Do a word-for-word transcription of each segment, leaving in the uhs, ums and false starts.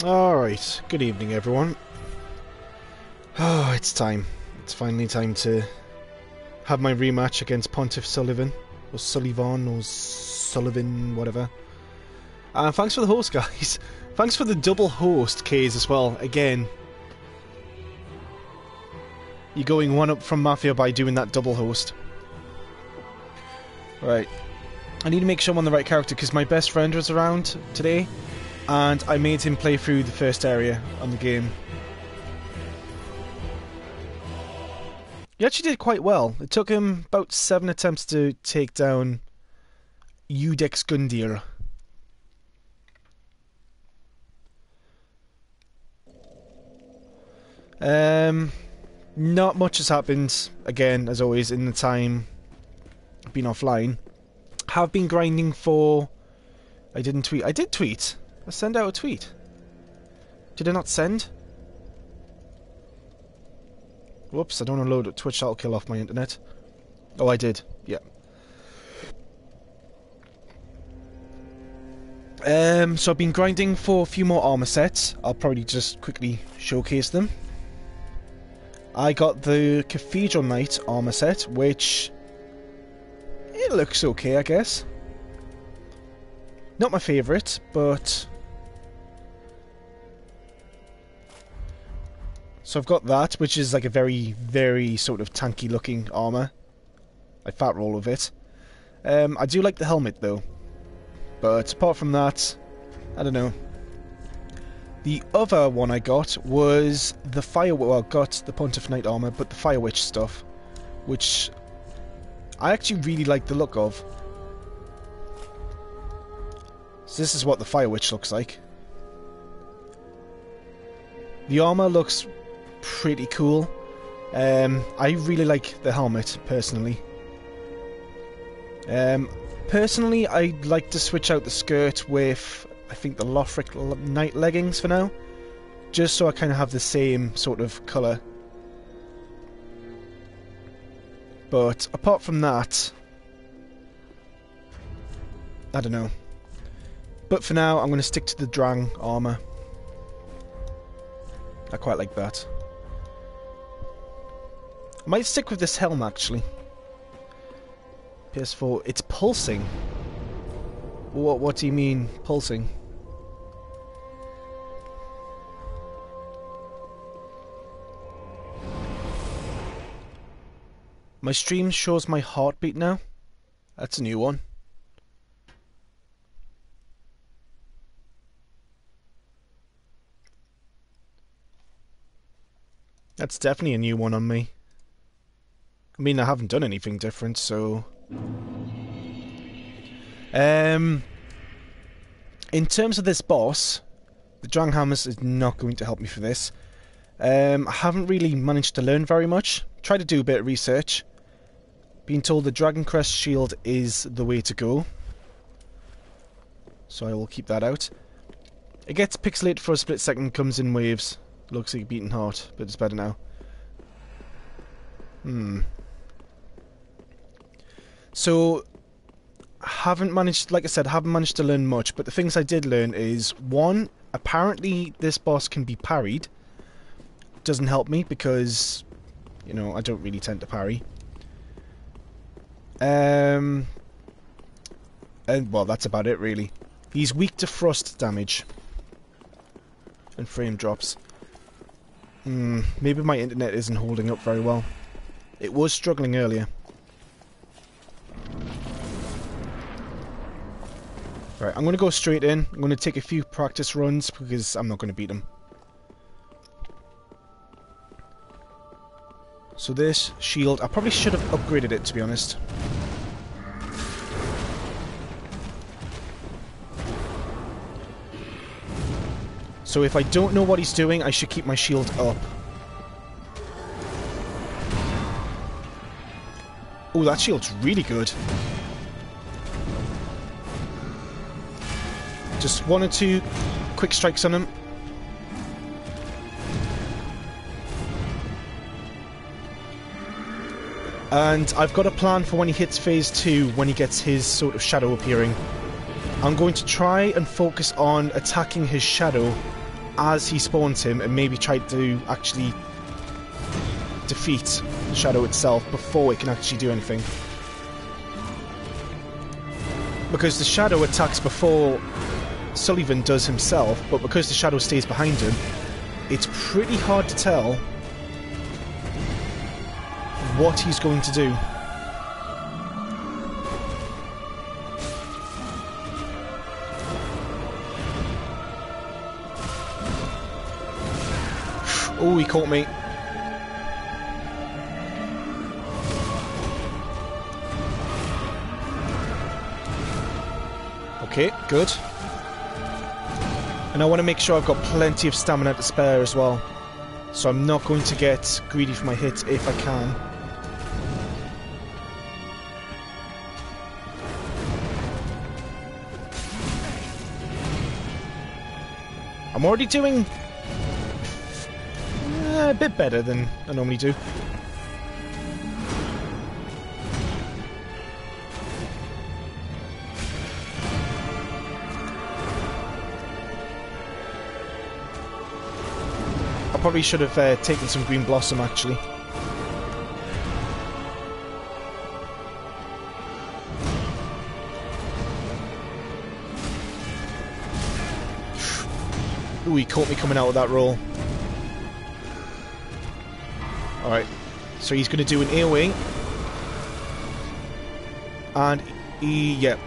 Alright, good evening everyone. Oh, it's time. It's finally time to have my rematch against Pontiff Sullivan. Or Sullivan, or Sullivan, whatever. Uh, thanks for the host, guys. Thanks for the double host, Kays, as well. Again, you're going one up from Mafia by doing that double host. Right. I need to make sure I'm on the right character, because my best friend was around today, and I made him play through the first area on the game. He actually did quite well. It took him about seven attempts to take down Udex Gundyr. Um, not much has happened, again, as always, in the time I've been offline. Have been grinding for... I didn't tweet. I did tweet. I sent out a tweet. Did I not send? Whoops, I don't want to load Twitch, that'll kill off my internet. Oh, I did. Yeah. Um, so I've been grinding for a few more armor sets. I'll probably just quickly showcase them. I got the Cathedral Knight armor set, which... it looks okay, I guess. Not my favourite, but... so I've got that, which is like a very, very sort of tanky looking armour. I fat roll with it. Um, I do like the helmet though. But apart from that, I don't know. The other one I got was the Fire... well, I got the Pontiff Knight armour, but the Fire Witch stuff. Which I actually really like the look of. So this is what the Fire Witch looks like. The armour looks pretty cool. Um, I really like the helmet, personally. Um, personally, I'd like to switch out the skirt with, I think, the Lothric Knight leggings for now. Just so I kind of have the same sort of colour. But apart from that, I don't know. But for now, I'm going to stick to the Drang armour. I quite like that. I might stick with this helm, actually. P S four, it's pulsing. What, what do you mean, pulsing? My stream shows my heartbeat now. That's a new one. That's definitely a new one on me. I mean, I haven't done anything different, so... Um, in terms of this boss, the Dranghammers is not going to help me for this. Um, I haven't really managed to learn very much. Tried to do a bit of research. Being told the Dragon Crest shield is the way to go. So I will keep that out. It gets pixelated for a split second, comes in waves. Looks like a beating heart, but it's better now. Hmm. So, haven't managed, like I said, haven't managed to learn much, but the things I did learn is, one, apparently this boss can be parried. Doesn't help me because, you know, I don't really tend to parry. Um, and, well, that's about it, really. He's weak to frost damage. And frame drops. Hmm, maybe my internet isn't holding up very well. It was struggling earlier. Right, I'm going to go straight in. I'm going to take a few practice runs because I'm not going to beat him. So this shield, I probably should have upgraded it, to be honest. So if I don't know what he's doing, I should keep my shield up. Oh, that shield's really good. Just one or two quick strikes on him. And I've got a plan for when he hits phase two, when he gets his sort of shadow appearing. I'm going to try and focus on attacking his shadow as he spawns him and maybe try to actually defeat the shadow itself before it can actually do anything. Because the shadow attacks before Sullivan does himself, but because the shadow stays behind him, it's pretty hard to tell what he's going to do. Oh, he caught me. Okay, good. And I want to make sure I've got plenty of stamina to spare as well. So I'm not going to get greedy for my hits if I can. I'm already doing uh, a bit better than I normally do. I probably should have uh, taken some green blossom, actually. Ooh, he caught me coming out of that roll. Alright, so he's going to do an AoE. And he, yeah.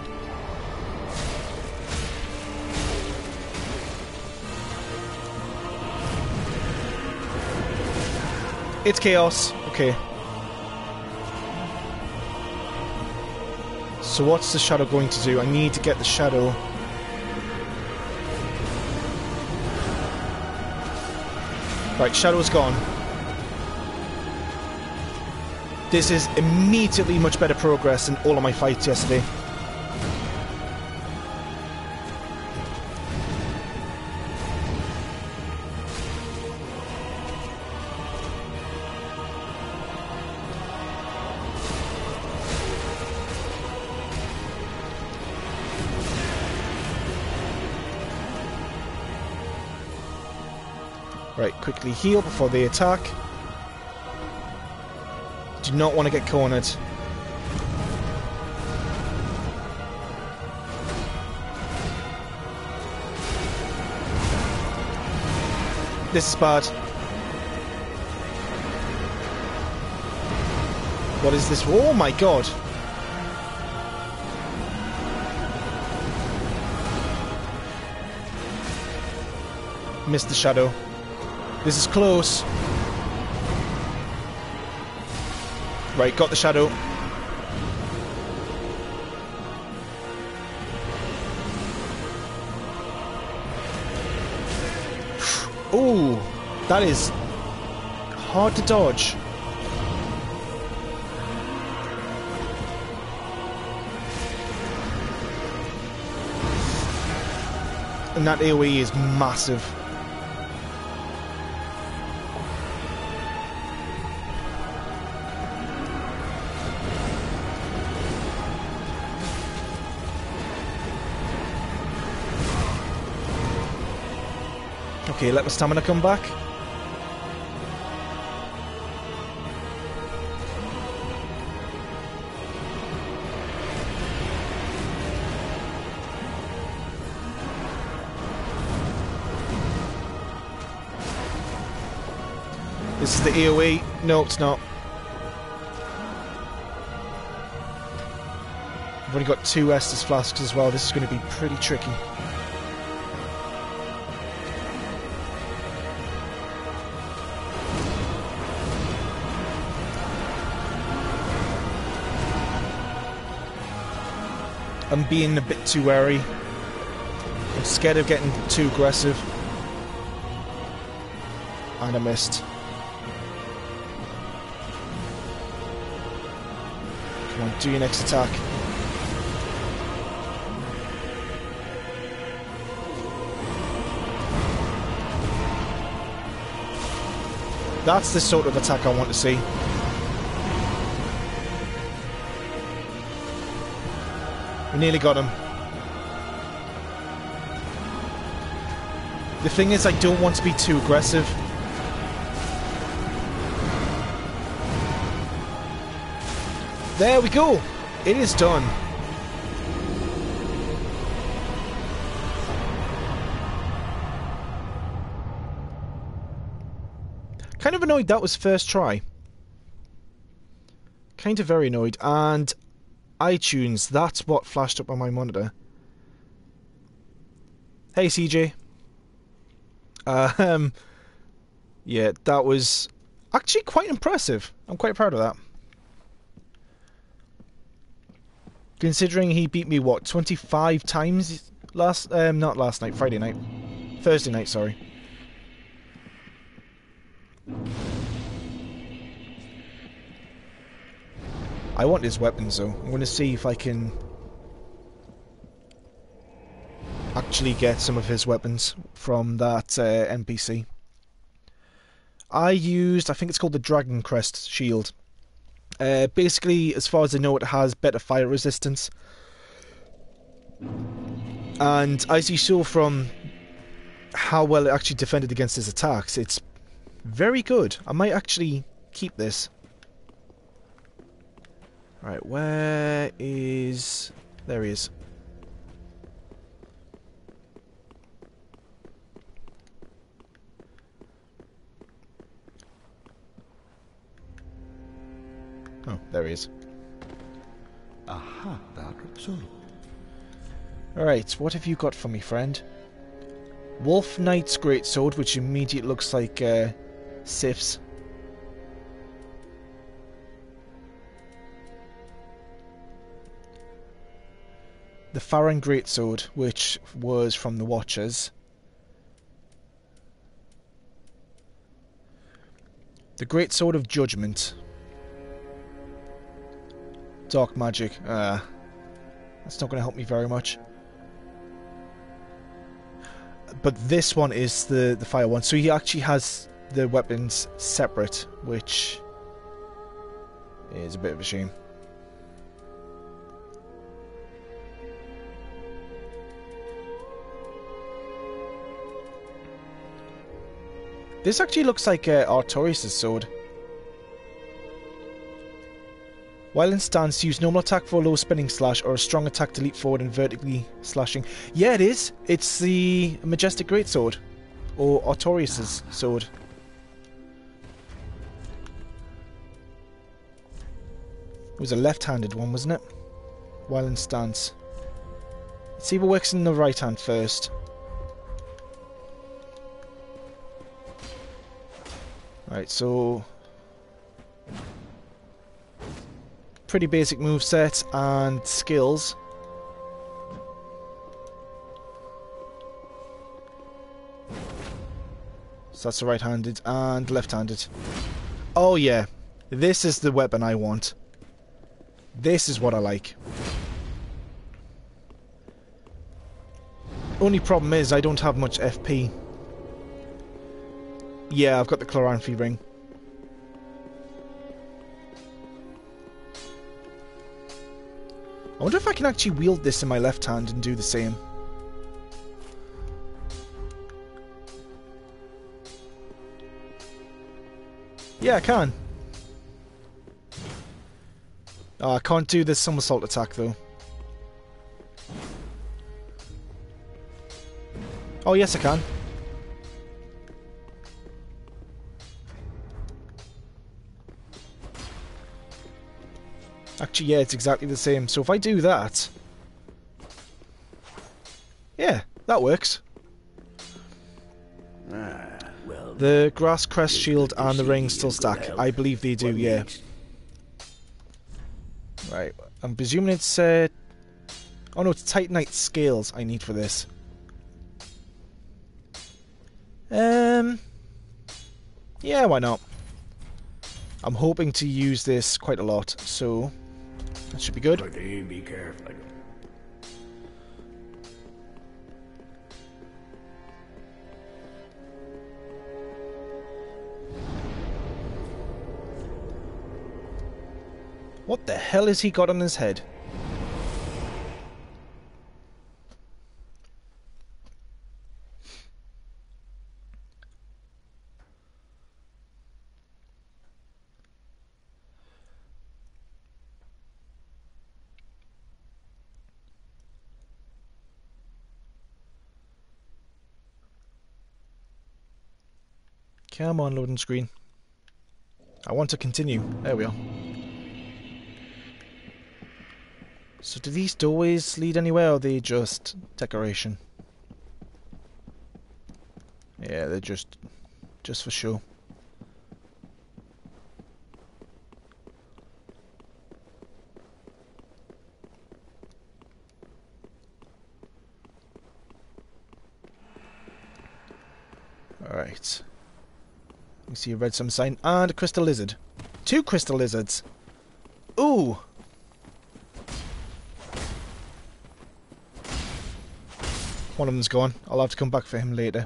It's chaos. Okay. So what's the shadow going to do? I need to get the shadow. Right, shadow's gone. This is immediately much better progress than all of my fights yesterday. Right, quickly heal before they attack. Do not want to get cornered. This is bad. What is this? Oh my god! Missed the shadow. This is close. Right, got the shadow. Ooh, that is hard to dodge. And that AoE is massive. Okay, let my stamina come back. This is the AoE. No, it's not. I've only got two Estus flasks as well. This is going to be pretty tricky. I'm being a bit too wary. I'm scared of getting too aggressive. And I missed. Come on, do your next attack. That's the sort of attack I want to see. We nearly got him. The thing is, I don't want to be too aggressive. There we go! It is done. Kind of annoyed that was first try. Kind of very annoyed. And iTunes, that's what flashed up on my monitor. Hey C J. Uh, um, yeah, that was actually quite impressive. I'm quite proud of that. Considering he beat me, what, twenty-five times last, um, not last night, Friday night. Thursday night, sorry. I want his weapons though. I'm going to see if I can actually get some of his weapons from that uh, N P C. I used, I think it's called the Dragon Crest shield. Uh, basically, as far as I know, it has better fire resistance. And as you saw from how well it actually defended against his attacks, it's very good. I might actually keep this. Right, where is... There he is. Oh, there he is. Aha, solo. Alright, what have you got for me, friend? Wolf Knight's Greatsword, which immediately looks like uh, Sif's. The Farron Greatsword, which was from the Watchers. The Greatsword of Judgment. Dark Magic. Uh, that's not going to help me very much. But this one is the, the fire one. So he actually has the weapons separate, which is a bit of a shame. This actually looks like uh, Artorias' sword. While in stance, use normal attack for a low spinning slash or a strong attack to leap forward and vertically slashing. Yeah, it is. It's the Majestic Greatsword. Or Artorias' sword. It was a left-handed one, wasn't it? While in stance. Let's see if it works in the right hand first. Right, so... pretty basic moveset and skills. So that's the right-handed and left-handed. Oh yeah, this is the weapon I want. This is what I like. Only problem is I don't have much F P. Yeah, I've got the Chloranthy ring. I wonder if I can actually wield this in my left hand and do the same. Yeah, I can. Oh, I can't do this somersault attack though. Oh, yes I can. Actually, yeah, it's exactly the same. So if I do that... yeah, that works. Ah, well, the Grass Crest shield and the ring still stack. I believe they do, yeah. Right, I'm presuming it's... Uh... oh no, it's Titanite scales I need for this. Um... Yeah, why not? I'm hoping to use this quite a lot, so... that should be good. Be careful. What the hell has he got on his head? Come on, loading screen. I want to continue. There we are. So do these doorways lead anywhere, or are they just decoration? Yeah, they're just... just for show. Alright. You see a red some sign and a crystal lizard. Two crystal lizards! Ooh! One of them's gone. I'll have to come back for him later.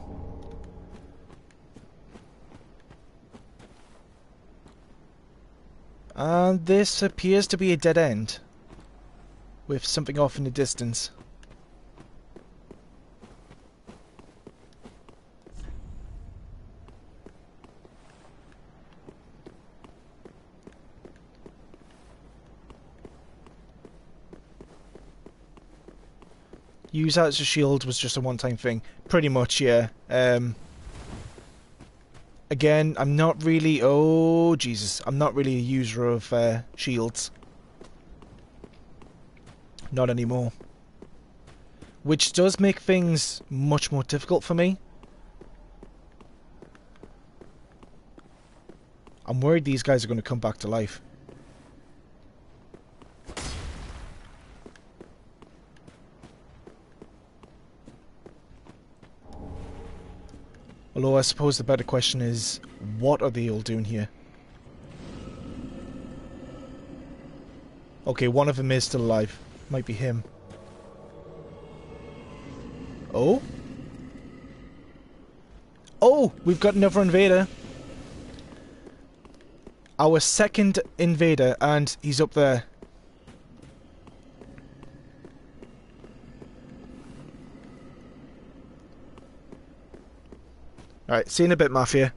And this appears to be a dead end. With something off in the distance. Use that as a shield was just a one-time thing. Pretty much, yeah. Um, again, I'm not really... Oh, Jesus. I'm not really a user of uh, shields. Not anymore. Which does make things much more difficult for me. I'm worried these guys are going to come back to life. Although I suppose the better question is, what are they all doing here? Okay, one of them is still alive. Might be him. Oh? Oh! We've got another invader. Our second invader, and he's up there. Alright, see you in a bit, Mafia.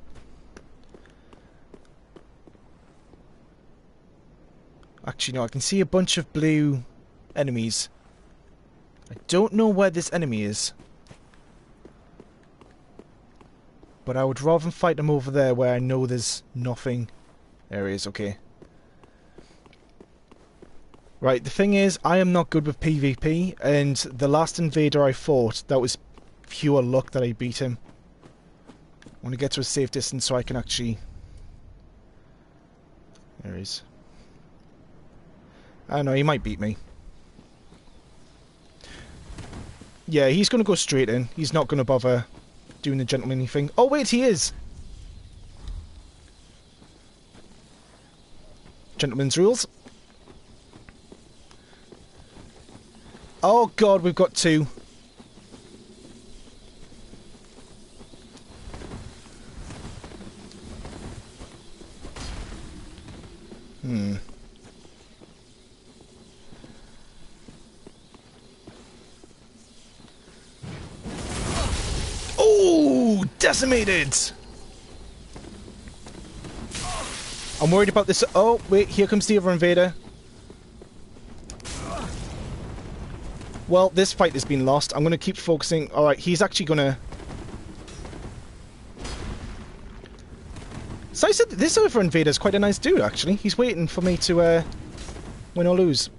Actually, no, I can see a bunch of blue enemies. I don't know where this enemy is. But I would rather fight them over there where I know there's nothing. There he is, okay. Right, the thing is, I am not good with PvP, and the last invader I fought, that was pure luck that I beat him. I want to get to a safe distance so I can actually... There he is. I don't know, he might beat me. Yeah, he's going to go straight in. He's not going to bother doing the gentlemanly thing. Oh, wait, he is! Gentleman's rules. Oh, God, we've got two. Hmm. Oh, decimated! I'm worried about this. Oh, wait, here comes the other invader. Well, this fight has been lost. I'm going to keep focusing. Alright, he's actually going to... So I said this other invader's quite a nice dude, actually. He's waiting for me to uh, win or lose.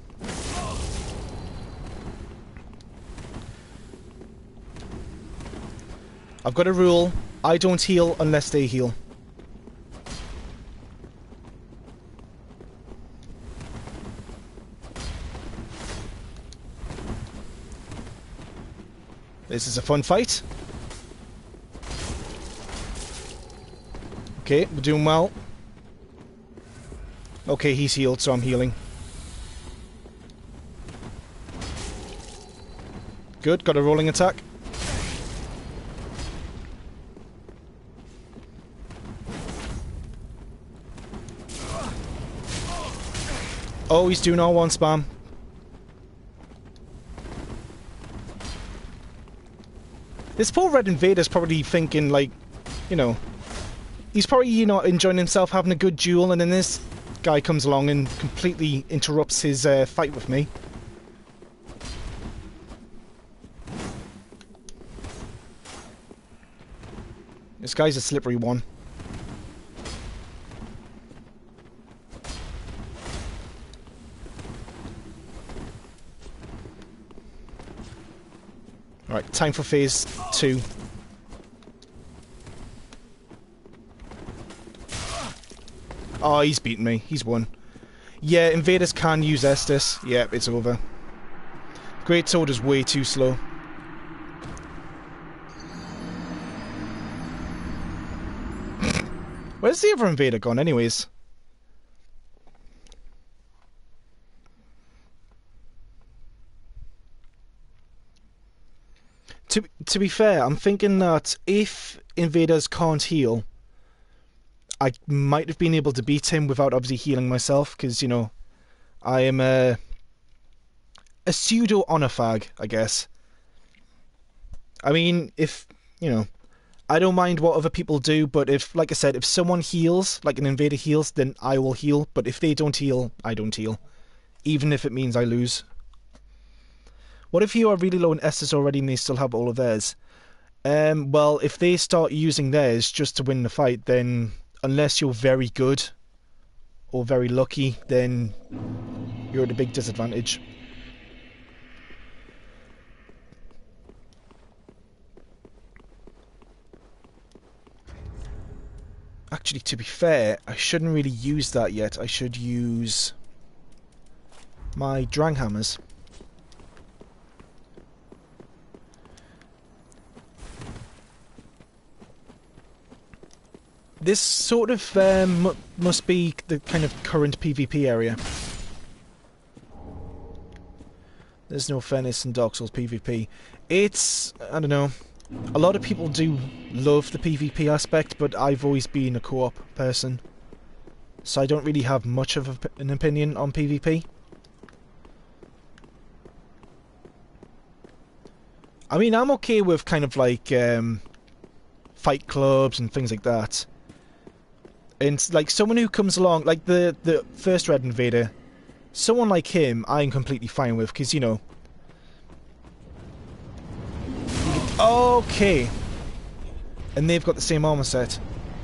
I've got a rule. I don't heal unless they heal. This is a fun fight. Okay, we're doing well. Okay, he's healed, so I'm healing. Good, got a rolling attack. Oh, he's doing R one spam. This poor red invader's probably thinking, like, you know, he's probably, you know, enjoying himself, having a good duel, and then this guy comes along and completely interrupts his uh, fight with me. This guy's a slippery one. Alright, time for phase two. Oh, he's beaten me. He's won. Yeah, invaders can use Estus. Yeah, it's over. Great Sword is way too slow. Where's the other invader gone, anyways? To, to be fair, I'm thinking that if invaders can't heal, I might have been able to beat him without obviously healing myself, because, you know, I am a, a pseudo-honor fag, I guess. I mean, if, you know, I don't mind what other people do, but if, like I said, if someone heals, like an invader heals, then I will heal, but if they don't heal, I don't heal. Even if it means I lose. What if you are really low in Estus already and they still have all of theirs? Um, well, if they start using theirs just to win the fight, then unless you're very good or very lucky, then you're at a big disadvantage. Actually, to be fair, I shouldn't really use that yet. I should use my Dranghammers. This sort of um, must be the kind of current PvP area. There's no fairness in Dark Souls PvP. It's, I don't know, a lot of people do love the PvP aspect, but I've always been a co-op person. So I don't really have much of a, an opinion on PvP. I mean, I'm okay with kind of like um, fight clubs and things like that. And like someone who comes along, like the, the first Red Invader, someone like him I'm completely fine with, because, you know... Okay. And they've got the same armor set.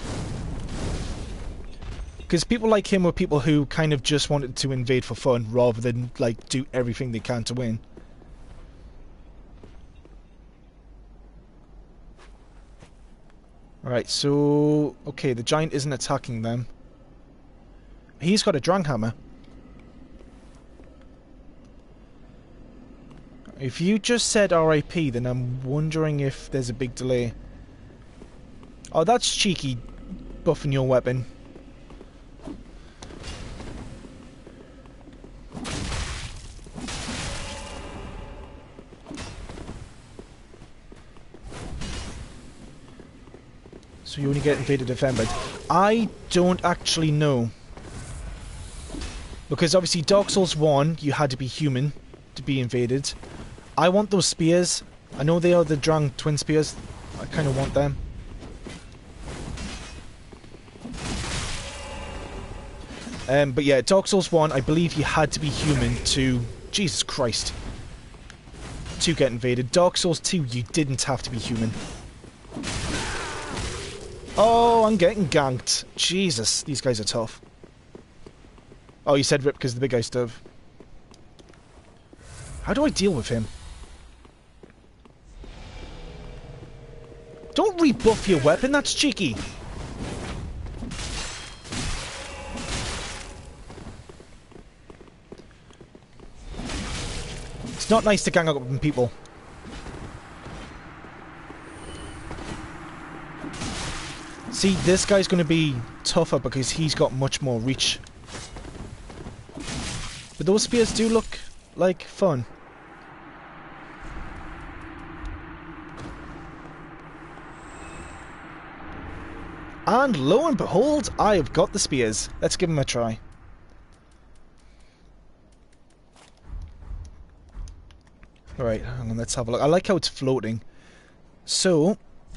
Because people like him were people who kind of just wanted to invade for fun, rather than, like, do everything they can to win. Alright, so... Okay, the giant isn't attacking them. He's got a Dranghammer. If you just said R I P, then I'm wondering if there's a big delay. Oh, that's cheeky, buffing your weapon. So you only get invaded if embedded. I don't actually know. Because obviously Dark Souls one, you had to be human to be invaded. I want those spears. I know they are the Drang twin spears. I kind of want them. Um, but yeah, Dark Souls one, I believe you had to be human to... Jesus Christ. To get invaded. Dark Souls two, you didn't have to be human. Oh, I'm getting ganked. Jesus, these guys are tough. Oh, you said rip because the big guy stuff. How do I deal with him? Don't rebuff your weapon, that's cheeky. It's not nice to gang up on people. See, this guy's going to be tougher because he's got much more reach. But those spears do look like fun. And lo and behold, I have got the spears. Let's give them a try. Alright, hang on, let's have a look. I like how it's floating. So...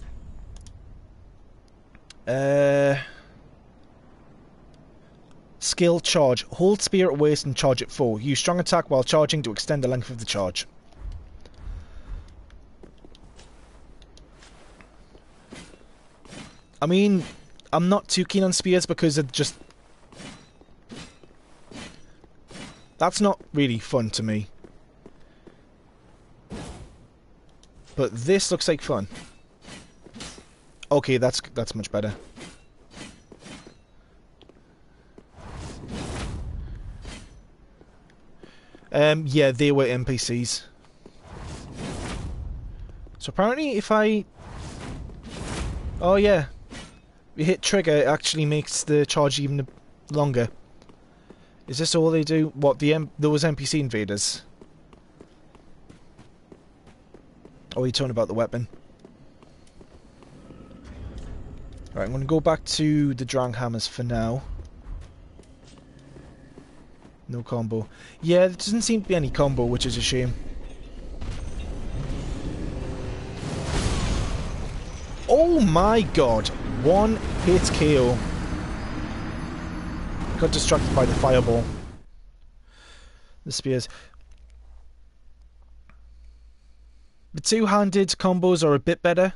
Uh, skill charge. Hold spear at waist and charge at full. Use strong attack while charging to extend the length of the charge. I mean, I'm not too keen on spears because it just... That's not really fun to me. But this looks like fun. Okay, that's that's much better. Um, yeah, they were N P Cs. So apparently if I... Oh yeah. You hit trigger, it actually makes the charge even longer. Is this all they do? What, the M those N P C invaders? Oh, are you talking about the weapon? Right, I'm going to go back to the Drang Hammers for now. No combo. Yeah, there doesn't seem to be any combo, which is a shame. Oh my god! One hit K O. Got distracted by the fireball. The spears. The two-handed combos are a bit better.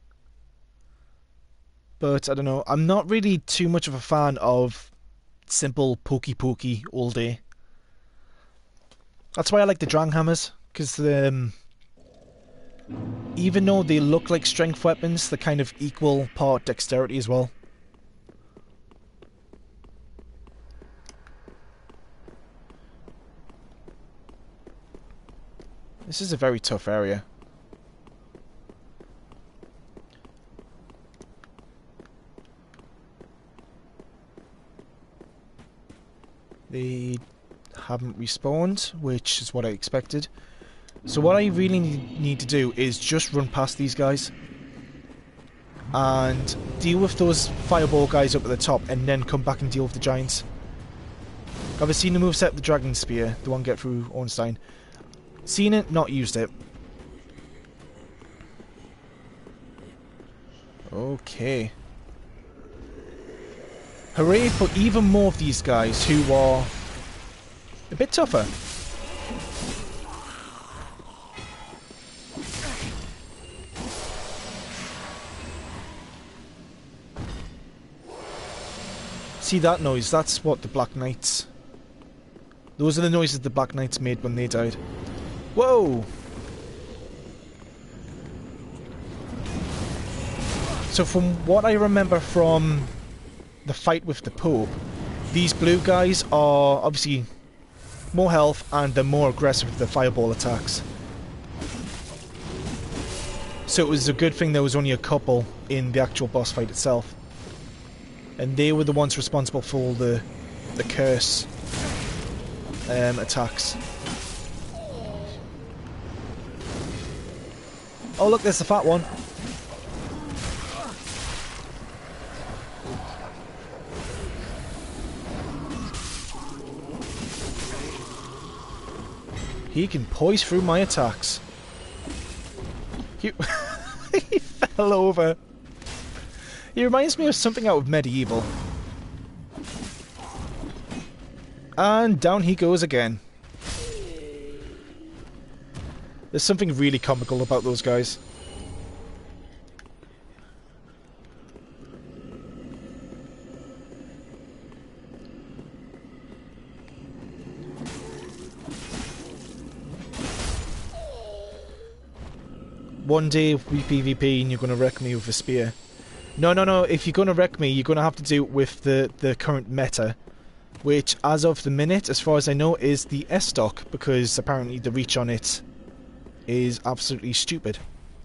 But, I don't know, I'm not really too much of a fan of simple pokey pokey all day. That's why I like the Drang Hammers, because um, even though they look like strength weapons, they're kind of equal part dexterity as well. This is a very tough area. They haven't respawned, which is what I expected. So what I really need to do is just run past these guys and deal with those fireball guys up at the top, and then come back and deal with the giants. I've seen the moveset, the Dragon Spear, the one get through Ornstein. Seen it, not used it. Okay. Hooray for even more of these guys who are a bit tougher. See that noise? That's what the Black Knights... Those are the noises the Black Knights made when they died. Whoa! So from what I remember from the fight with the Pope, these blue guys are obviously more health and they're more aggressive with their fireball attacks. So it was a good thing there was only a couple in the actual boss fight itself. And they were the ones responsible for all the, the curse um, attacks. Oh look, there's the fat one. He can poise through my attacks. He, he fell over. He reminds me of something out of Medieval. And down he goes again. There's something really comical about those guys. One day we PvP and you're going to wreck me with a spear. No, no, no, if you're going to wreck me, you're going to have to do it with the, the current meta. Which, as of the minute, as far as I know, is the S-Stock, because apparently the reach on it is absolutely stupid.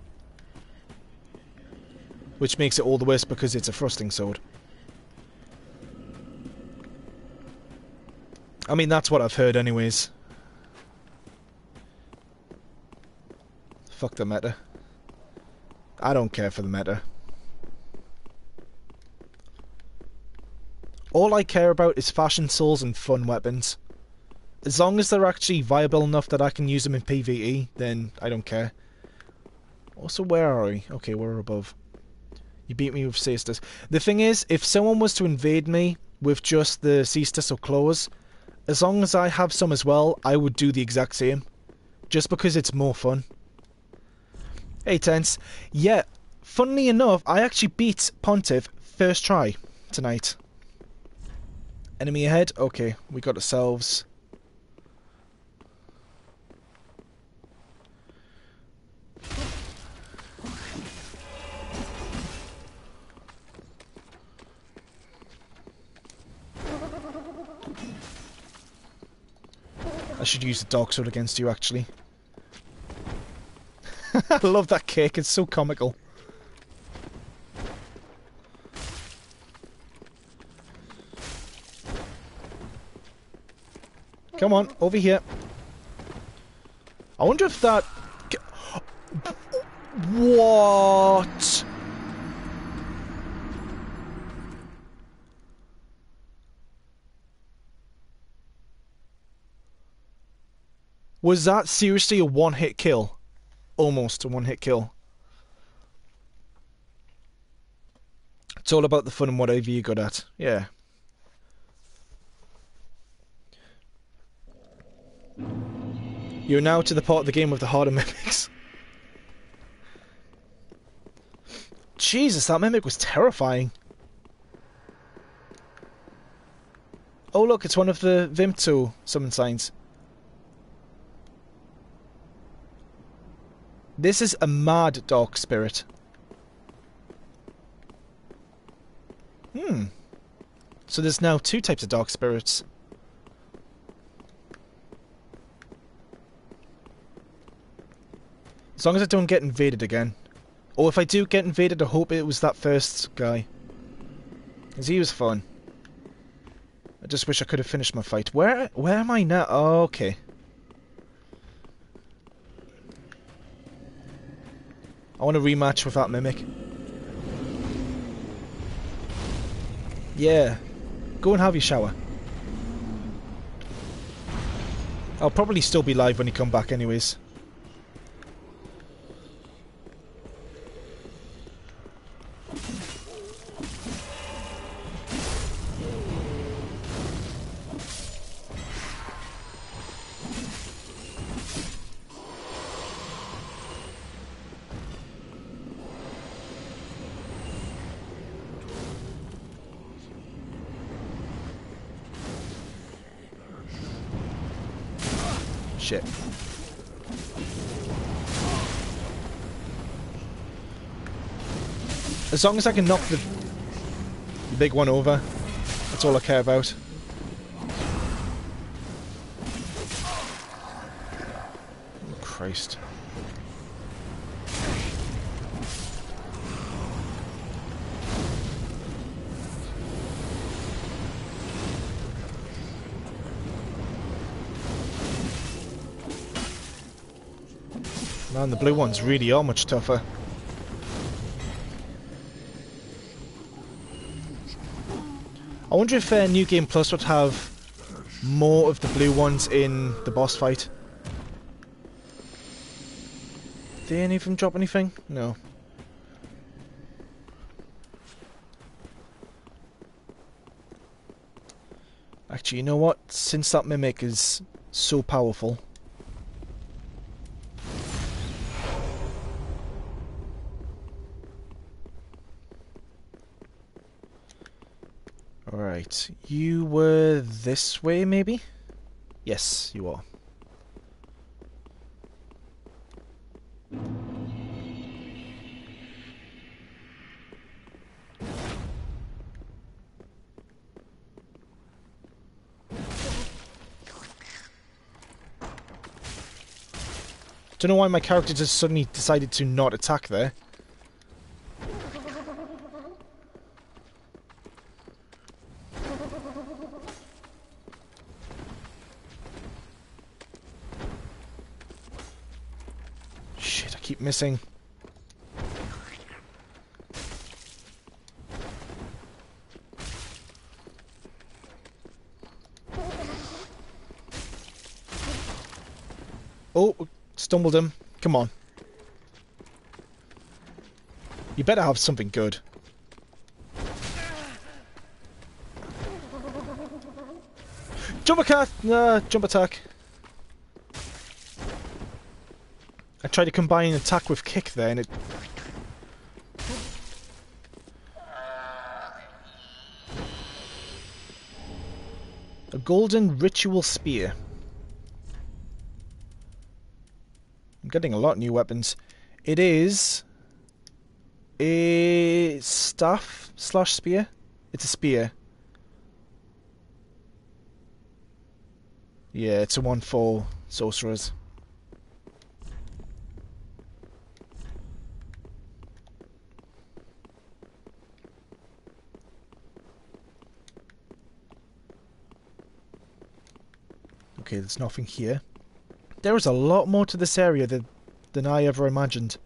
Which makes it all the worse because it's a thrusting sword. I mean, that's what I've heard anyways. Fuck the meta. I don't care for the meta. All I care about is fashion souls and fun weapons. As long as they're actually viable enough that I can use them in PvE, then I don't care. Also, where are we? Okay, we're above. You beat me with Cestus. The thing is, if someone was to invade me with just the Cestus or claws, as long as I have some as well, I would do the exact same. Just because it's more fun. Hey, Tense. Yeah, funnily enough, I actually beat Pontiff first try tonight. Enemy ahead? Okay, we got ourselves... I should use the dark sword against you, actually. I love that kick, it's so comical. Come on, over here. I wonder if that... What? Was that seriously a one-hit kill? Almost a one-hit kill. It's all about the fun and whatever you're good at. Yeah. You're now to the part of the game with the harder mimics. Jesus, that mimic was terrifying. Oh look, it's one of the Vimto summon signs. This is a mad dark spirit. Hmm. So there's now two types of dark spirits. As long as I don't get invaded again. Or if I do get invaded, I hope it was that first guy. Because he was fun. I just wish I could have finished my fight. Where where am I now? Oh, okay. I want a rematch with that mimic. Yeah. Go and have your shower. I'll probably still be live when you come back anyways. Shit. As long as I can knock the, the big one over, that's all I care about. Oh, Christ. Man, the blue ones really are much tougher. I wonder if uh, New Game Plus would have more of the blue ones in the boss fight. Did any of them drop anything? No. Actually, you know what? Since that mimic is so powerful... Alright, you were this way, maybe? Yes, you are. Don't know why my character just suddenly decided to not attack there. Keep missing. Oh, stumbled him. Come on. You better have something good. Jump attack! Nah, jump attack. I tried to combine attack with kick there and it A golden ritual spear. I'm getting a lot of new weapons. It is a staff slash spear. It's a spear. Yeah, it's a one for sorcerers. Okay, there's nothing here. There is a lot more to this area than, than I ever imagined.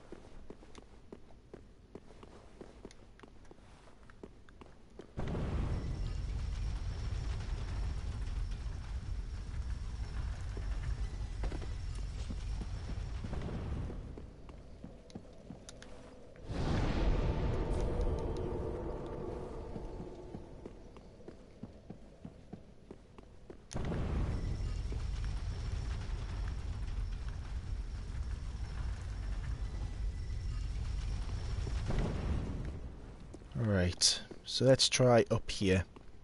Right, so let's try up here.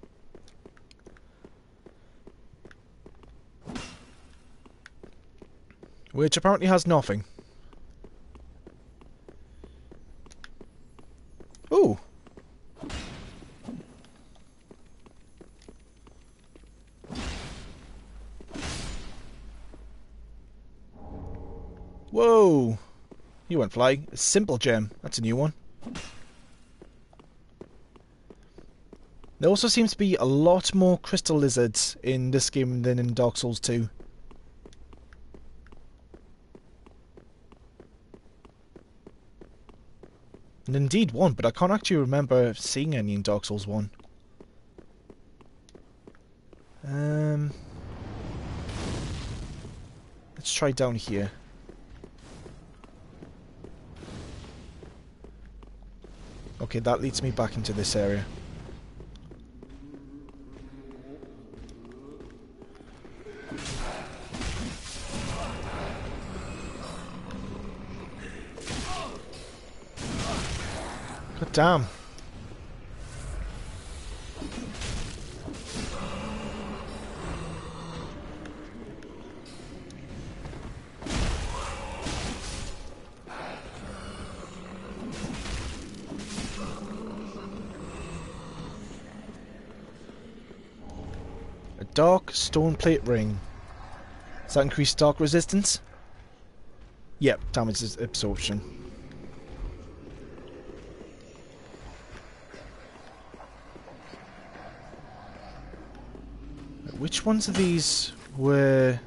Which apparently has nothing. Ooh! Whoa! You went flying. A simple gem. That's a new one. There also seems to be a lot more crystal lizards in this game than in Dark Souls two. And indeed one, but I can't actually remember seeing any in Dark Souls one. Um, let's try down here. Okay, that leads me back into this area. God damn. A dark stone plate ring. Does that increase dark resistance? Yep, damage absorption. Which ones of these were...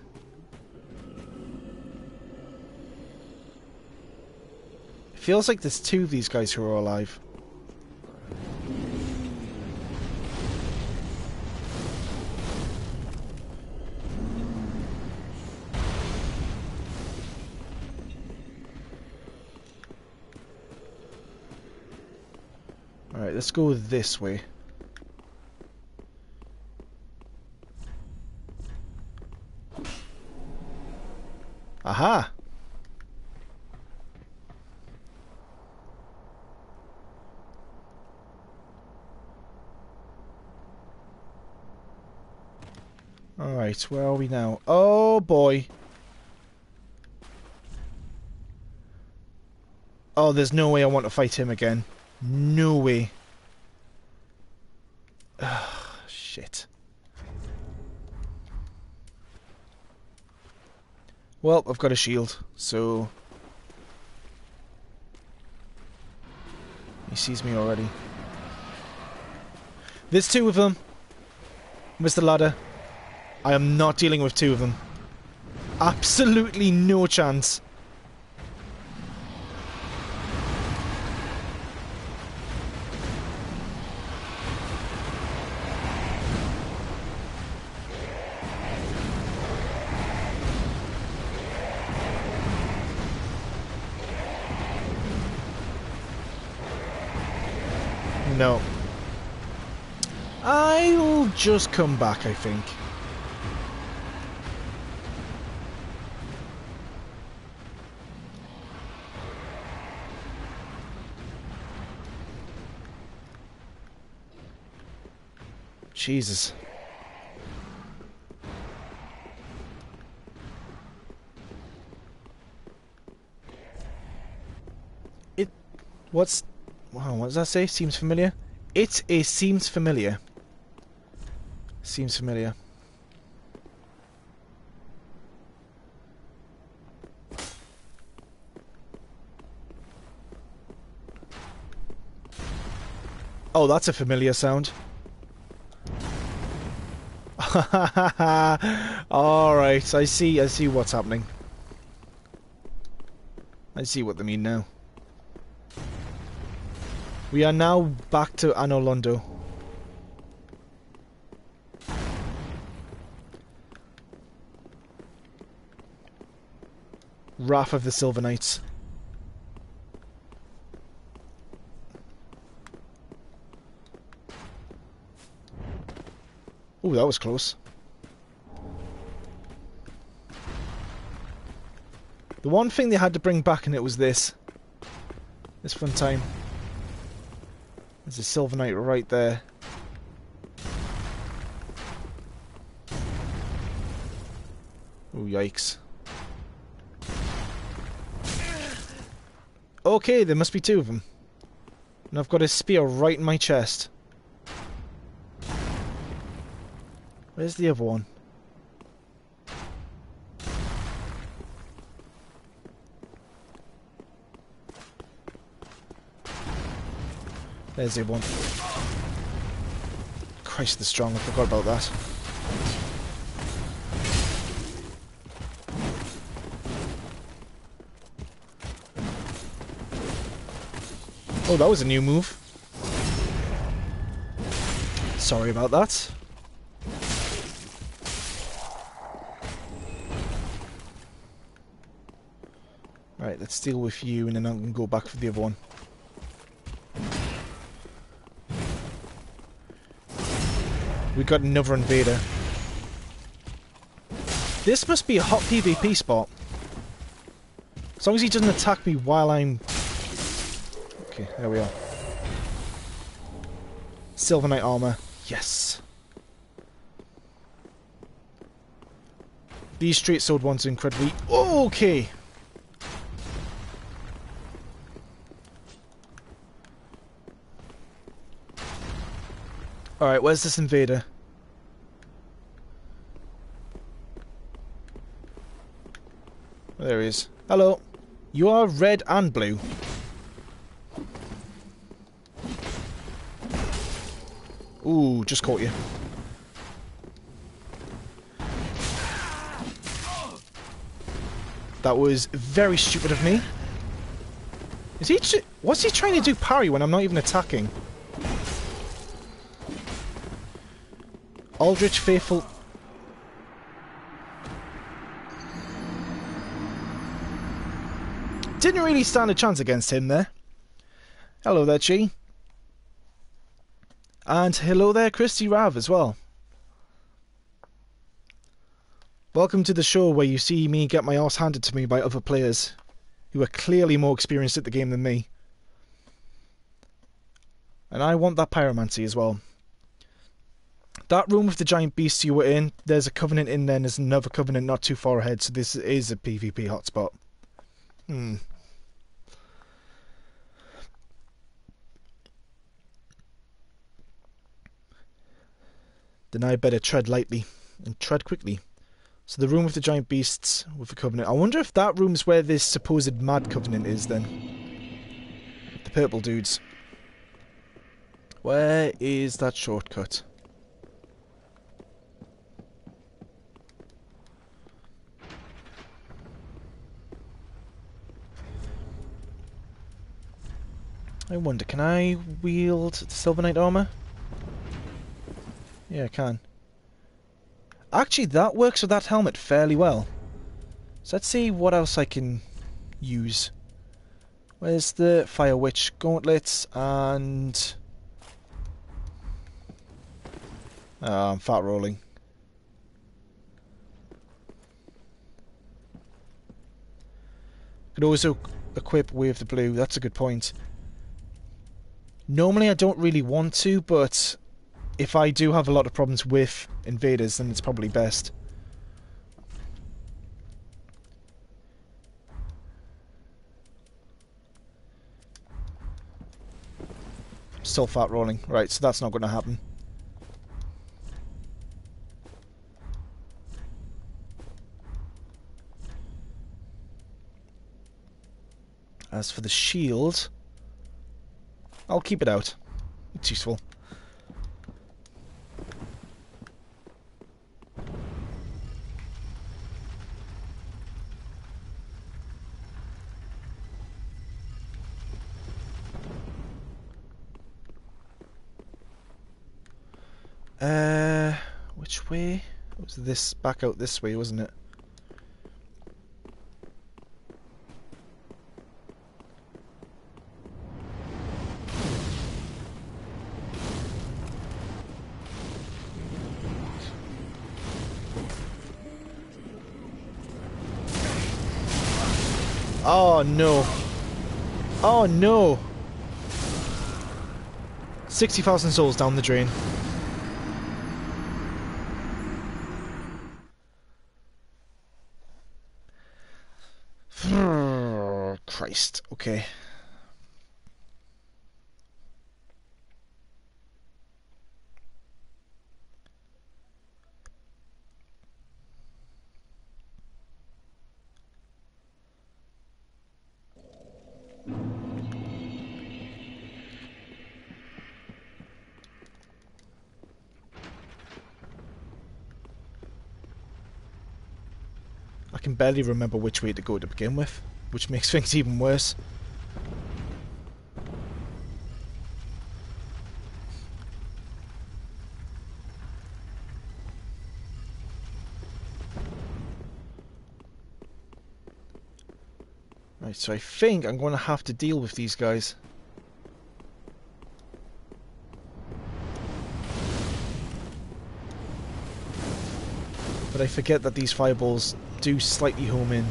It feels like there's two of these guys who are alive. Alright, let's go this way. Aha! Alright, where are we now? Oh boy! Oh, there's no way I want to fight him again. No way. Ugh, shit. Well, I've got a shield, so... He sees me already. There's two of them. Mister Ladder. I am not dealing with two of them. Absolutely no chance. No. I'll just come back, I think. Jesus. What's... Wow, what does that say? Seems familiar? It is seems familiar. Seems familiar. Oh, that's a familiar sound. Alright, I see, I see what's happening. I see what they mean now. We are now back to Anor Londo. Wrath of the Silver Knights. Ooh, that was close. The one thing they had to bring back, and it was this. This fun time. There's a Silver Knight right there. Ooh, yikes. Okay, there must be two of them. And I've got a spear right in my chest. Where's the other one? There's the other one. Christ, the strong, I forgot about that. Oh, that was a new move. Sorry about that. Right, let's deal with you and then I can go back for the other one. We got another invader. This must be a hot PvP spot. As long as he doesn't attack me while I'm... Okay, there we are. Silver Knight armor. Yes. These straight sword ones are incredibly... Okay! Alright, where's this invader? Oh, there he is. Hello. You are red and blue. Ooh, just caught you. That was very stupid of me. Is he... What's he trying to do parry when I'm not even attacking? Aldrich Faithful... Didn't really stand a chance against him there. Hello there, Chi. And hello there, Christy Rav as well. Welcome to the show where you see me get my arse handed to me by other players who are clearly more experienced at the game than me. And I want that pyromancy as well. That room with the giant beasts you were in, there's a covenant in there and there's another covenant not too far ahead, so this is a PvP hotspot. Hmm. Then I better tread lightly and tread quickly. So the room with the giant beasts with the covenant. I wonder if that room's where this supposed mad covenant is then. The purple dudes. Where is that shortcut? I wonder, can I wield the Silver Knight armor? Yeah, I can. Actually, that works with that helmet fairly well. So let's see what else I can use. Where's the Fire Witch gauntlets and... Oh, I'm fat rolling. Could also equip Wave the Blue, that's a good point. Normally I don't really want to, but if I do have a lot of problems with invaders, then it's probably best. Still fat rolling. Right, so that's not going to happen. As for the shield, I'll keep it out. It's useful. Uh, which way? It was this back out this way, wasn't it? Oh no. Oh no. sixty thousand souls down the drain. Christ. Okay. I can barely remember which way to go to begin with, which makes things even worse. Right, so I think I'm going to have to deal with these guys. But I forget that these fireballs do slightly home in.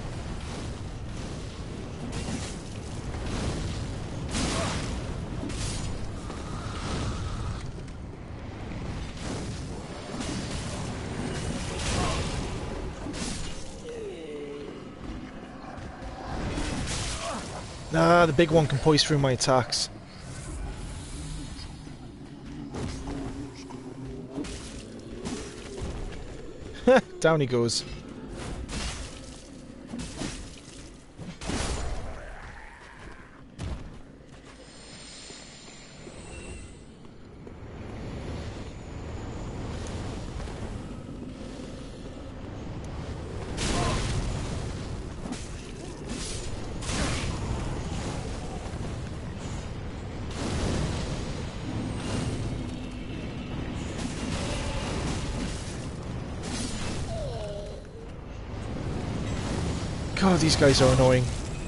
Ah, the big one can poise through my attacks. Down he goes. God, these guys are annoying.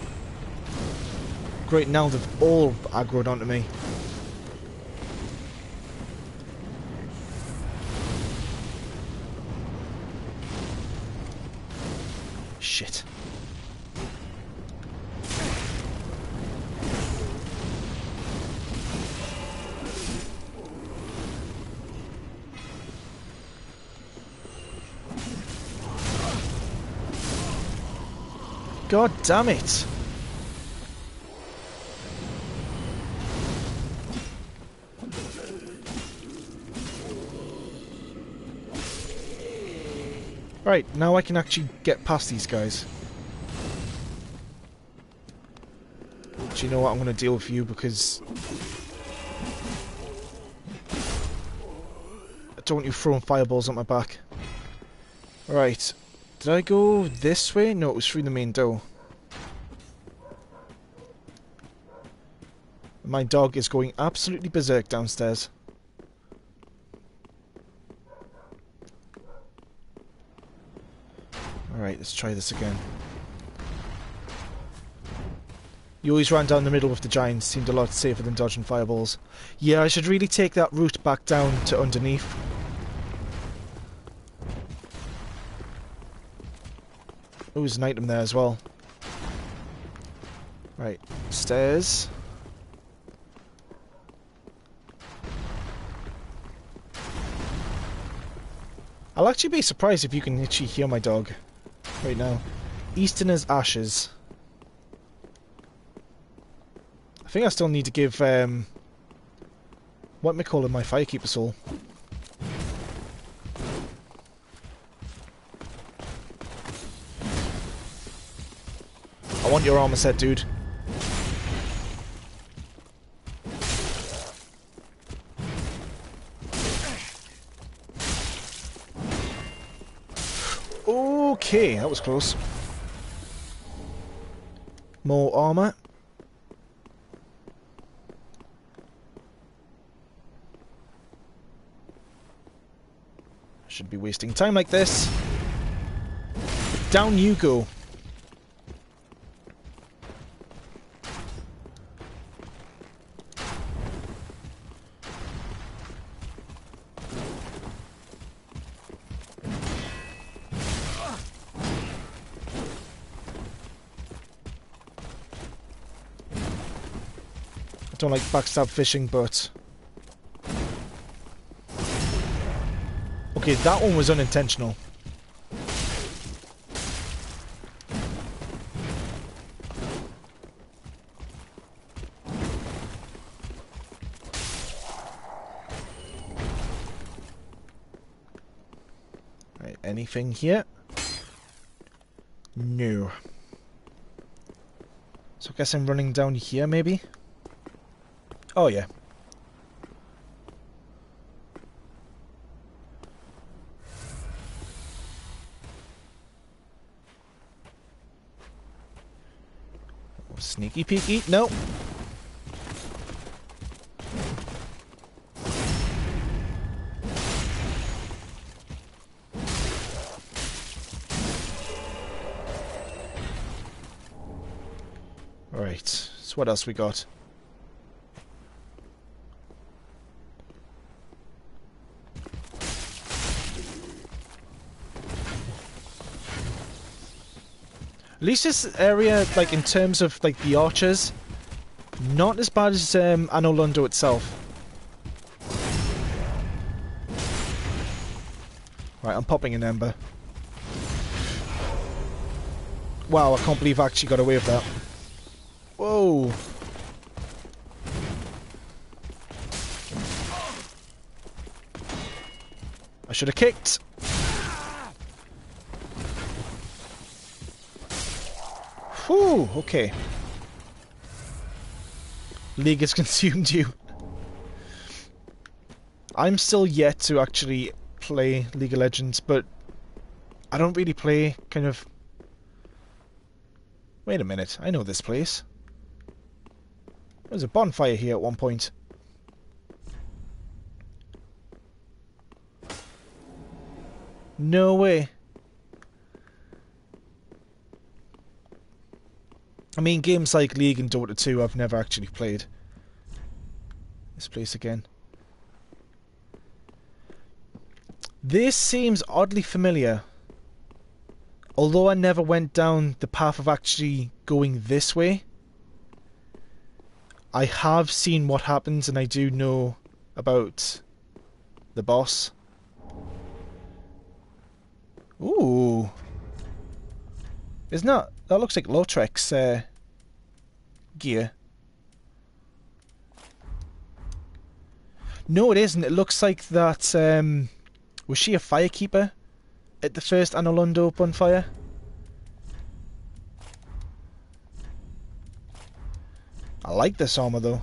Great, now they've all aggroed onto me. Shit. God damn it! Right, now I can actually get past these guys. Do you know what? I'm going to deal with you because I don't want you throwing fireballs at my back. Right. Did I go this way? No, it was through the main door. My dog is going absolutely berserk downstairs. Alright, let's try this again. You always ran down the middle with the giants, seemed a lot safer than dodging fireballs. Yeah, I should really take that route back down to underneath. Oh, there's an item there as well. Right, stairs. I'll actually be surprised if you can actually hear my dog right now. Easterner's Ashes. I think I still need to give um, What am I calling my Firekeeper soul? I want your armor set, dude. Okay, that was close. More armor. Shouldn't be wasting time like this. Down you go. I don't like backstab fishing, but... Okay, that one was unintentional. Right, anything here? No. So I guess I'm running down here, maybe? Oh, yeah. Sneaky peeky. Nope. Alright. So what else we got? At least this area, like, in terms of, like, the archers, not as bad as um, Anor Londo itself. Right, I'm popping an ember. Wow, I can't believe I actually got away with that. Whoa. I should have kicked. Whew, okay. League has consumed you. I'm still yet to actually play League of Legends, but I don't really play kind of... Wait a minute, I know this place. There was a bonfire here at one point. No way. I mean, games like League and Dota two I've never actually played. This place again. This seems oddly familiar. Although I never went down the path of actually going this way, I have seen what happens and I do know about the boss. Ooh. Isn't that... That looks like Lautrec's uh, gear. No, it isn't. It looks like that... Um, was she a firekeeper at the first Anor Londo bonfire? I like this armor, though.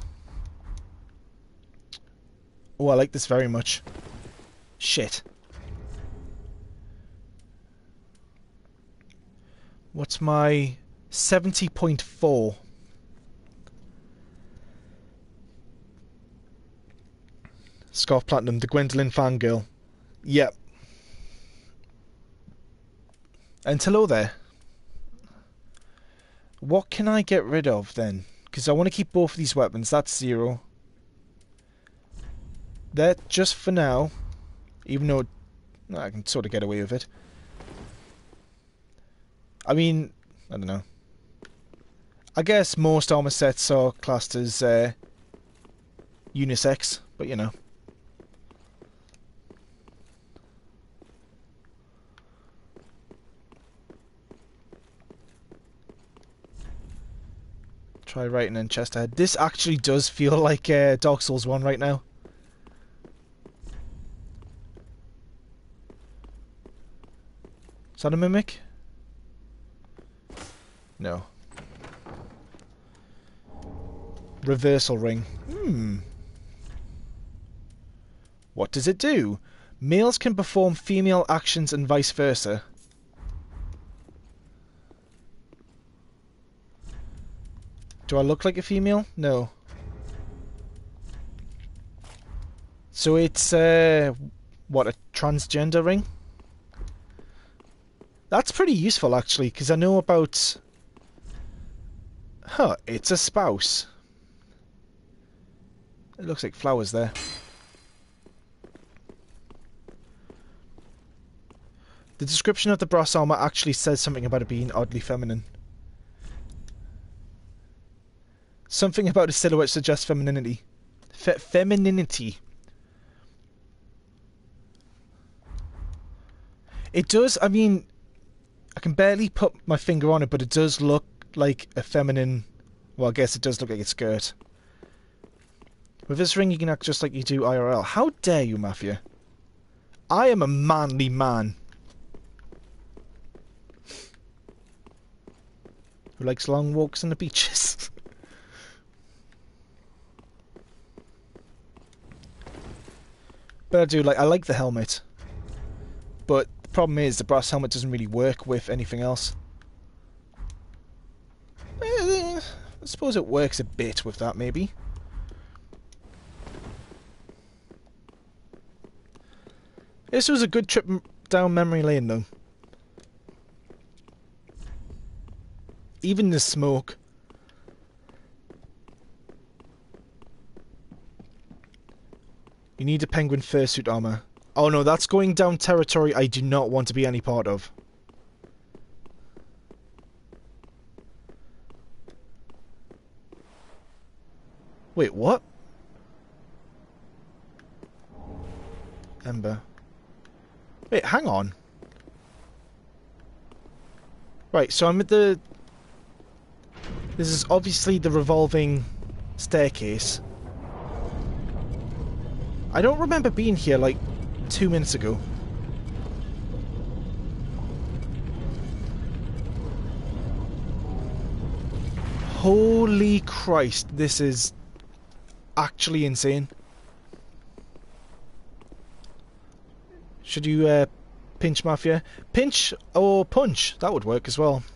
Oh, I like this very much. Shit. What's my... seventy point four? Scarf Platinum, the Gwendolyn fangirl. Yep. And hello there. What can I get rid of, then? Because I want to keep both of these weapons. That's zero. That just for now. Even though I can sort of get away with it. I mean, I don't know. I guess most armor sets are classed as uh, unisex, but you know. Try writing in chest ahead. This actually does feel like uh, Dark Souls one right now. Is that a mimic? No. Reversal ring. Hmm. What does it do? Males can perform female actions and vice versa. Do I look like a female? No. So it's, uh, what, a transgender ring? That's pretty useful, actually, because I know about... Huh, it's a spouse. It looks like flowers there. The description of the brass armor actually says something about it being oddly feminine. Something about the silhouette suggests femininity. Fe femininity. It does, I mean, I can barely put my finger on it, but it does look like a feminine... Well, I guess it does look like a skirt. With this ring, you can act just like you do I R L. How dare you, Mafia? I am a manly man. Who likes long walks on the beaches. But I do like, I like the helmet. But the problem is, the brass helmet doesn't really work with anything else. Eh, I suppose it works a bit with that, maybe. This was a good trip down memory lane, though. Even the smoke. You need a penguin fursuit armor. Oh no, that's going down territory I do not want to be any part of. Wait, what? Ember. Wait, hang on. Right, so I'm at the... This is obviously the revolving staircase. I don't remember being here like two minutes ago. Holy Christ, this is actually insane. Should you uh, pinch Mafia? Pinch or punch? That would work as well.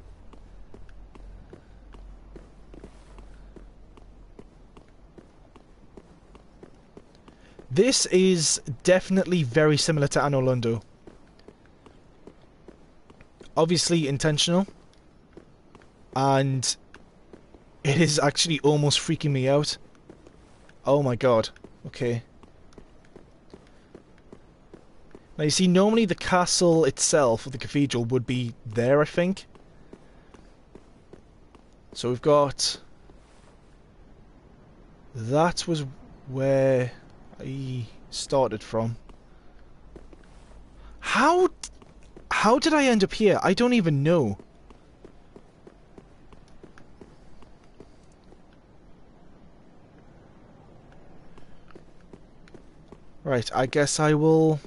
This is definitely very similar to Anno Lundo. Obviously intentional. And it is actually almost freaking me out. Oh my god. Okay. Now you see, normally the castle itself, or the cathedral, would be there, I think. So we've got... That was where I started from. How... How did I end up here? I don't even know. Right, I guess I will...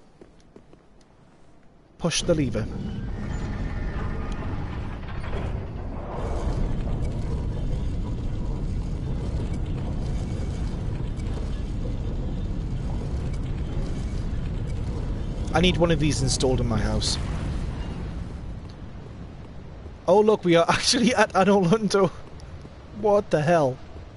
push the lever. I need one of these installed in my house. Oh look, we are actually at Anno Lundo. What the hell?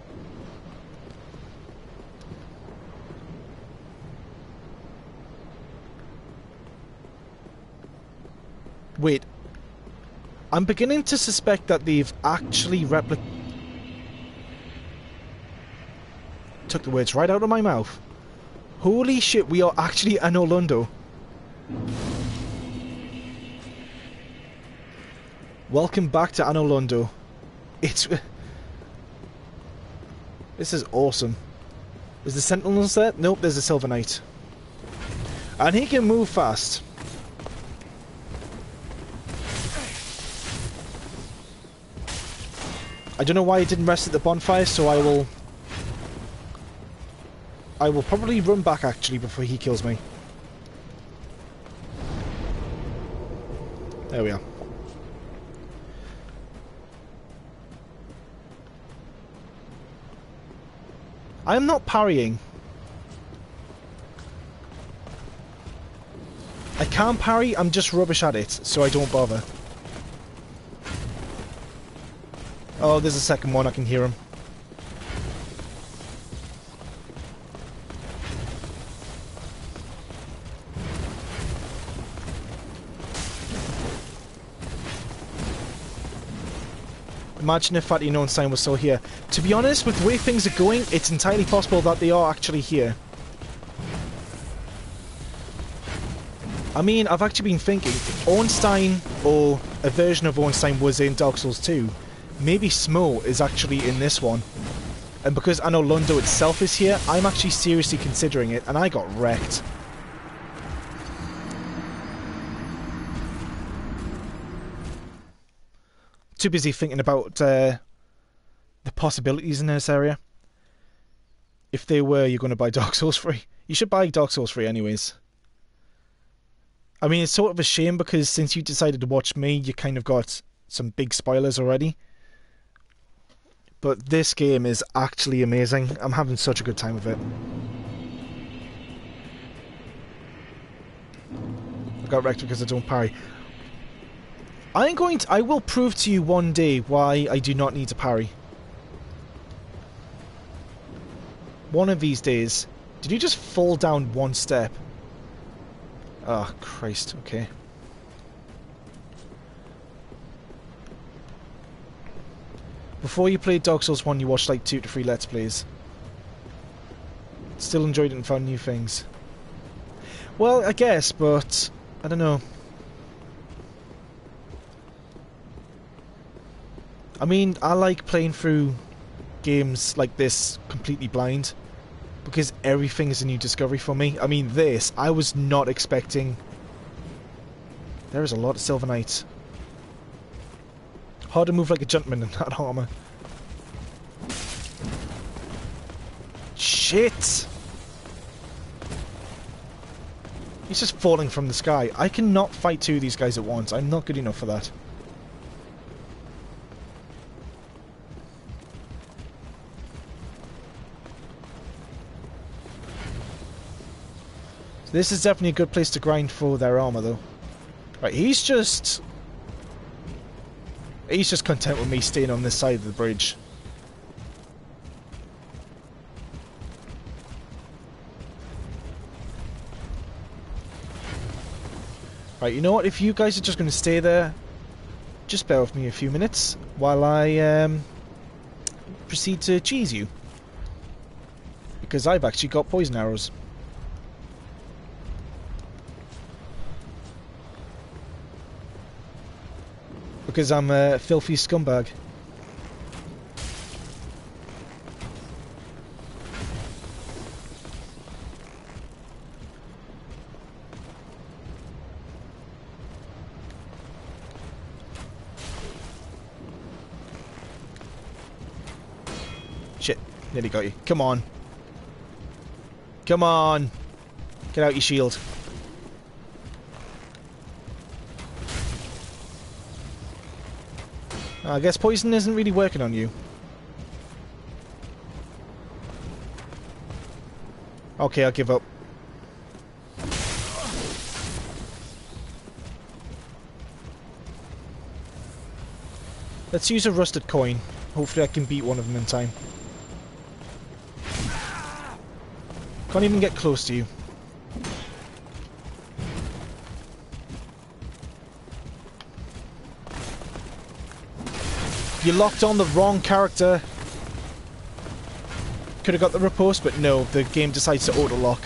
Wait. I'm beginning to suspect that they've actually repli- Took the words right out of my mouth. Holy shit, we are actually Anno Lundo. Welcome back to Anno Lundo. It's... This is awesome. Is the Sentinels there? Nope, there's a Silver Knight. And he can move fast. I don't know why he didn't rest at the bonfire, so I will... I will probably run back, actually, before he kills me. There we are. I am not parrying. I can parry, I'm just rubbish at it, so I don't bother. Oh, there's a second one, I can hear him. Imagine if Fatty and Einstein was still here. To be honest, with the way things are going, it's entirely possible that they are actually here. I mean, I've actually been thinking, if Ornstein, or a version of Ornstein, was in Dark Souls two, maybe Smo is actually in this one. And because I know Lundo itself is here, I'm actually seriously considering it, and I got wrecked. Too busy thinking about uh, the possibilities in this area. If they were, you're going to buy Dark Souls three. You should buy Dark Souls three anyways. I mean, it's sort of a shame because since you decided to watch me, you kind of got some big spoilers already. But this game is actually amazing. I'm having such a good time with it. I got wrecked because I don't parry. I'm going to, I will prove to you one day why I do not need to parry. One of these days. Did you just fall down one step? Oh, Christ, okay. Before you played Dark Souls one, you watched like two to three Let's Plays. Still enjoyed it and found new things. Well, I guess, but I don't know. I mean, I like playing through games like this completely blind, because everything is a new discovery for me. I mean, this, I was not expecting... There is a lot of Silver Knights. Hard to move like a gentleman in that armor. Shit! He's just falling from the sky. I cannot fight two of these guys at once. I'm not good enough for that. This is definitely a good place to grind for their armor, though. Right, he's just... He's just content with me staying on this side of the bridge. Right, you know what? If you guys are just going to stay there, just bear with me a few minutes while I um, proceed to cheese you. Because I've actually got poison arrows. Because I'm a filthy scumbag. Shit, nearly got you. Come on. Come on. Get out your shield. I guess poison isn't really working on you. Okay, I'll give up. Let's use a rusted coin. Hopefully I can beat one of them in time. Can't even get close to you. You locked on the wrong character. Could have got the riposte, but no, the game decides to auto-lock.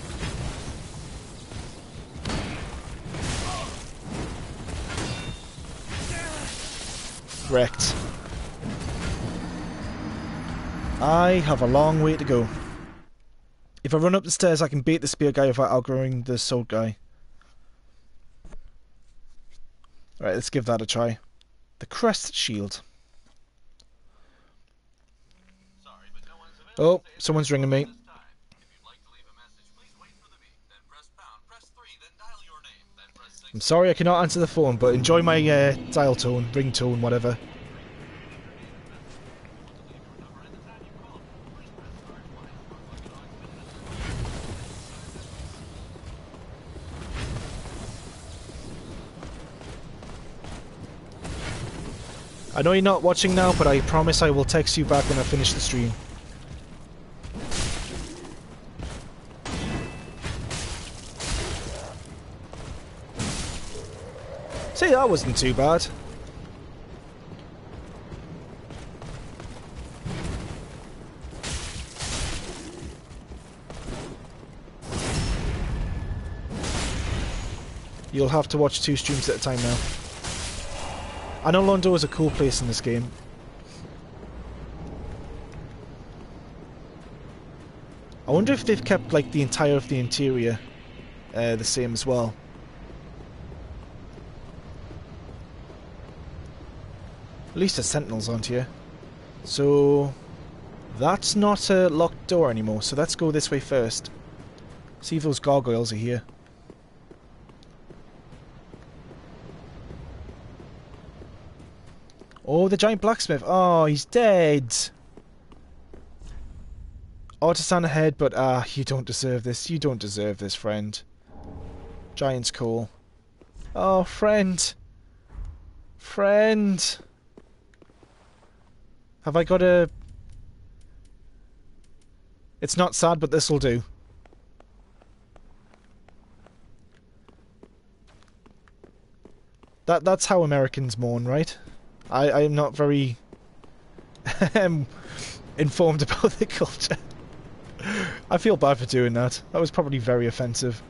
Wrecked. I have a long way to go. If I run up the stairs, I can beat the spear guy without outgrowing the sword guy. Right, let's give that a try. The crest shield. Oh, someone's ringing me. I'm sorry I cannot answer the phone, but enjoy my uh, dial tone, ringtone, whatever. I know you're not watching now, but I promise I will text you back when I finish the stream. See, that wasn't too bad. You'll have to watch two streams at a time now. I know Londo is a cool place in this game. I wonder if they've kept like the entire of the interior uh, the same as well. At least the sentinels aren't here. So that's not a locked door anymore, so let's go this way first. See if those gargoyles are here. Oh, the giant blacksmith. Oh, he's dead. Artisan ahead, but ah, you don't deserve this. You don't deserve this, friend. Giant's cool. Oh, friend. Friend. Have I got a... It's not sad, but this'll do. That that's how Americans mourn, right? I, I am not very um, informed about the culture. I feel bad for doing that. That was probably very offensive.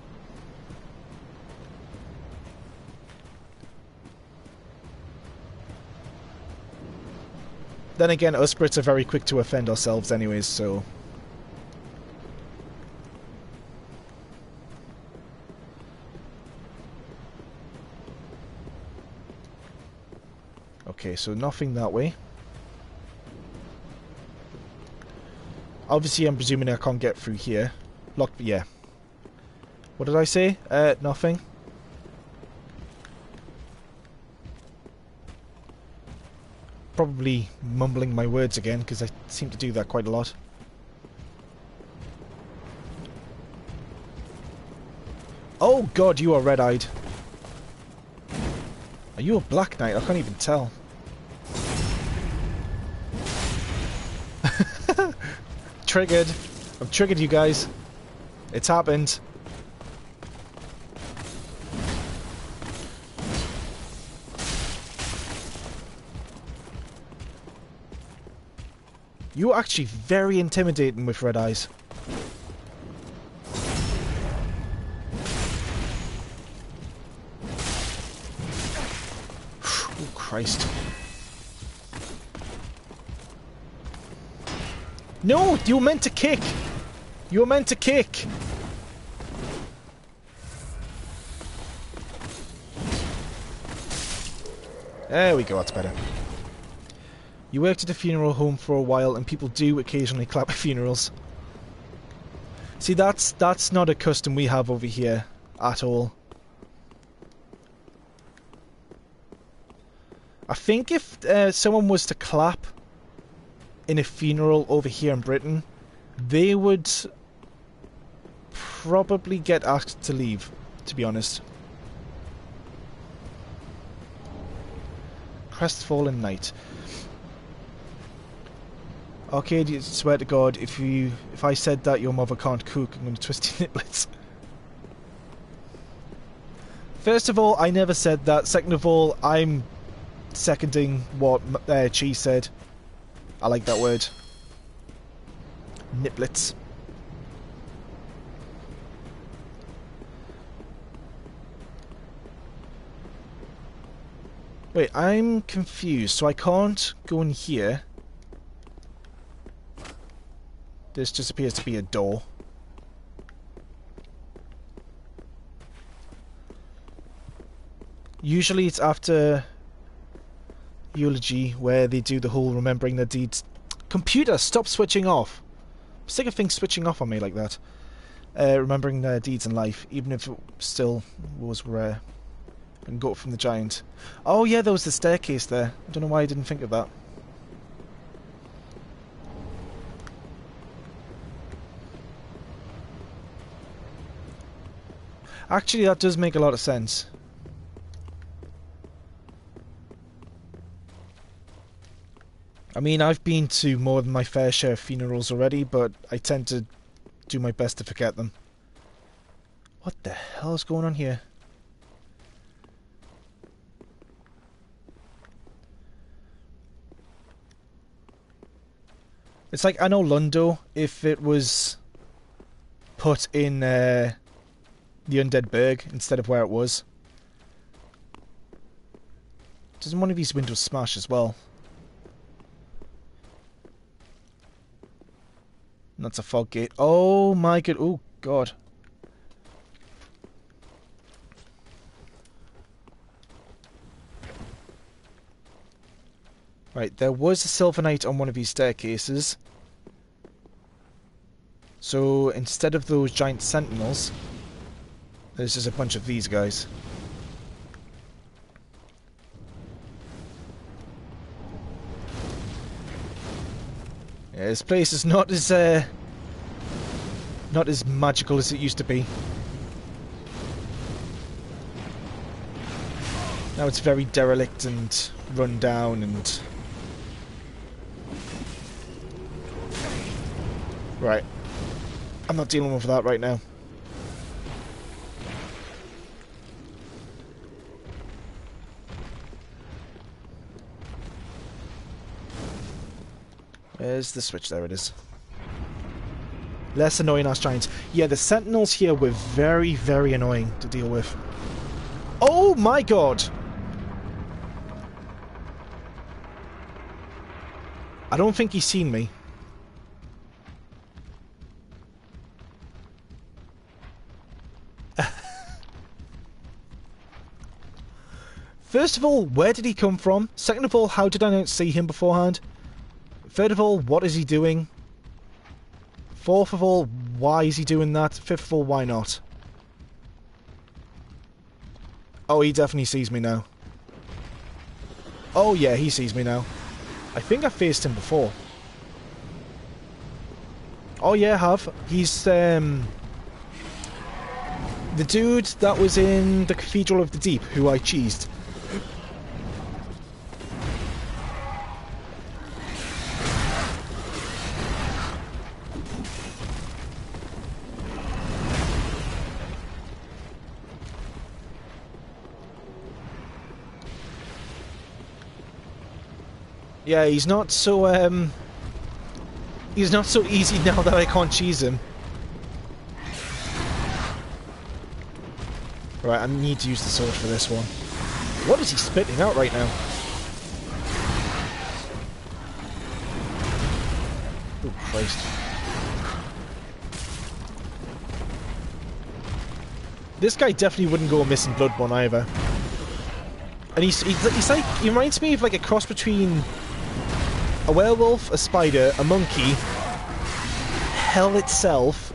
Then again, us Brits are very quick to offend ourselves anyways, so... Okay, so nothing that way. Obviously, I'm presuming I can't get through here. Locked, yeah. What did I say? Uh, nothing. Probably mumbling my words again, because I seem to do that quite a lot. Oh god, you are red-eyed. Are you a Black Knight? I can't even tell. Triggered. I've triggered you guys. It's happened. You're actually very intimidating with red eyes. Oh, Christ. No! You were meant to kick! You were meant to kick! There we go, that's better. You worked at a funeral home for a while, and people do occasionally clap at funerals. See, that's that's not a custom we have over here at all. I think if uh, someone was to clap in a funeral over here in Britain, they would probably get asked to leave, to be honest. Crestfallen Knight. Arcade, you swear to God, if you if I said that your mother can't cook, I'm going to twist your niblets. First of all, I never said that. Second of all, I'm seconding what uh, Chi said. I like that word. Niblets. Wait, I'm confused. So I can't go in here. This just appears to be a door. Usually it's after eulogy where they do the whole remembering their deeds. Computer, stop switching off. I'm sick of things switching off on me like that. Uh, remembering their deeds in life, even if it still was rare. and go up from the giant. Oh yeah, there was the staircase there. I don't know why I didn't think of that. Actually, that does make a lot of sense. I mean, I've been to more than my fair share of funerals already, but I tend to do my best to forget them. What the hell is going on here? It's like Anno Lundo if it was put in uh, the Undead Burg instead of where it was. Doesn't one of these windows smash as well? And that's a fog gate. Oh my god. Oh god. Right, there was a Silver Knight on one of these staircases. So instead of those giant sentinels, there's just a bunch of these guys. Yeah, this place is not as uh, not as magical as it used to be. Now it's very derelict and run down and... Right. I'm not dealing with that right now. Where's the switch? There it is. Less annoying as giants. Yeah, the sentinels here were very, very annoying to deal with. Oh my god! I don't think he's seen me. First of all, where did he come from? Second of all, how did I not see him beforehand? Third of all, what is he doing? Fourth of all, why is he doing that? Fifth of all, why not? Oh, he definitely sees me now. Oh yeah, he sees me now. I think I faced him before. Oh yeah, I have. He's um, the dude that was in the Cathedral of the Deep, who I cheesed. Yeah, he's not so, um... He's not so easy now that I can't cheese him. Right, I need to use the sword for this one. What is he spitting out right now? Oh, Christ. This guy definitely wouldn't go missing Bloodborne either. And he's, he's, he's like, he reminds me of like a cross between a werewolf, a spider, a monkey, hell itself,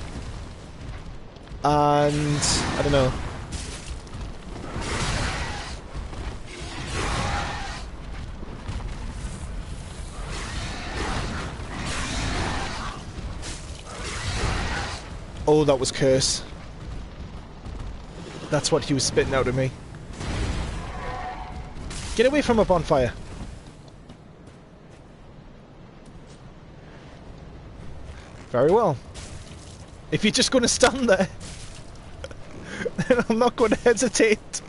and I don't know. Oh, that was curse. That's what he was spitting out at me. Get away from a bonfire. Very well. If you're just going to stand there, then I'm not going to hesitate.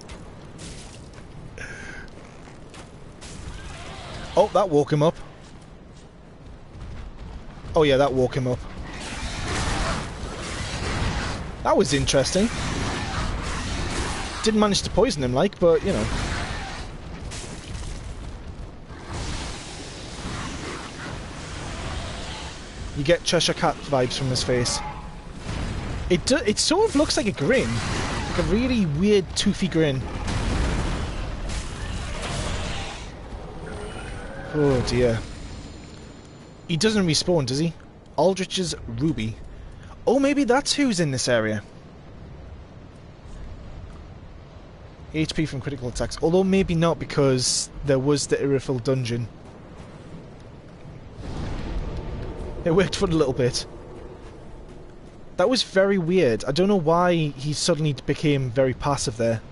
Oh, that woke him up. Oh yeah, that woke him up. That was interesting. Didn't manage to poison him, like, but, you know. You get Cheshire Cat vibes from his face. It do, it sort of looks like a grin. Like a really weird, toothy grin. Oh dear. He doesn't respawn, does he? Aldrich's Ruby. Oh, maybe that's who's in this area. H P from critical attacks. Although maybe not, because there was the Irithyll dungeon. It worked for a little bit. That was very weird. I don't know why he suddenly became very passive there.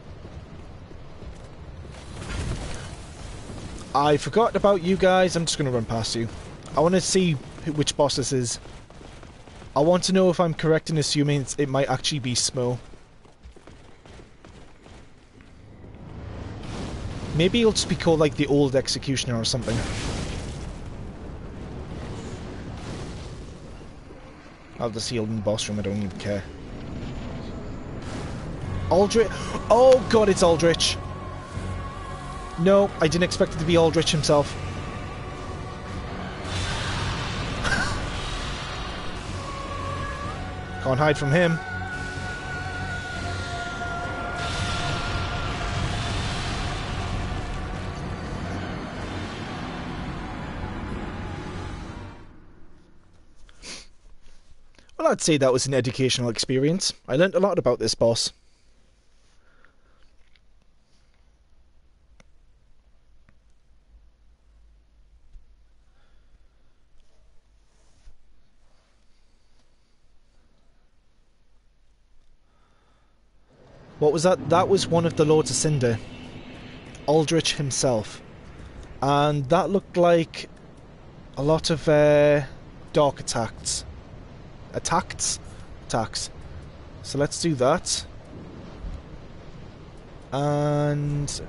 I forgot about you guys. I'm just going to run past you. I want to see which boss this is. I want to know if I'm correct in assuming it's, it might actually be Smo. Maybe it'll just be called like the Old Executioner or something. I'll just heal in the boss room, I don't even care. Aldrich. Oh god, it's Aldrich. No, I didn't expect it to be Aldrich himself. Can't hide from him. Well, I'd say that was an educational experience. I learnt a lot about this boss. What was that? That was one of the Lords of Cinder. Aldrich himself. And that looked like a lot of uh, dark attacks. Attacks? Attacks. So let's do that. And...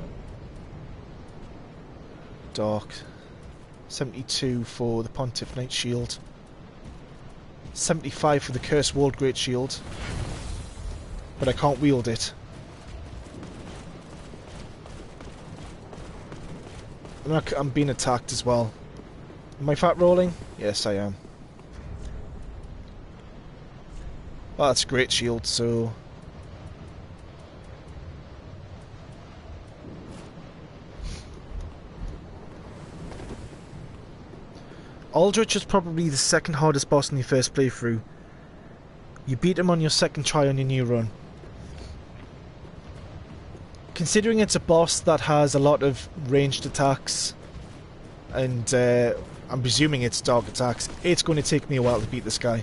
Dark. seventy-two for the Pontiff Knight Shield. seventy-five for the Cursed World Great Shield. But I can't wield it. I'm, not, I'm being attacked as well. Am I fat rolling? Yes, I am. Well, that's a great shield, so... Aldrich is probably the second hardest boss in your first playthrough. You beat him on your second try on your new run. Considering it's a boss that has a lot of ranged attacks, and uh, I'm presuming it's dark attacks, it's going to take me a while to beat this guy.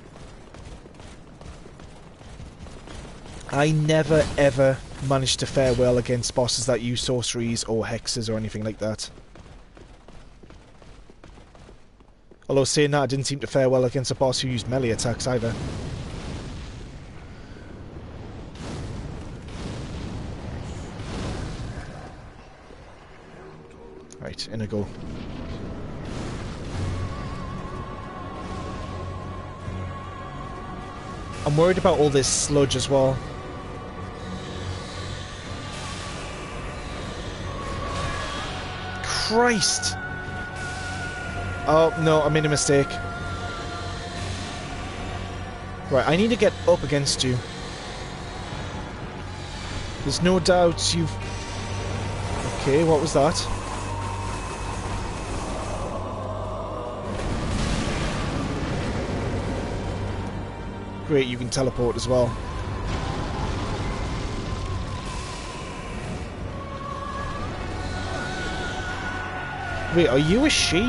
I never ever managed to fare well against bosses that use sorceries or hexes or anything like that. Although saying that, I didn't seem to fare well against a boss who used melee attacks either. Right, in I go. I'm worried about all this sludge as well. Christ! Oh, no, I made a mistake. Right, I need to get up against you. There's no doubt you've... Okay, what was that? Great, you can teleport as well. Wait, are you a she?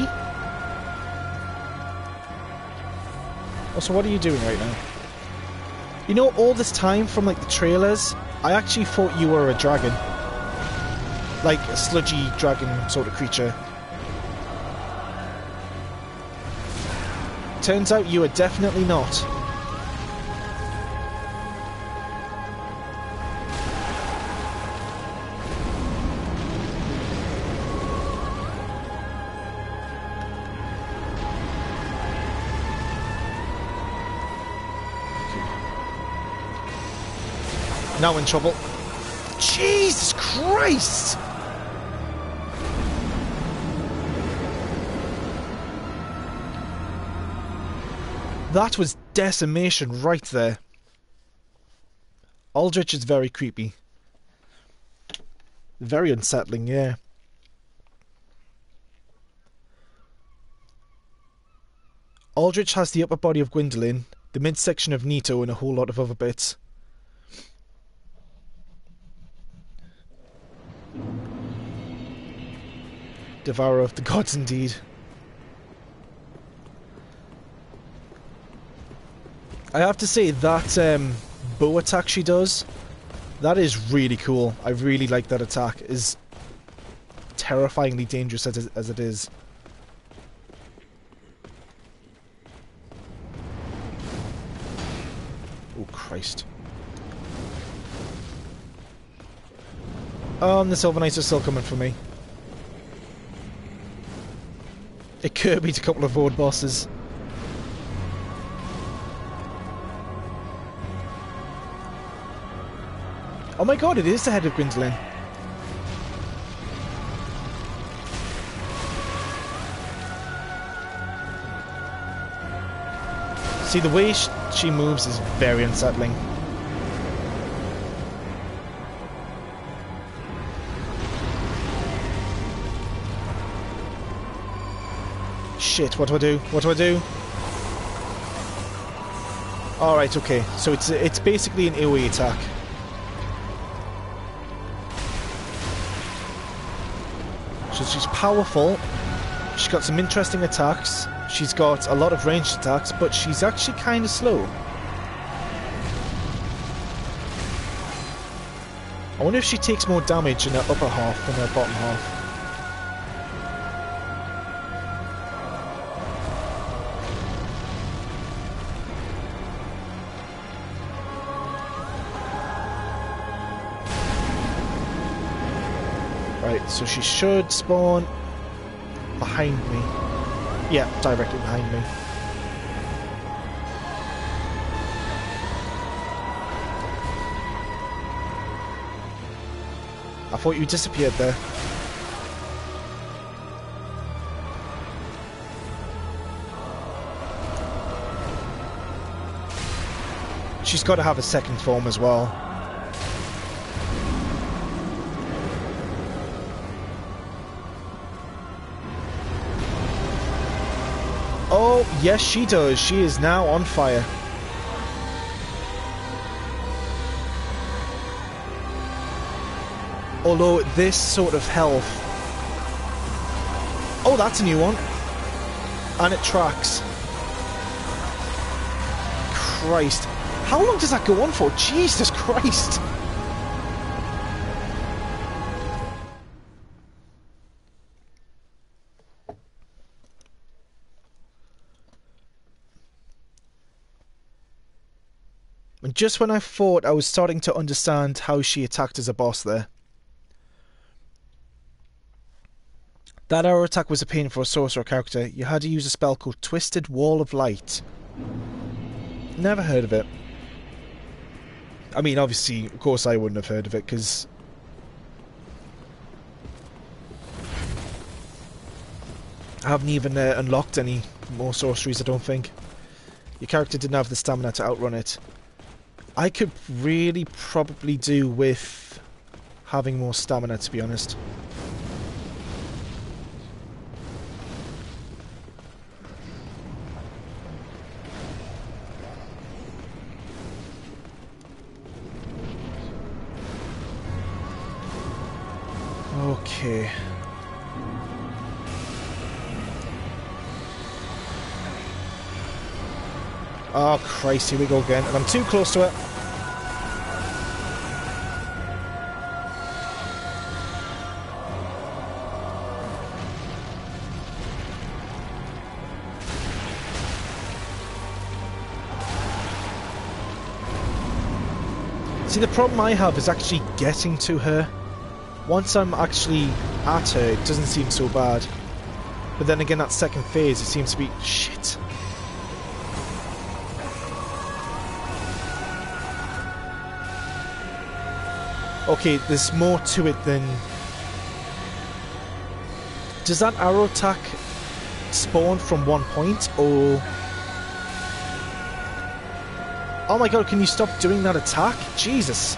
Also, what are you doing right now? You know, all this time from like the trailers, I actually thought you were a dragon. Like a sludgy dragon sort of creature. Turns out you are definitely not. Now in trouble. Jesus Christ! That was decimation right there. Aldrich is very creepy. Very unsettling, yeah. Aldrich has the upper body of Gwyndolin, the midsection of Nito, and a whole lot of other bits. Devourer of the gods, indeed. I have to say, that um, bow attack she does, that is really cool. I really like that attack. Is terrifyingly dangerous as, as it is. Oh, Christ. Um, the Silver Knights are still coming for me. It Kirby'd a couple of Void bosses. Oh my god, it is the head of Gwendolyn. See, the way sh she moves is very unsettling. Shit, what do I do? What do I do? Alright, okay. So it's it's basically an AoE attack. So she's powerful. She's got some interesting attacks. She's got a lot of ranged attacks, but she's actually kind of slow. I wonder if she takes more damage in her upper half than her bottom half. Right, so she should spawn behind me. Yeah, directly behind me. I thought you disappeared there. She's got to have a second form as well. Oh, yes she does. She is now on fire. Although this sort of health... Oh, that's a new one. And it tracks. Christ. How long does that go on for? Jesus Christ. And just when I thought I was starting to understand how she attacked as a boss there. That arrow attack was a pain for a sorcerer character. You had to use a spell called Twisted Wall of Light. Never heard of it. I mean, obviously, of course I wouldn't have heard of it, because... I haven't even uh, unlocked any more sorceries, I don't think. Your character didn't have the stamina to outrun it. I could really probably do with having more stamina, to be honest. Okay. Oh Christ, here we go again, and I'm too close to it. See, the problem I have is actually getting to her. Once I'm actually at her, it doesn't seem so bad. But then again, that second phase, it seems to be... Shit. Okay, there's more to it than... Does that arrow attack spawn from one point, or... Oh my god, can you stop doing that attack? Jesus.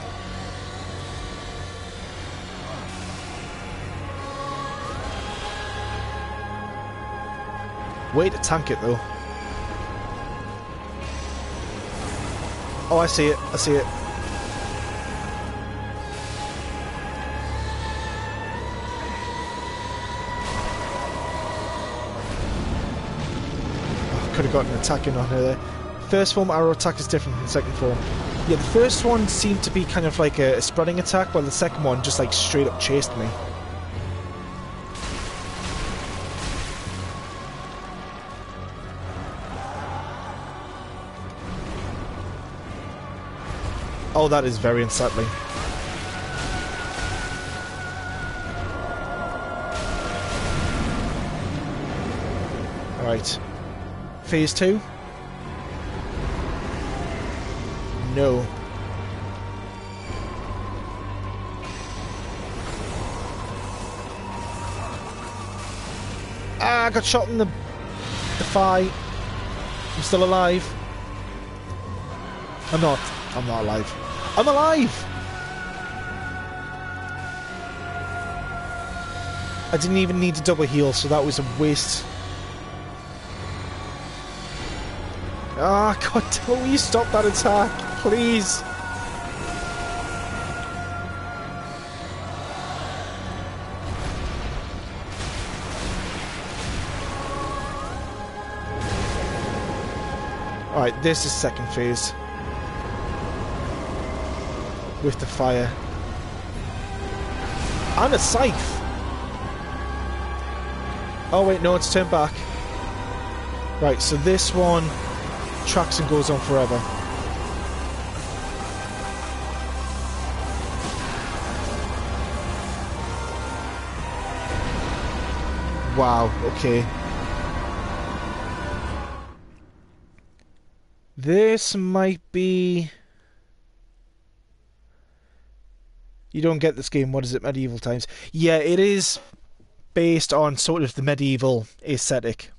Way to tank it, though. Oh, I see it. I see it. could have gotten an attack in on her there. First form arrow attack is different from the second form. Yeah, the first one seemed to be kind of like a, a spreading attack, while the second one just like straight up chased me. Oh, that is very unsettling. Alright. Phase two? No. Ah, I got shot in the, the thigh. I'm still alive. I'm not. I'm not alive. I'm alive! I didn't even need to double heal, so that was a waste. Ah, God, will you stop that attack, please? Alright, this is second phase. With the fire. And a scythe! Oh wait, no, it's turned back. Right, so this one tracks and goes on forever. Wow, okay. This might be... You don't get this game, what is it, Medieval Times? Yeah, it is based on sort of the medieval aesthetic.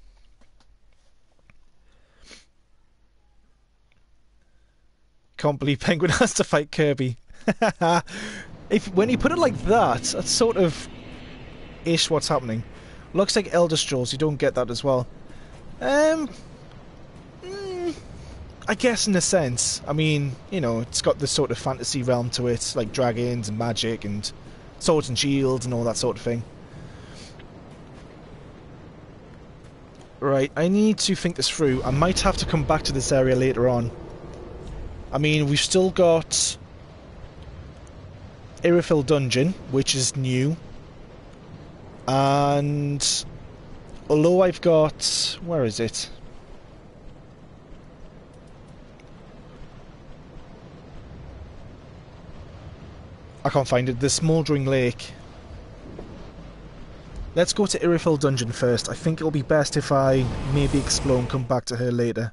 Can't believe Penguin has to fight Kirby. If when you put it like that, that's sort of ish what's happening. Looks like Elder Scrolls, you don't get that as well. Um, mm, I guess in a sense. I mean, you know, it's got this sort of fantasy realm to it, like dragons and magic and swords and shields and all that sort of thing. Right, I need to think this through. I might have to come back to this area later on. I mean, we've still got Irithyll Dungeon, which is new. And although I've got... Where is it? I can't find it. The Smouldering Lake. Let's go to Irithyll Dungeon first. I think it'll be best if I maybe explore and come back to her later.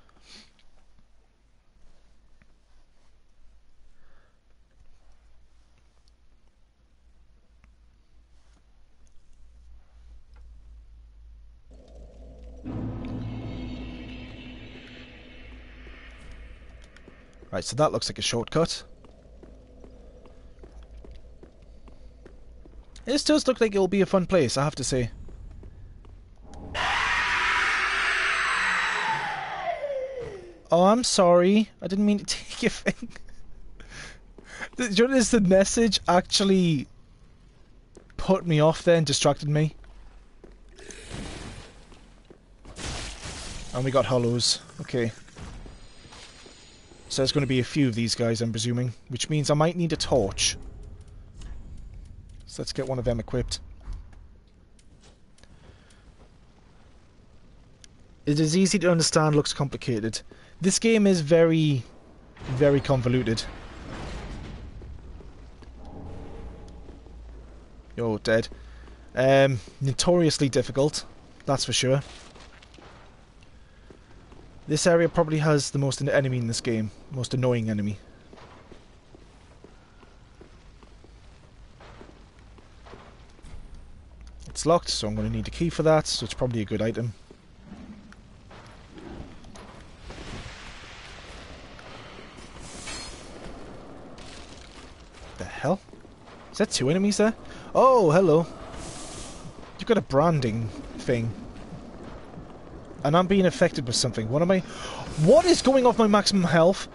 Right, so that looks like a shortcut. This does look like it'll be a fun place, I have to say. Oh, I'm sorry. I didn't mean to take your thing. Do you notice the message actually put me off there and distracted me? And we got hollows. Okay. So there's going to be a few of these guys, I'm presuming, which means I might need a torch. So let's get one of them equipped. It is easy to understand, looks complicated. This game is very, very convoluted. You're dead. Um, notoriously difficult, that's for sure. This area probably has the most enemy in this game. Most annoying enemy. It's locked, so I'm going to need a key for that, so it's probably a good item. The hell? Is that two enemies there? Oh, hello. You've got a branding thing. And I'm being affected with something. What am I... What is going off my maximum health?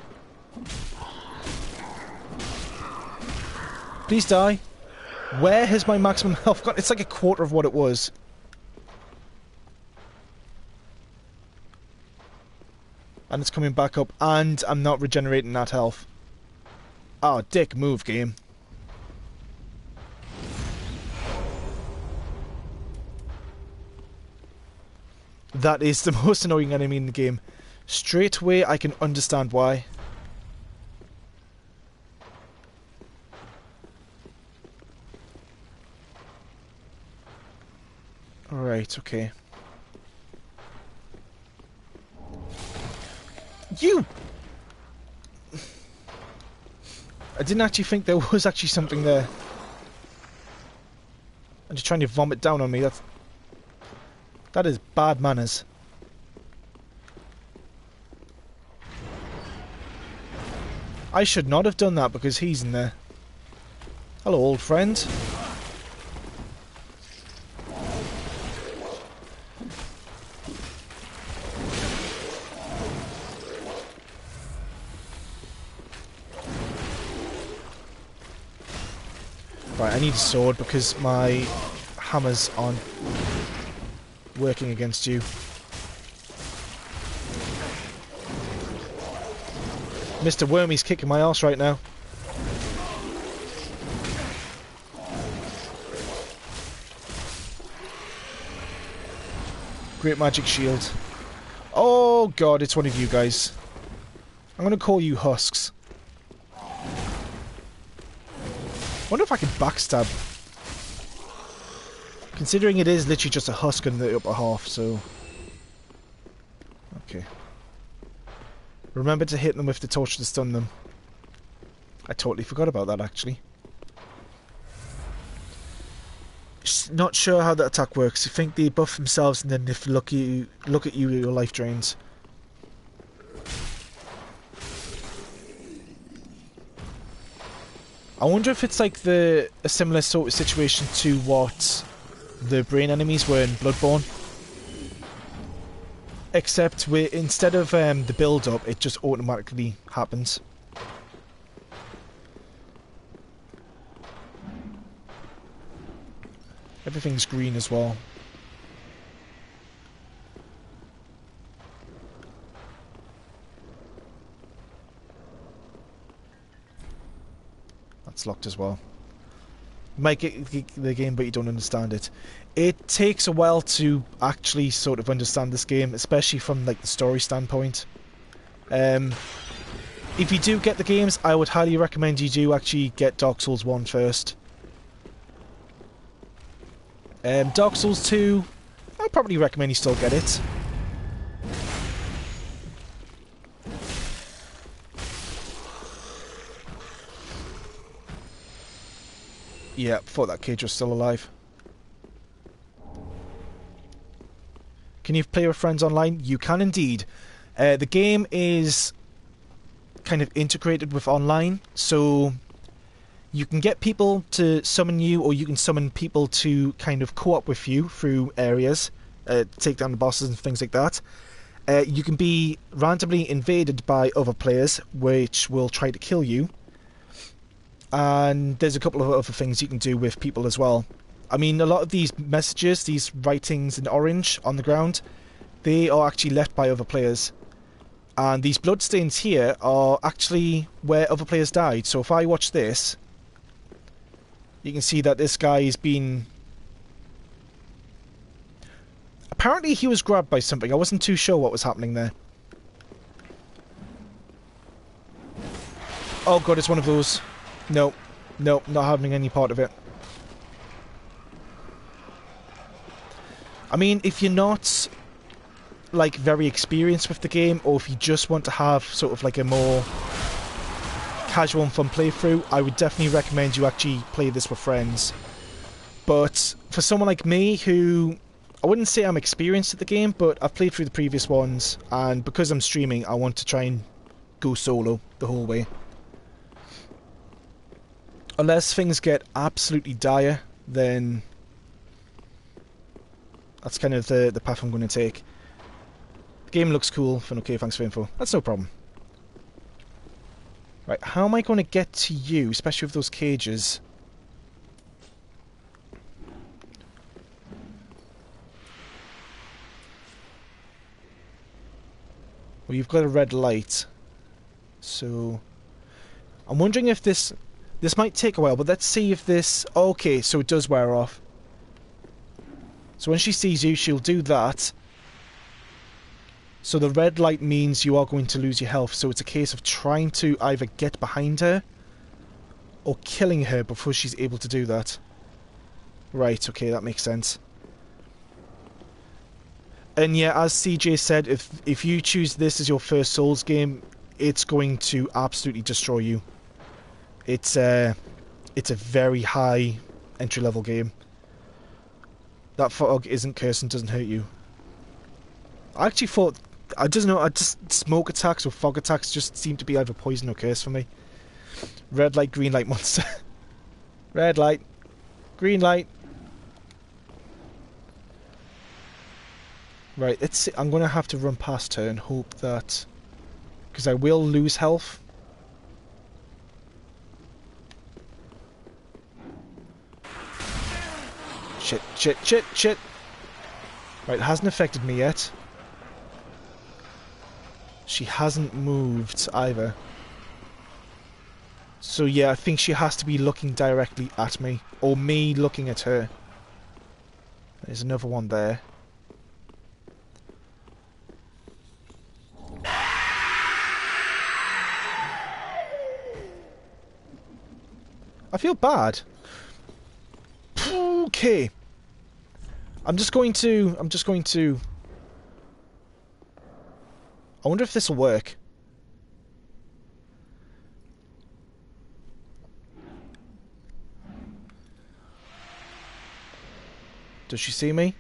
Please die. Where has my maximum health gone? It's like a quarter of what it was. And it's coming back up, and I'm not regenerating that health. Oh, dick move, game. That is the most annoying enemy in the game. Straight away, I can understand why. Alright, okay. You! I didn't actually think there was actually something there. I'm just trying to vomit down on me. That's... That is bad manners. I should not have done that because he's in there. Hello, old friend. Right, I need a sword because my hammers aren't working against you. Mister Wormy's kicking my ass right now. Great magic shield. Oh god, it's one of you guys. I'm gonna call you husks. Wonder if I can backstab. Considering it is literally just a husk in the upper half, so... Okay. Remember to hit them with the torch to stun them. I totally forgot about that, actually. Just not sure how that attack works. I think they buff themselves and then if look, you, look at you, your life drains. I wonder if it's like the a similar sort of situation to what the brain enemies were in Bloodborne. Except we instead of um, the build-up, it just automatically happens. Everything's green as well. That's locked as well. You might get the game, but you don't understand it. It takes a while to actually sort of understand this game, especially from like the story standpoint. Um, if you do get the games, I would highly recommend you do actually get Dark Souls one first. Um, Dark Souls two, I'd probably recommend you still get it. Yeah, thought that cage was still alive. Can you play with friends online? You can indeed. Uh, the game is kind of integrated with online, so you can get people to summon you, or you can summon people to kind of co-op with you through areas, uh, take down the bosses and things like that. Uh, you can be randomly invaded by other players, which will try to kill you. And there's a couple of other things you can do with people as well. I mean, a lot of these messages, these writings in orange on the ground, they are actually left by other players. And these bloodstains here are actually where other players died. So if I watch this, you can see that this guy has been... Apparently he was grabbed by something. I wasn't too sure what was happening there. Oh god, it's one of those. No, no, not having any part of it. I mean, if you're not, like, very experienced with the game, or if you just want to have sort of like a more casual and fun playthrough, I would definitely recommend you actually play this with friends. But for someone like me, who, I wouldn't say I'm experienced at the game, but I've played through the previous ones, and because I'm streaming, I want to try and go solo the whole way. Unless things get absolutely dire, then that's kind of the, the path I'm going to take. The game looks cool. Fun, okay, thanks for info. That's no problem. Right, how am I going to get to you, especially with those cages? Well, you've got a red light. So... I'm wondering if this... This might take a while, but let's see if this... Okay, so it does wear off. So when she sees you, she'll do that. So the red light means you are going to lose your health. So it's a case of trying to either get behind her or killing her before she's able to do that. Right, okay, that makes sense. And yeah, as C J said, if if you choose this as your first Souls game, it's going to absolutely destroy you. It's uh, it's a very high entry level game. That fog isn't cursed and doesn't hurt you. I actually thought, I don't know, I just smoke attacks or fog attacks just seem to be either poison or curse for me. Red light, green light monster. Red light, green light. Right, let's see. I'm going to have to run past her and hope that... Because I will lose health. Shit, shit, shit, shit. Right, it hasn't affected me yet. She hasn't moved either. So yeah, I think she has to be looking directly at me. Or me looking at her. There's another one there. I feel bad. Okay. I'm just going to... I'm just going to... I wonder if this will work. Does she see me?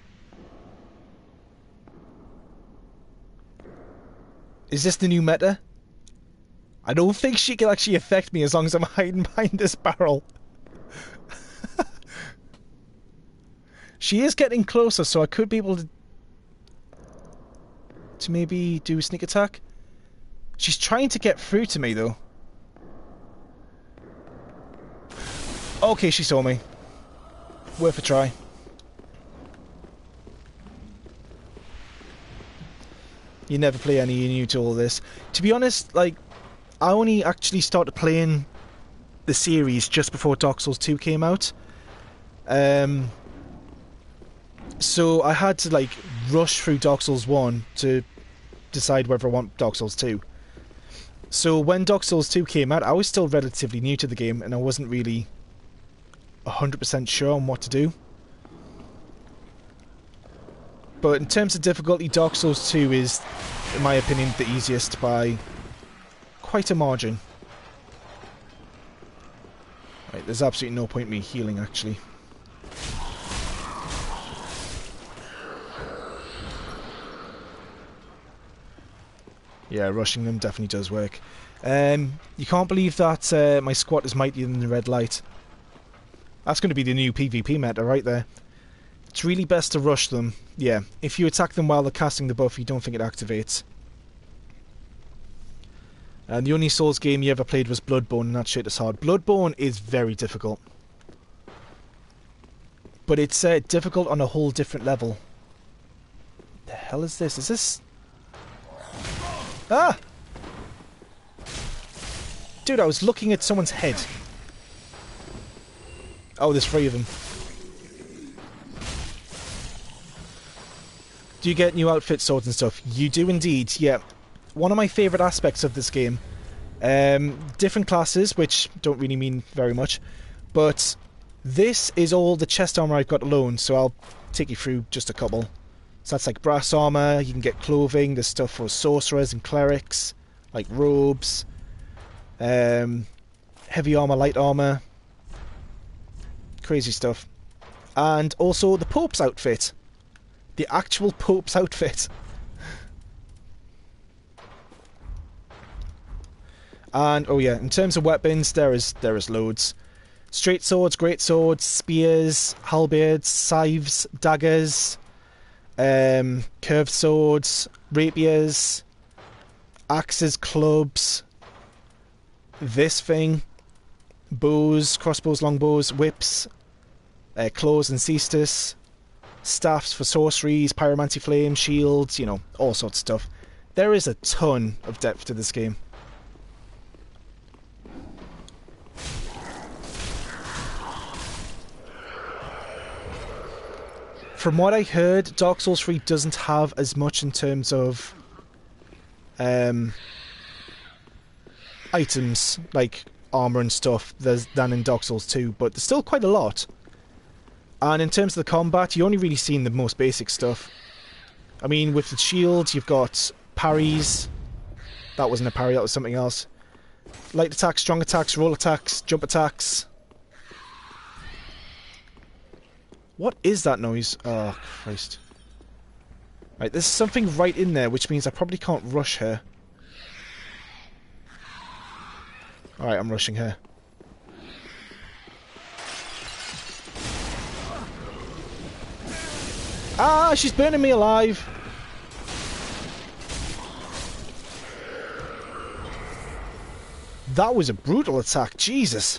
Is this the new meta? I don't think she can actually affect me as long as I'm hiding behind this barrel. She is getting closer, so I could be able to... to maybe do a sneak attack. She's trying to get through to me, though. Okay, she saw me. Worth a try. You never play any, you're new to all this. To be honest, like... I only actually started playing the series just before Dark Souls two came out. Um, so I had to like rush through Dark Souls one to decide whether I want Dark Souls two. So when Dark Souls two came out, I was still relatively new to the game and I wasn't really one hundred percent sure on what to do. But in terms of difficulty, Dark Souls two is, in my opinion, the easiest by quite a margin. Right, there's absolutely no point in me healing, actually. Yeah, rushing them definitely does work. Um, you can't believe that uh, my squat is mightier than the red light. That's going to be the new PvP meta right there. It's really best to rush them. Yeah, if you attack them while they're casting the buff, you don't think it activates. And the only Souls game you ever played was Bloodborne, and that shit is hard. Bloodborne is very difficult. But it's uh, difficult on a whole different level. The hell is this? Is this... Ah! Dude, I was looking at someone's head. Oh, there's three of them. Do you get new outfits, swords and stuff? You do indeed, yeah. One of my favourite aspects of this game, um, different classes, which don't really mean very much, but this is all the chest armour I've got alone, so I'll take you through just a couple. So that's like brass armour, you can get clothing, there's stuff for sorcerers and clerics, like robes, um, heavy armour, light armour, crazy stuff. And also the Pope's outfit. The actual Pope's outfit. And, oh yeah, in terms of weapons, there is there is loads. Straight swords, great swords, spears, halberds, scythes, daggers, um, curved swords, rapiers, axes, clubs, this thing, bows, crossbows, longbows, whips, uh, claws and cestus, staffs for sorceries, pyromancy flame, shields, you know, all sorts of stuff. There is a ton of depth to this game. From what I heard, Dark Souls three doesn't have as much in terms of um, items, like armor and stuff, there's, than in Dark Souls two, but there's still quite a lot. And in terms of the combat, you only really seen the most basic stuff. I mean, with the shield, you've got parries. That wasn't a parry, that was something else. Light attacks, strong attacks, roll attacks, jump attacks. What is that noise? Oh, Christ. Right, there's something right in there, which means I probably can't rush her. Alright, I'm rushing her. Ah, she's burning me alive! That was a brutal attack, Jesus!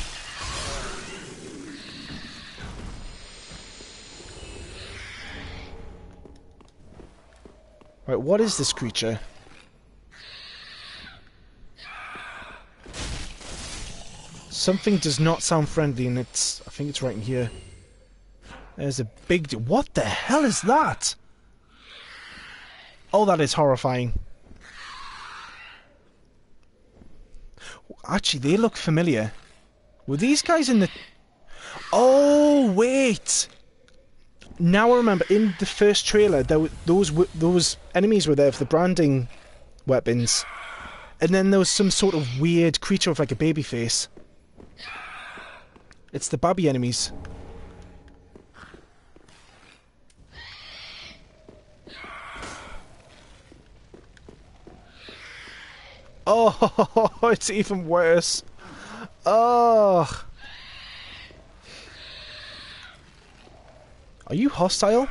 Right, what is this creature? Something does not sound friendly, and it's... I think it's right in here. There's a big... What the hell is that? Oh, that is horrifying. Actually, they look familiar. Were these guys in the... Oh, wait! Now I remember, in the first trailer, there were, those those enemies were there for the branding weapons. And then there was some sort of weird creature with like a baby face. It's the Babby enemies. Oh, it's even worse. Oh. Are you hostile?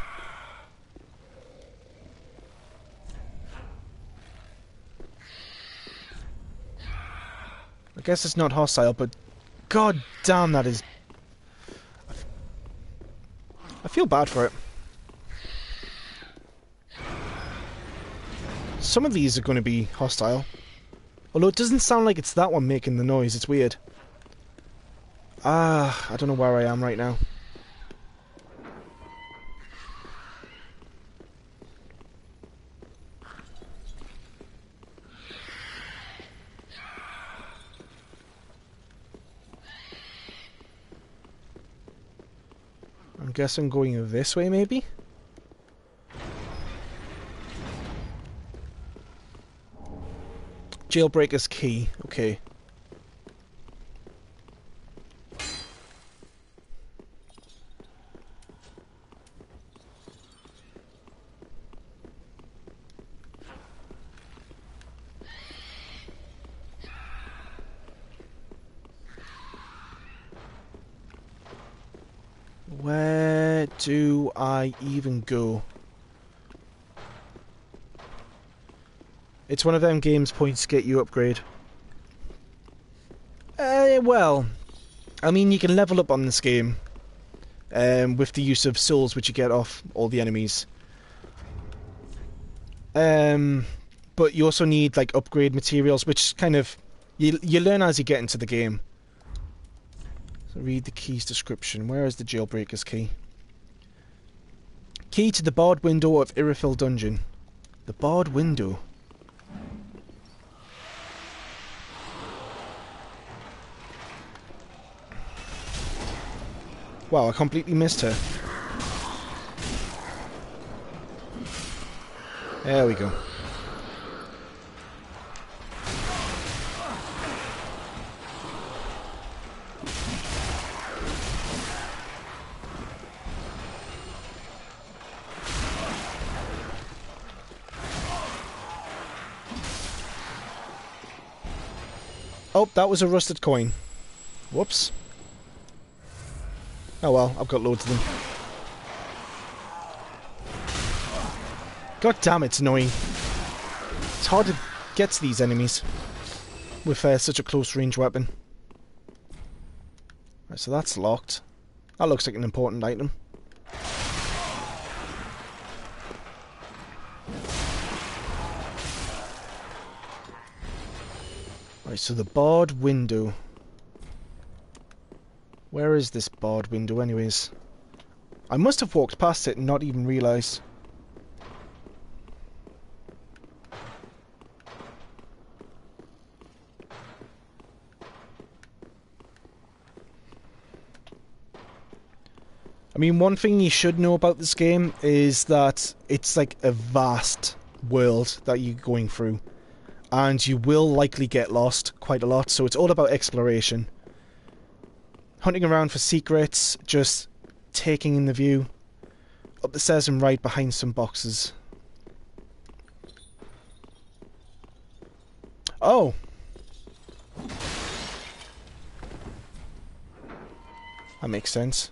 I guess it's not hostile, but god damn, that is... I feel bad for it. Some of these are going to be hostile. Although it doesn't sound like it's that one making the noise, it's weird. Ah, I don't know where I am right now. I guess I'm going this way, maybe? Jailbreaker's key, okay. Where do I even go? It's one of them games points get you upgrade. Uh, well, I mean, you can level up on this game um, with the use of souls, which you get off all the enemies. Um, but you also need like upgrade materials, which kind of you you learn as you get into the game. So read the key's description. Where is the jailbreaker's key? Key to the barred window of Irophil Dungeon. The barred window. Wow, I completely missed her. There we go. Oh, that was a rusted coin. Whoops. Oh well, I've got loads of them. God damn, it's annoying. It's hard to get to these enemies with uh, such a close range weapon. Right, so that's locked. That looks like an important item. Right, so the barred window. Where is this barred window anyways? I must have walked past it and not even realised. I mean, one thing you should know about this game is that it's like a vast world that you're going through. And you will likely get lost quite a lot, so it's all about exploration. Hunting around for secrets, just taking in the view. Up the stairs and right behind some boxes. Oh! That makes sense.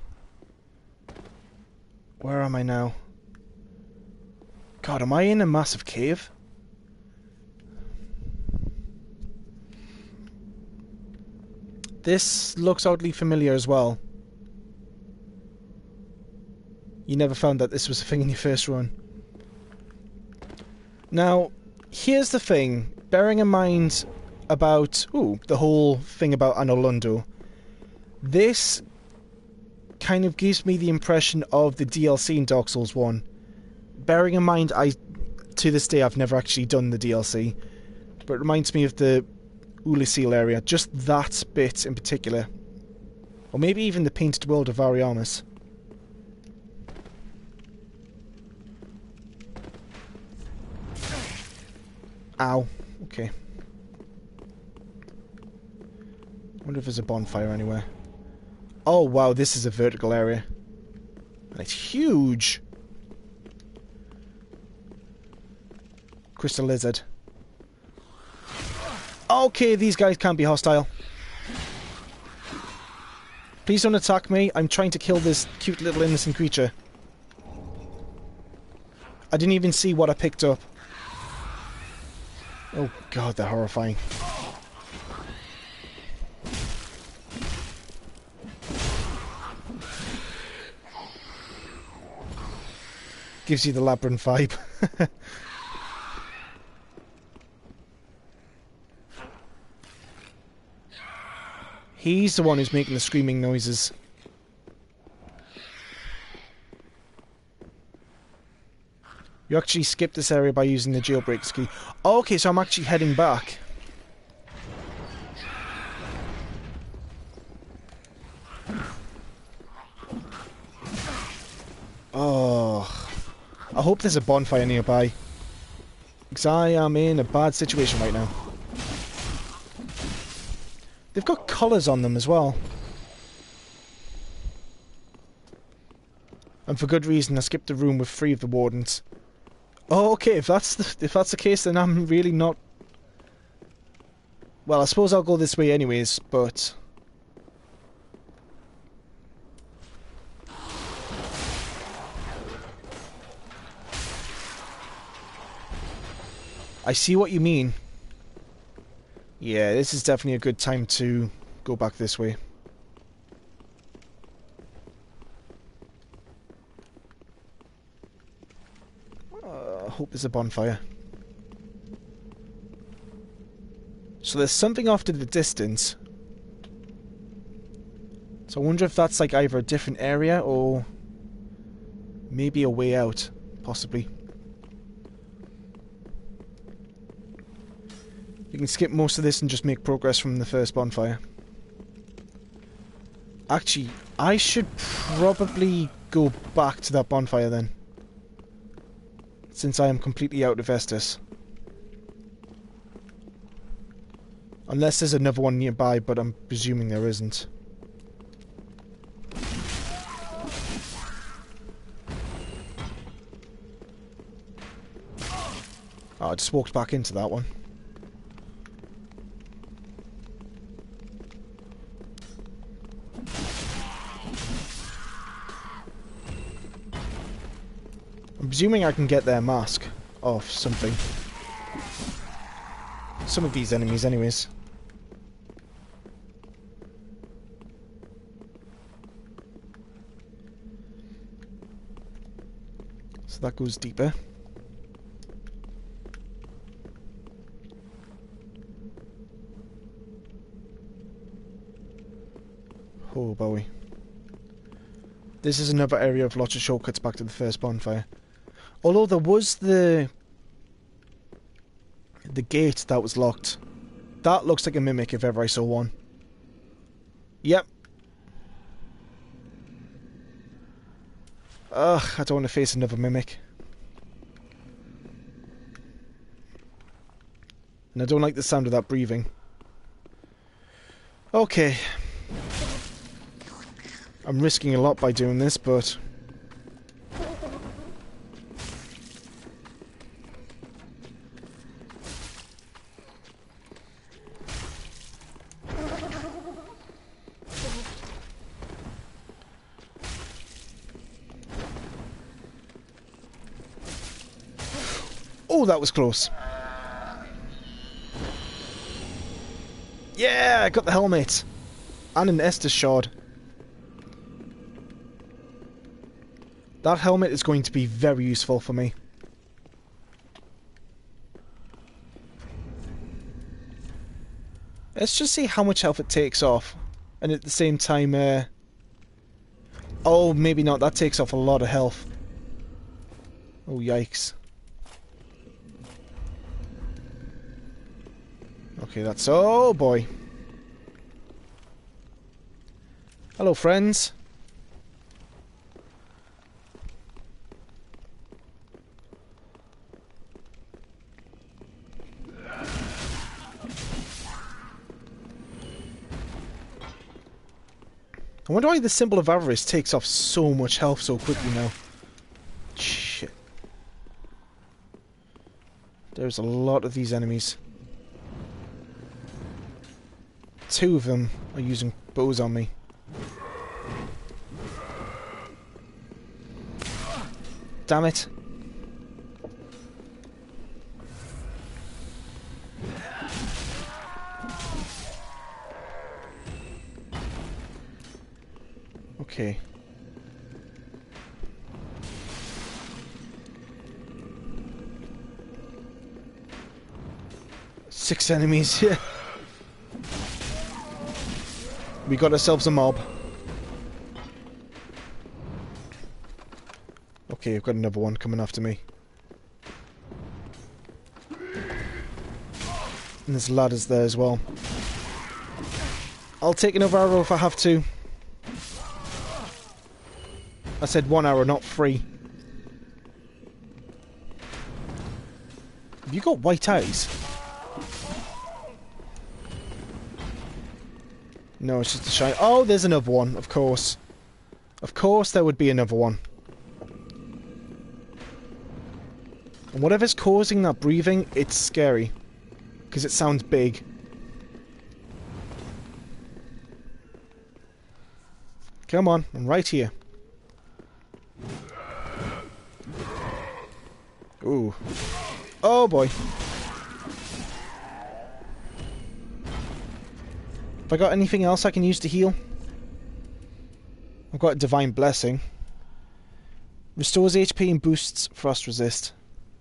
Where am I now? God, am I in a massive cave? This looks oddly familiar as well. You never found that this was a thing in your first run. Now, here's the thing. Bearing in mind about ooh, the whole thing about Anor Londo, this kind of gives me the impression of the D L C in Dark Souls one. Bearing in mind, I to this day I've never actually done the D L C, but it reminds me of the Ulasil area, just that bit in particular. Or maybe even the Painted World of Variamus. Ow. Okay. Wonder if there's a bonfire anywhere. Oh wow, this is a vertical area. And it's huge! Crystal Lizard. Okay, these guys can't be hostile. Please don't attack me. I'm trying to kill this cute little innocent creature. I didn't even see what I picked up. Oh god, they're horrifying. Gives you the labyrinth vibe. He's the one who's making the screaming noises. You actually skipped this area by using the jailbreak key. Oh, okay, so I'm actually heading back. Oh, I hope there's a bonfire nearby, because I am in a bad situation right now. They've got colours on them as well. And for good reason. I skipped the room with three of the wardens. Oh, okay, if that's the, if that's the case, then I'm really not... Well, I suppose I'll go this way anyways, but... I see what you mean. Yeah, this is definitely a good time to go back this way. Uh, I hope there's a bonfire. So there's something off to the distance. So I wonder if that's like either a different area or maybe a way out, possibly. You can skip most of this and just make progress from the first bonfire. Actually, I should probably go back to that bonfire then, since I am completely out of Estus. Unless there's another one nearby, but I'm presuming there isn't. Oh, I just walked back into that one. I'm presuming I can get their mask off something. Some of these enemies anyways. So that goes deeper. Oh, boy. This is another area of lots of shortcuts back to the first bonfire. Although there was the... the gate that was locked. That looks like a mimic if ever I saw one. Yep. Ugh, I don't want to face another mimic. And I don't like the sound of that breathing. Okay. I'm risking a lot by doing this, but... Oh, that was close. Yeah, I got the helmet. And an Estus shard. That helmet is going to be very useful for me. Let's just see how much health it takes off. And at the same time, uh... oh, maybe not. That takes off a lot of health. Oh, yikes. Okay, that's... oh, boy. Hello, friends. I wonder why the symbol of avarice takes off so much health so quickly now. Shit. There's a lot of these enemies. Two of them are using bows on me. Damn it. Okay. Six enemies here. We got ourselves a mob. Okay, I've got another one coming after me. And there's ladders there as well. I'll take another arrow if I have to. I said one arrow, not three. Have you got white eyes? No, it's just a shine. Oh, there's another one, of course. Of course there would be another one. And whatever's causing that breathing, it's scary. Because it sounds big. Come on, I'm right here. Ooh. Oh boy. Have I got anything else I can use to heal? I've got a Divine Blessing. Restores H P and boosts Frost Resist.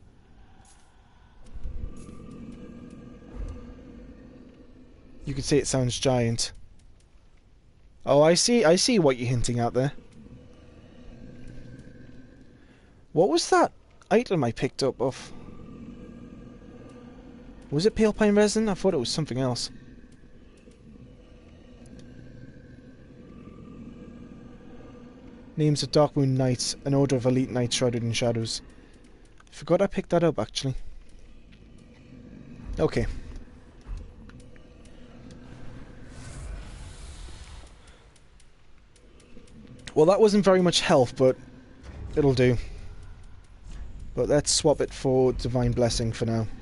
You could say it sounds giant. Oh, I see, I see what you're hinting at there. What was that item I picked up of? Was it Pale Pine Resin? I thought it was something else. Names of Darkmoon Knights, an order of elite knights shrouded in shadows. I forgot I picked that up, actually. Okay. Well, that wasn't very much health, but it'll do. But let's swap it for Divine Blessing for now.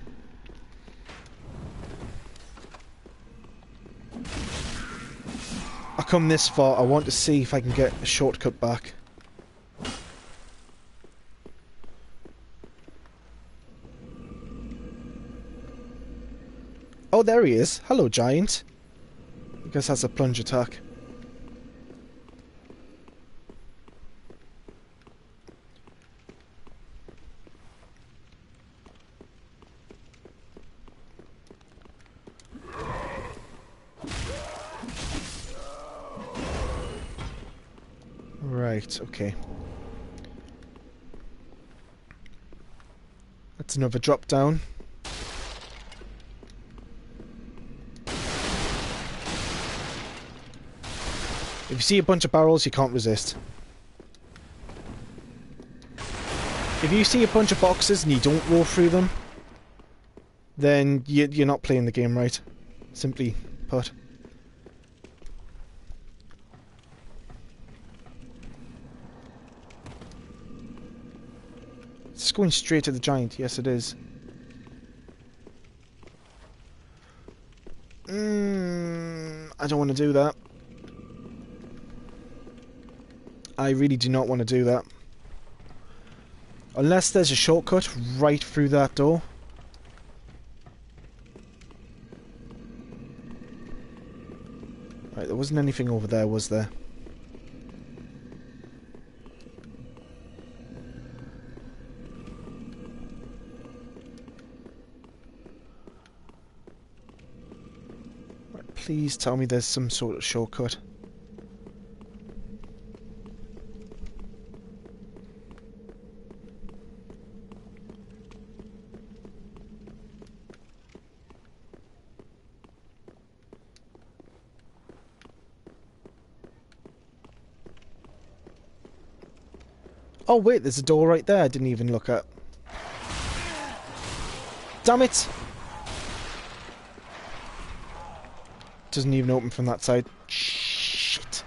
I come this far, I want to see if I can get a shortcut back. Oh, there he is. Hello, giant. I guess that's a plunge attack. Right, okay. That's another drop down. If you see a bunch of barrels, you can't resist. If you see a bunch of boxes and you don't roll through them, then you, you're not playing the game right. Simply put. It's going straight to the giant. Yes, it is. Mm, I don't want to do that. I really do not want to do that. Unless there's a shortcut right through that door. Right, there wasn't anything over there, was there? Right, please tell me there's some sort of shortcut. Oh wait, there's a door right there I didn't even look at. Damn it! Doesn't even open from that side. Shit.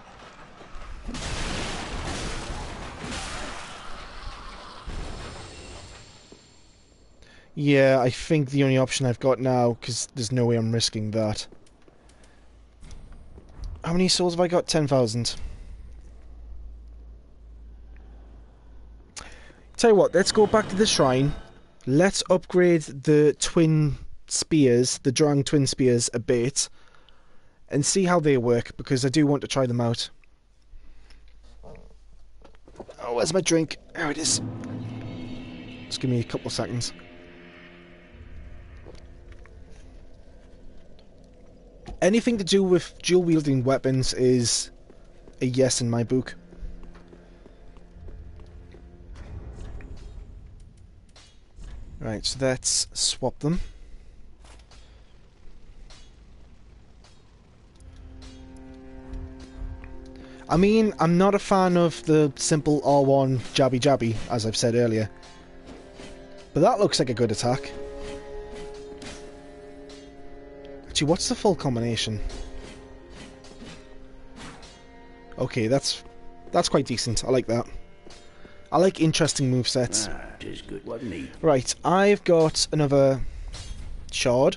Yeah, I think the only option I've got now, because there's no way I'm risking that. How many souls have I got? ten thousand. Tell you what, let's go back to the shrine. Let's upgrade the twin spears, the Drang twin spears, a bit. And see how they work, because I do want to try them out. Oh, where's my drink? There it is. Just give me a couple of seconds. Anything to do with dual-wielding weapons is a yes in my book. Right, so let's swap them. I mean, I'm not a fan of the simple R one jabby jabby, as I've said earlier. But that looks like a good attack. Actually, what's the full combination? Okay, that's that's quite decent. I like that. I like interesting movesets. Ah, 'tis good, wasn't he? Right, I've got another shard.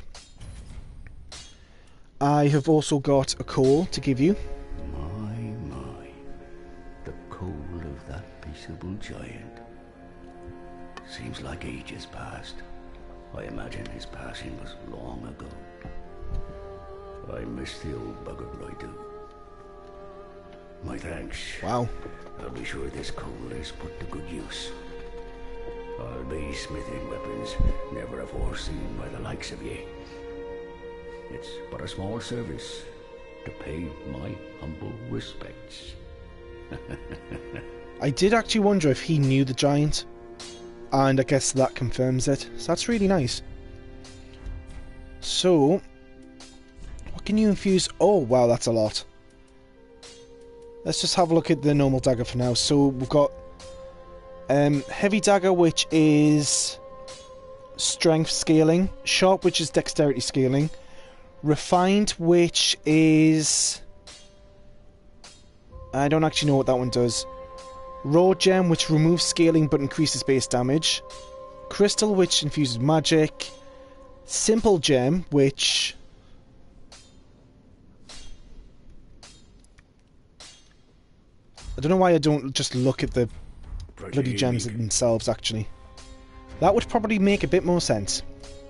I have also got a coal to give you. My, my. The coal of that peaceable giant. Seems like ages passed. I imagine his passing was long ago. I miss the old bugger, I do. My thanks. Wow. I'll be sure this coal is put to good use. I'll be smithing weapons never afore seen by the likes of ye. It's but a small service to pay my humble respects. I did actually wonder if he knew the giant, and I guess that confirms it. So that's really nice. So, what can you infuse? Oh, wow, that's a lot. Let's just have a look at the normal dagger for now. So we've got um, heavy dagger, which is strength scaling. Sharp, which is dexterity scaling. Refined, which is... I don't actually know what that one does. Raw gem, which removes scaling but increases base damage. Crystal, which infuses magic. Simple gem, which... I don't know why I don't just look at the bloody gems themselves, actually. That would probably make a bit more sense.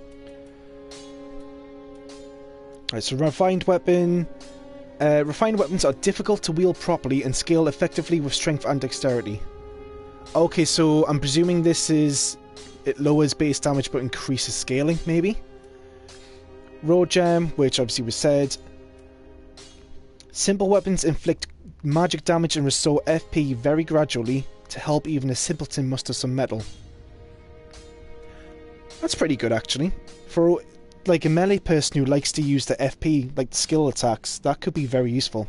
Right, so refined weapon. Uh, refined weapons are difficult to wield properly and scale effectively with strength and dexterity. Okay, so I'm presuming this is... It lowers base damage but increases scaling, maybe? Raw gem, which obviously was said. Simple weapons inflict magic damage and restore F P very gradually to help even a simpleton muster some metal. That's pretty good, actually. For like a melee person who likes to use the F P, like the skill attacks, that could be very useful.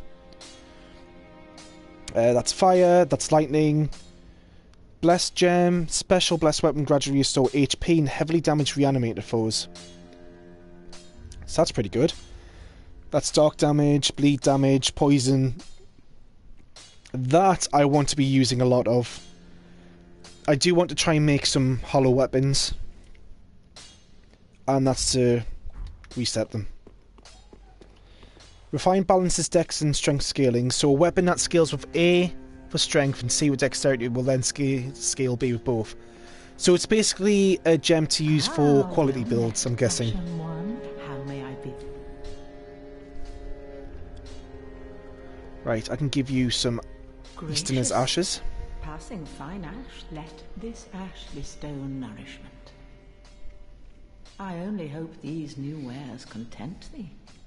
Uh, that's fire, that's lightning. Blessed gem, special blessed weapon gradually restore H P and heavily damage reanimated foes. So that's pretty good. That's dark damage, bleed damage, poison. That I want to be using a lot of. I do want to try and make some hollow weapons. And that's to reset them. Refine balances dex and strength scaling. So a weapon that scales with A for strength and C with dexterity will then scale, scale B with both. So it's basically a gem to use for quality builds, I'm guessing. Right, I can give you some Easterner's ashes. Passing fine ash, let this ash bestow nourishment. I only hope these new wares content thee.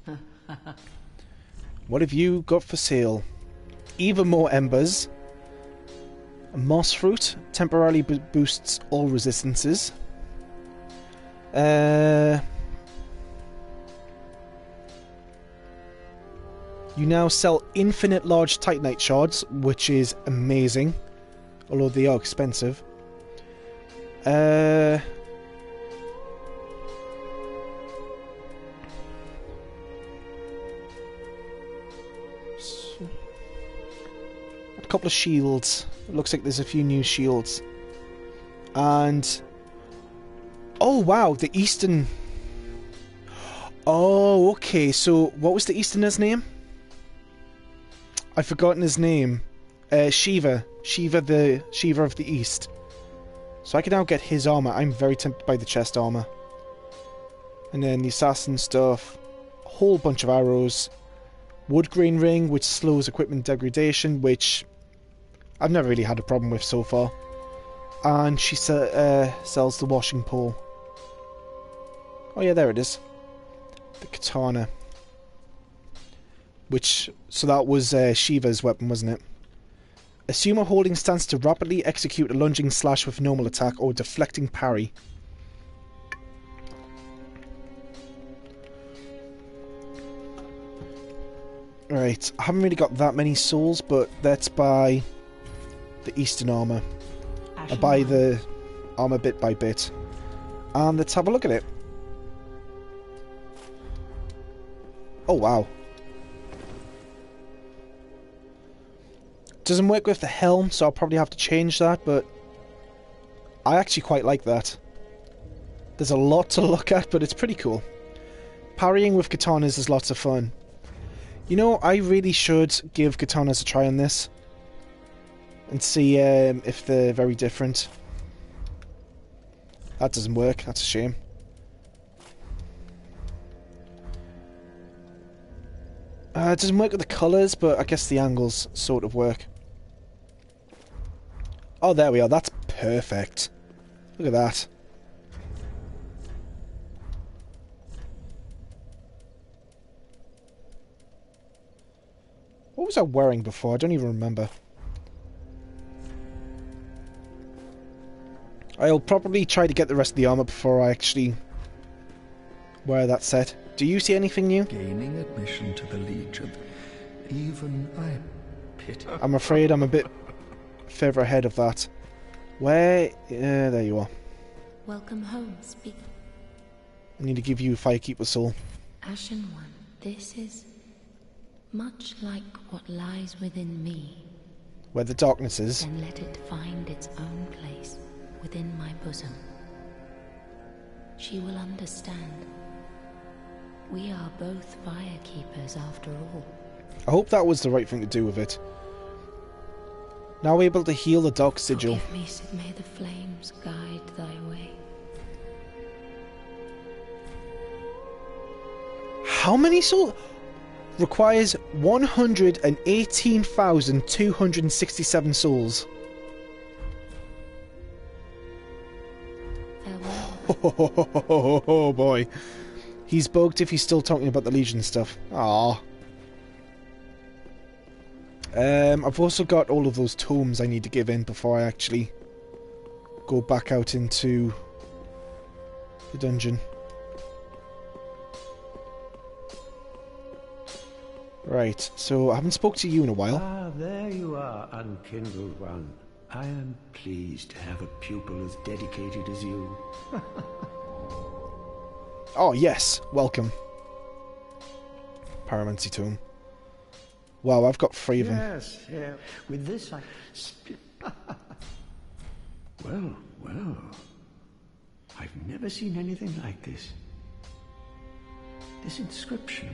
What have you got for sale? Even more embers. A moss fruit temporarily bo boosts all resistances. Uh, you now sell infinite large titanite shards, which is amazing, although they are expensive. Uh, a couple of shields. It looks like there's a few new shields. And oh wow, the Eastern. Oh, okay. So what was the Easterner's name? I've forgotten his name. Uh, Shiva. Shiva the Shiva of the East. So I can now get his armor. I'm very tempted by the chest armor. And then the assassin stuff. A whole bunch of arrows. Wood grain ring, which slows equipment degradation, which I've never really had a problem with so far. And she uh, sells the washing pole. Oh yeah, there it is. The katana. Which, so that was uh, Shiva's weapon, wasn't it? Assume a holding stance to rapidly execute a lunging slash with normal attack or deflecting parry. Right, I haven't really got that many souls, but let's buy the Eastern armor. I buy the armor bit by bit. And let's have a look at it. Oh wow. Doesn't work with the helm, so I'll probably have to change that, but I actually quite like that. There's a lot to look at, but it's pretty cool. Parrying with katanas is lots of fun. You know, I really should give katanas a try on this. And see um, if they're very different. That doesn't work, that's a shame. Uh, it doesn't work with the colours, but I guess the angles sort of work. Oh, there we are, that's perfect. Look at that. What was I wearing before? I don't even remember. I'll probably try to get the rest of the armor before I actually wear that set. Do you see anything new? Gaining admission to the Legion. Even I pity. I'm afraid I'm a bit further ahead of that. Where? Uh, there you are. Welcome home, speak. I need to give you a Firekeeper soul. Ashen One, this is much like what lies within me. Where the darkness is. Then let it find its own place within my bosom. She will understand. We are both Firekeepers after all. I hope that was the right thing to do with it. Now able to heal the Dark Sigil. Forgive me, Sid, may the flames guide thy way. How many souls? Requires one hundred eighteen thousand two hundred sixty-seven souls. Farewell. Oh boy. He's bugged if he's still talking about the Legion stuff. Ah. Um, I've also got all of those tomes I need to give in before I actually go back out into the dungeon. Right, so I haven't spoke to you in a while. Ah, there you are, unkindled one. I am pleased to have a pupil as dedicated as you. Oh yes, welcome. Pyromancy tome. Wow, I've got three of them. Yes, yeah. With this I... well, well. I've never seen anything like this. This inscription.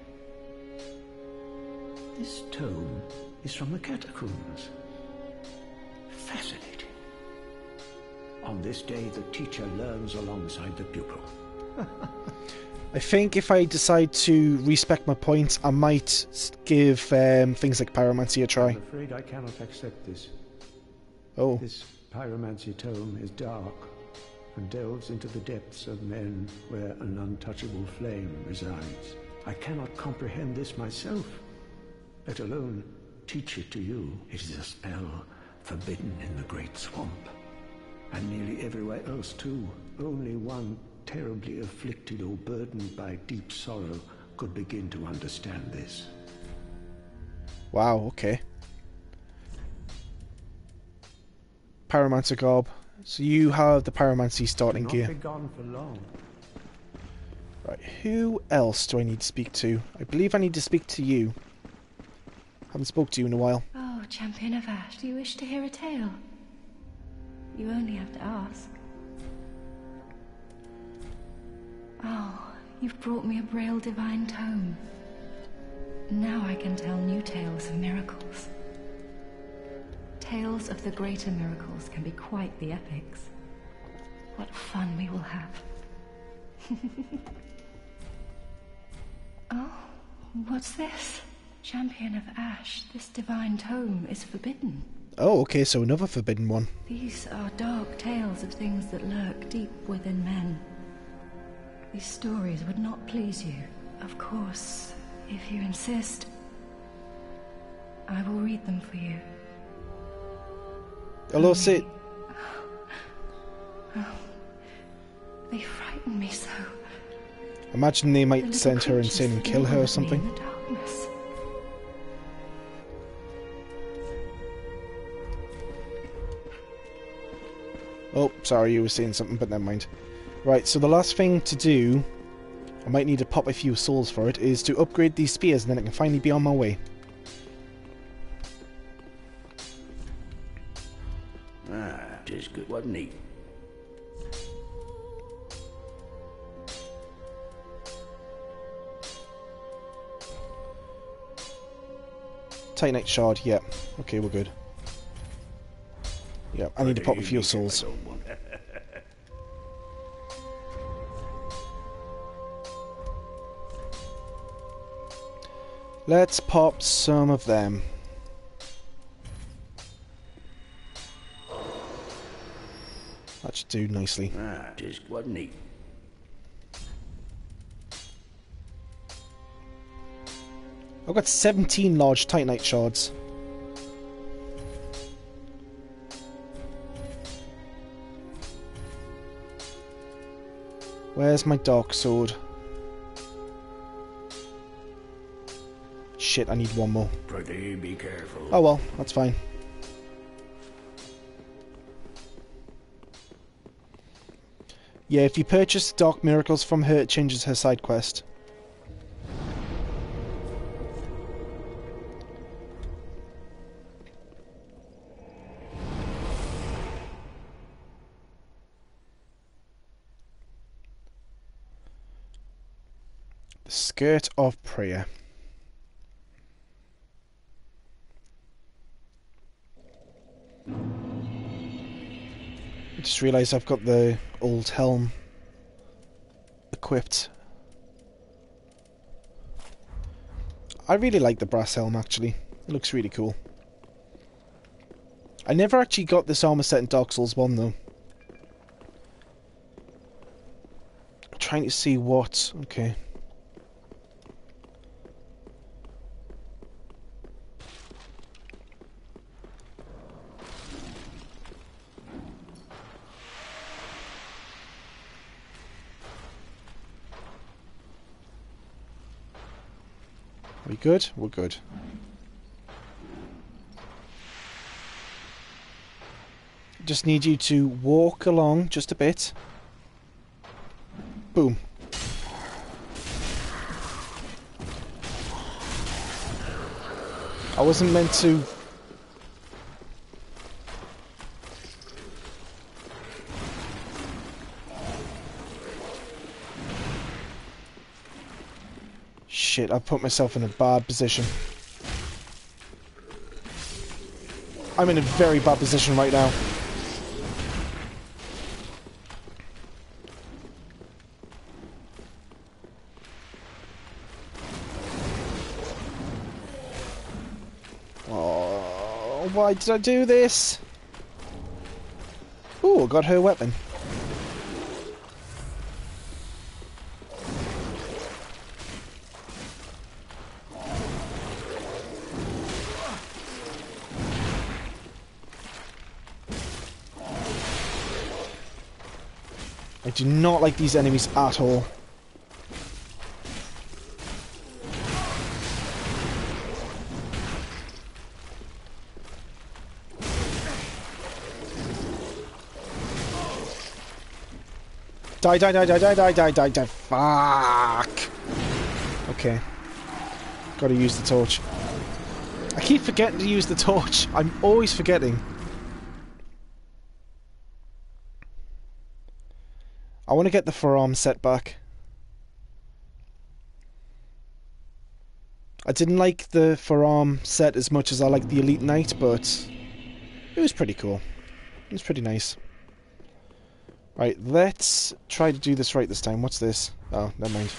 This tome is from the catacombs. Fascinating. On this day, the teacher learns alongside the pupil. I think if I decide to respec my points, I might s- give um, things like pyromancy a try. I'm afraid I cannot accept this. Oh, This pyromancy tome is dark and delves into the depths of men where an untouchable flame resides. I cannot comprehend this myself, let alone teach it to you. It is a spell forbidden in the Great Swamp, and nearly everywhere else too. Only one terribly afflicted or burdened by deep sorrow could begin to understand this. wow, okay. Pyromancer Garb. So you have the pyromancy starting Not gear. be gone for long. Right, who else do I need to speak to? I believe I need to speak to you. Haven't spoke to you in a while. Oh, Champion of Ash, do you wish to hear a tale? You only have to ask. Oh, you've brought me a Braille Divine Tome. Now I can tell new tales of miracles. Tales of the greater miracles can be quite the epics. What fun we will have. Oh, what's this? Champion of Ash, this divine tome is forbidden. Oh, okay, so another forbidden one. These are dark tales of things that lurk deep within men. These stories would not please you. Of course, if you insist, I will read them for you. Hello, Sid. They frighten me so. Imagine they The might little send her creatures insane and that kill her or live with me something. in the darkness. Oh, sorry, you were saying something, but never mind. Right, so the last thing to do, I might need to pop a few souls for it, is to upgrade these spears, and then I can finally be on my way. Ah, tis good, wasn't he? Titanite shard, yeah. Okay, we're good. Yeah, I need to pop a few souls. Let's pop some of them. That should do nicely. Ah, tis wasn't he? I've got seventeen large Titanite shards. Where's my dark sword? Shit, I need one more. Prithee, be careful. Oh well, that's fine. Yeah, if you purchase Dark Miracles from her, it changes her side quest. The Skirt of Prayer. I just realised I've got the old helm equipped. I really like the brass helm, actually. It looks really cool. I never actually got this armor set in Dark Souls one, though. I'm trying to see what... Okay. We good? We're good. Just need you to walk along just a bit. Boom. I wasn't meant to... Shit, I've put myself in a bad position. I'm in a very bad position right now. Oh, why did I do this? Ooh, I got her weapon. I do not like these enemies at all. Die, die, die, die, die, die, die, die, die. Fuck. Okay. Gotta use the torch. I keep forgetting to use the torch. I'm always forgetting. I want to get the forearm set back. I didn't like the forearm set as much as I liked the Elite Knight, but it was pretty cool. It was pretty nice. Right, let's try to do this right this time. What's this? Oh, never mind.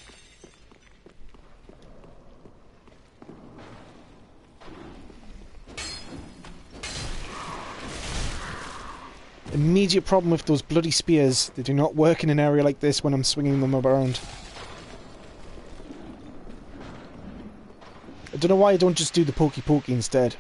Immediate problem with those bloody spears. They do not work in an area like this when I'm swinging them around. I don't know why I don't just do the pokey pokey instead.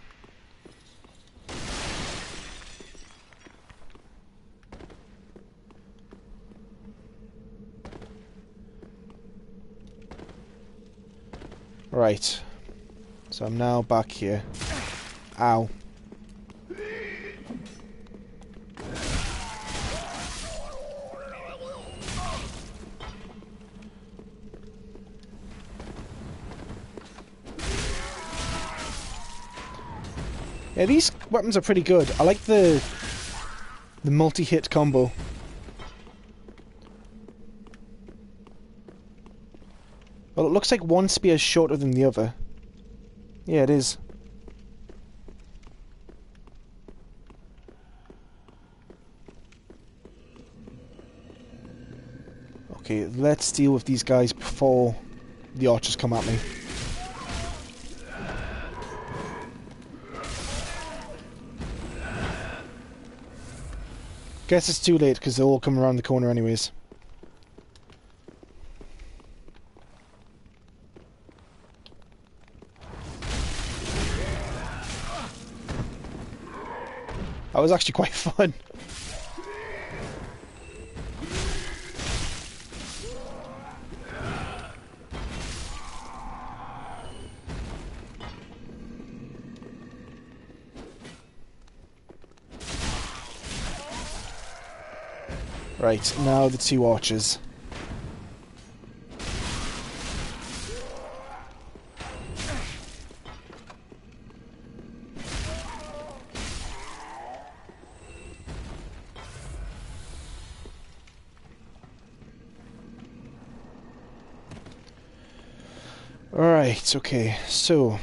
Right. So I'm now back here. Ow. Yeah, these weapons are pretty good. I like the the multi-hit combo. Well, it looks like one spear is shorter than the other. Yeah, it is. Okay, let's deal with these guys before the archers come at me. Guess it's too late because they'll all come around the corner anyways. That was actually quite fun. Right, now the two archers. Alright, okay, so...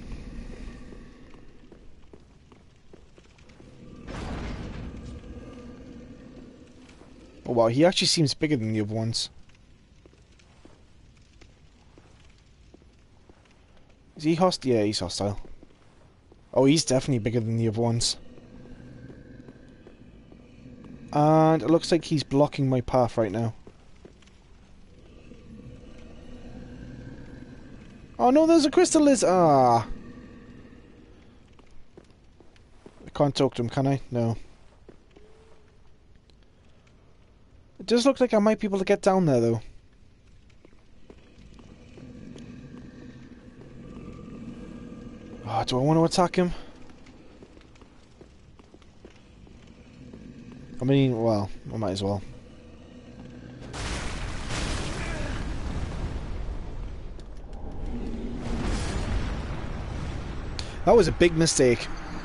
Oh wow, he actually seems bigger than the other ones. Is he hostile? Yeah, he's hostile. Oh, he's definitely bigger than the other ones. And it looks like he's blocking my path right now. Oh no, there's a crystal lizard! Ah! I can't talk to him, can I? No. It does look like I might be able to get down there, though. do I want to attack him? I mean, well, I might as well. That was a big mistake.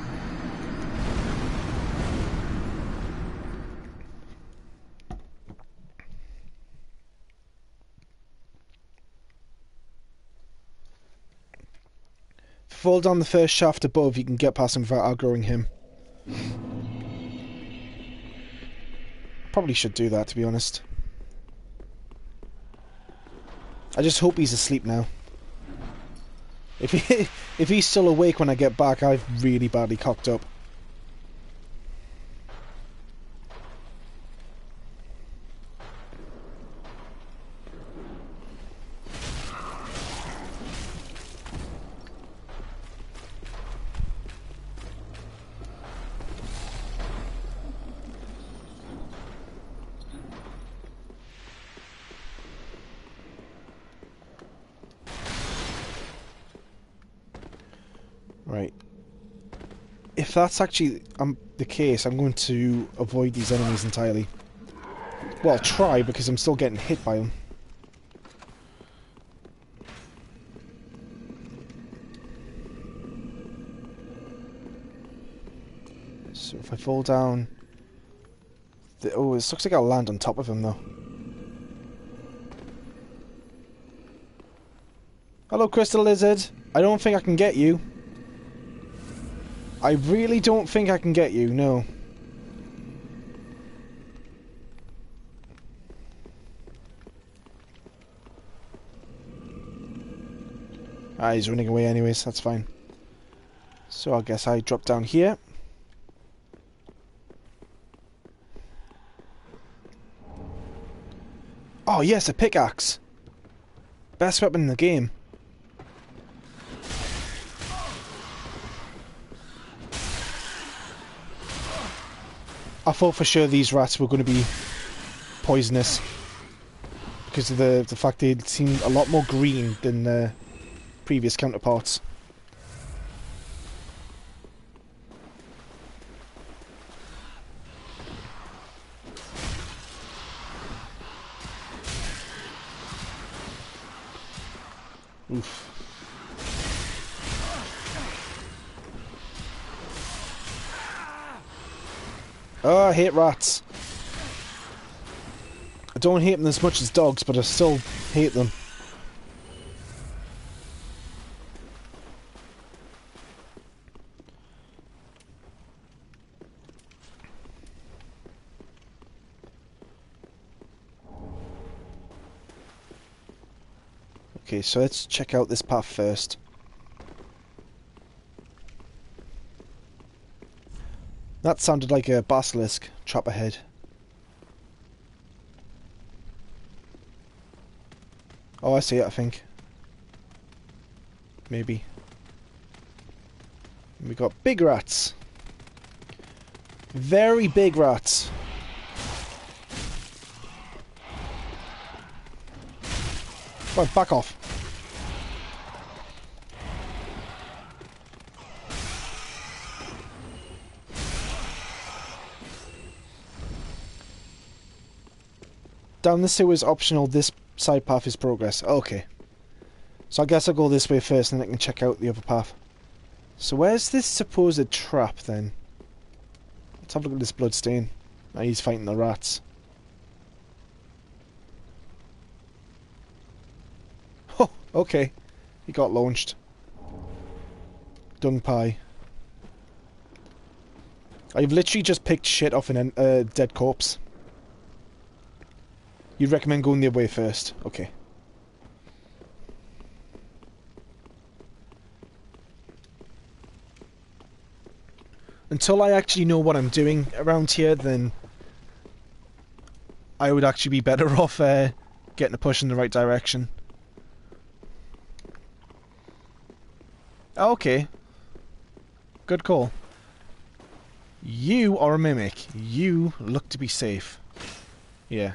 Fall down the first shaft above, you can get past him without outgrowing him. Probably should do that, to be honest. I just hope he's asleep now. If he, if he's still awake when I get back, I've really badly cocked up. Right. If that's actually um, the case, I'm going to avoid these enemies entirely. Well, try, because I'm still getting hit by them. So if I fall down... The, oh, it looks like I'll land on top of him, though. Hello, Crystal Lizard. I don't think I can get you. I really don't think I can get you, no. Ah, he's running away anyways, that's fine. So I guess I drop down here. Oh yes, a pickaxe! Best weapon in the game. I thought for sure these rats were going to be poisonous because of the the fact they seemed a lot more green than their previous counterparts. Oof. Oh, I hate rats. I don't hate them as much as dogs, but I still hate them. Okay, so let's check out this path first. That sounded like a basilisk trap ahead. Oh, I see it, I think. Maybe. We got big rats. Very big rats. Come on, back off. Down the sewer is optional, this side path is progress. Okay. So I guess I'll go this way first and then I can check out the other path. So where's this supposed trap then? Let's have a look at this blood stain. Now he's fighting the rats. Oh, okay. He got launched. Dung pie. I've literally just picked shit off a uh, dead corpse. You'd recommend going the other way first. Okay. Until I actually know what I'm doing around here, then I would actually be better off uh, getting a push in the right direction. Okay. Good call. You are a mimic. You look to be safe. Yeah.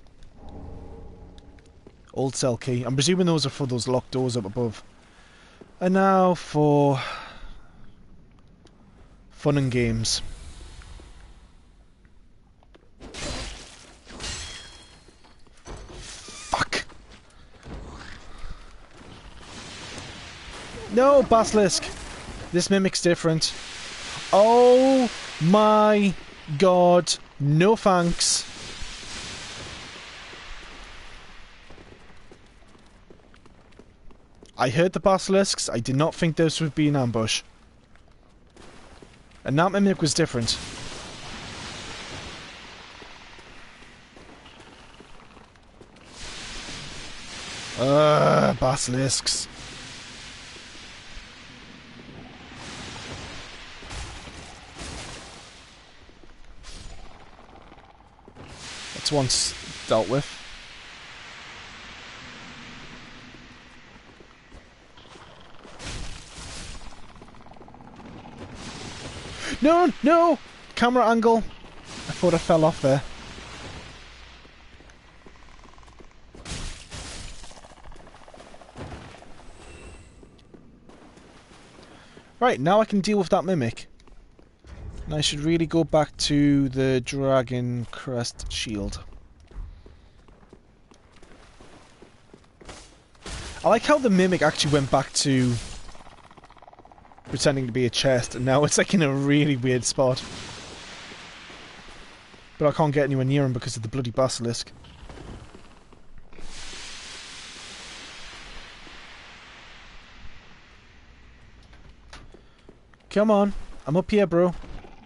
Old cell key. I'm presuming those are for those locked doors up above. And now for fun and games. Fuck. No, Basilisk. This mimic's different. Oh my god. No thanks. I heard the basilisks. I did not think this would be an ambush. And that mimic was different. Ugh, basilisks. That's once dealt with. No, no! Camera angle. I thought I fell off there. Right, now I can deal with that mimic. And I should really go back to the Dragon Crest Shield. I like how the mimic actually went back to pretending to be a chest, and now it's like in a really weird spot. But I can't get anywhere near him because of the bloody basilisk. Come on, I'm up here, bro.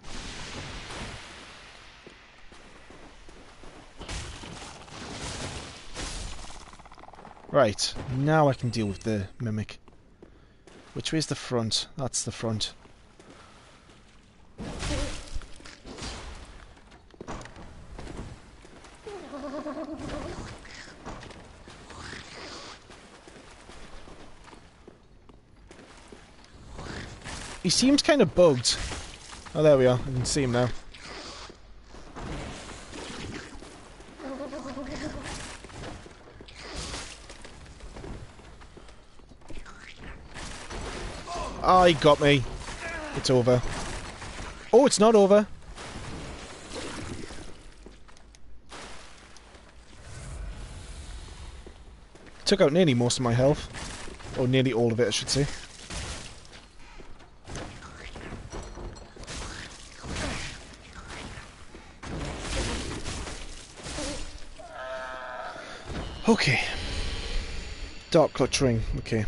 Right, now I can deal with the mimic. Which way's the front? That's the front. He seems kind of bugged. Oh, there we are. I can see him now. Oh, he got me. It's over. Oh, it's not over. Took out nearly most of my health. Or nearly all of it, I should say. Okay. Dark clutching. Okay.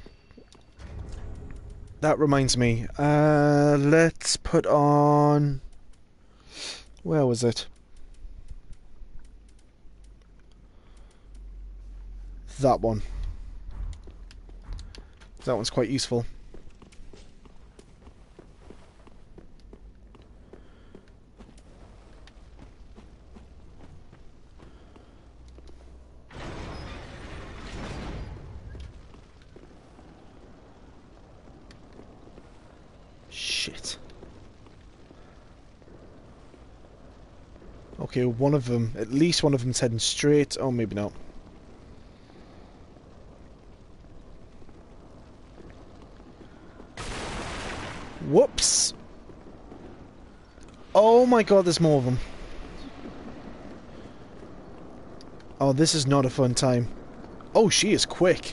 That reminds me. Uh, let's put on... Where was it? That one. That one's quite useful. Shit. Okay, one of them, at least one of them's heading straight. Oh, maybe not. Whoops! Oh my god, there's more of them. Oh, this is not a fun time. Oh, she is quick.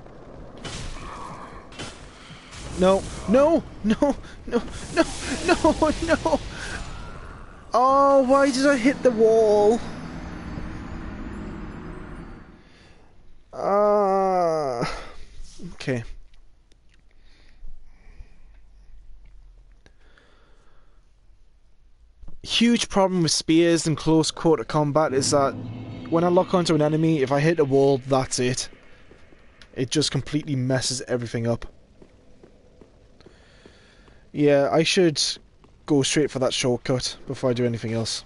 No, no, no, no, no, no, no! Oh, why did I hit the wall? Ah, uh, okay. Huge problem with spears and close quarter combat is that when I lock onto an enemy, if I hit a wall, that's it. It just completely messes everything up. Yeah, I should go straight for that shortcut before I do anything else.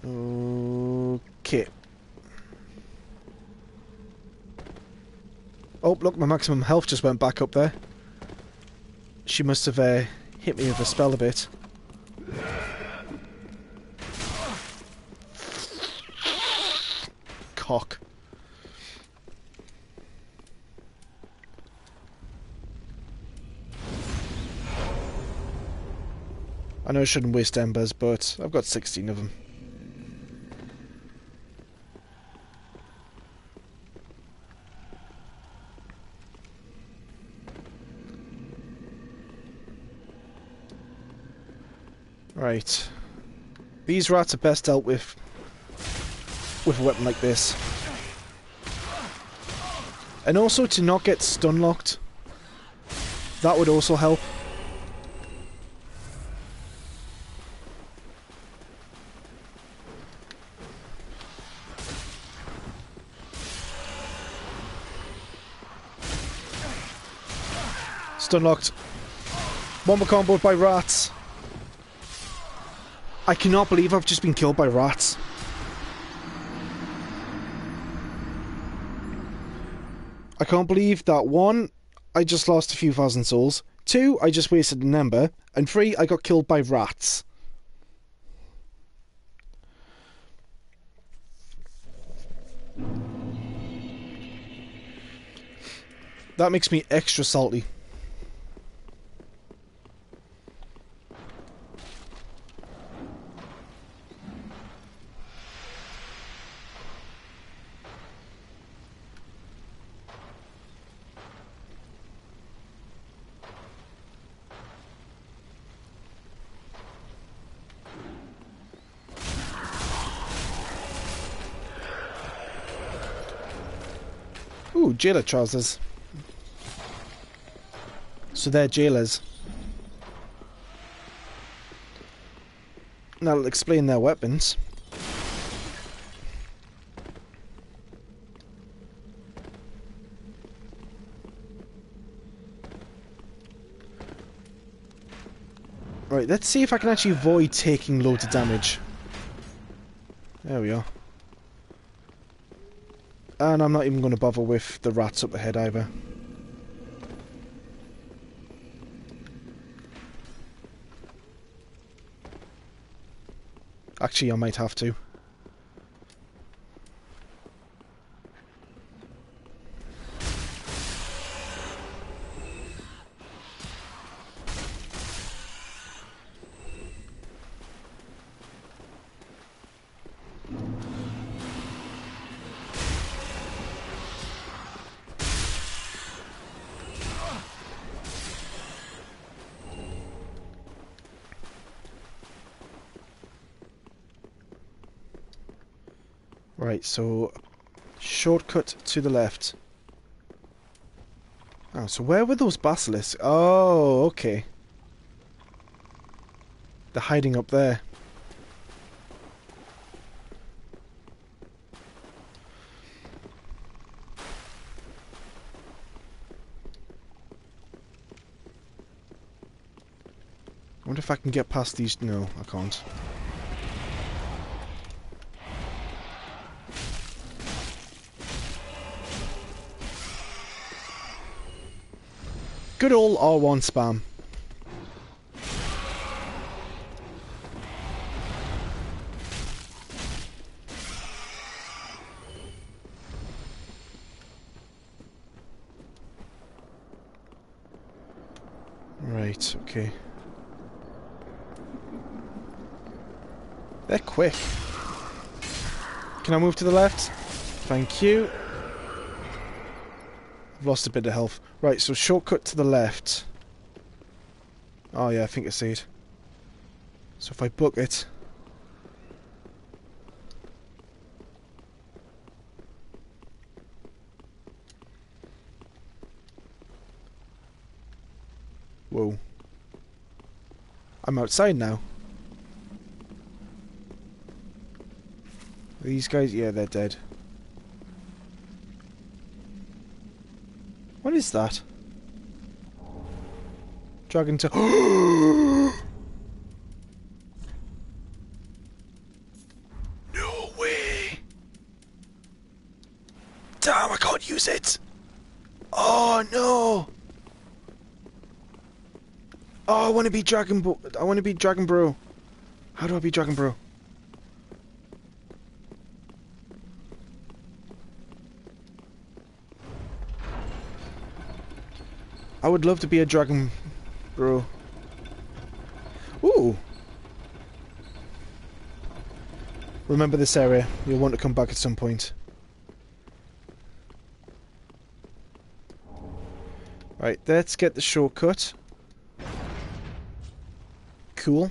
Okay. Oh, look, my maximum health just went back up there. She must have uh, hit me with a spell a bit. Cock. I know I shouldn't waste embers, but I've got sixteen of them. Right. These rats are best dealt with with a weapon like this. And also to not get stun locked. That would also help. Stun locked. One more comboed by rats. I cannot believe I've just been killed by rats. I can't believe that one, I just lost a few thousand souls. Two, I just wasted an ember. And three, I got killed by rats. That makes me extra salty. Ooh, jailer trousers. So they're jailers. Now I'll explain their weapons. Right, let's see if I can actually avoid taking loads of damage. There we are. And I'm not even going to bother with the rats up ahead either. Actually, I might have to. Right, so shortcut to the left. Oh, so where were those basilisks? Oh, okay. They're hiding up there. I wonder if I can get past these. No, I can't. Good old R one spam. Right, okay. They're quick. Can I move to the left? Thank you. I've lost a bit of health. Right, so shortcut to the left. Oh yeah, I think I see it. So if I book it... Whoa. I'm outside now. These guys, yeah, they're dead. What is that? Dragon to... Damn, I can't use it! Oh no! Oh, I want to be Dragon Bro. I want to be Dragon Bro. How do I be Dragon Bro? I would love to be a Dragon Bro. Ooh! Remember this area. You'll want to come back at some point. Right, let's get the shortcut. Cool.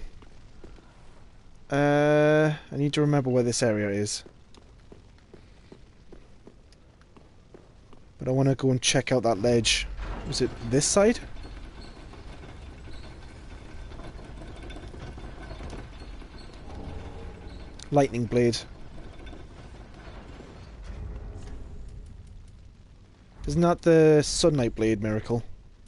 Uh, I need to remember where this area is. But I want to go and check out that ledge. Was it this side? Lightning blade. Isn't that the Sunlight Blade miracle?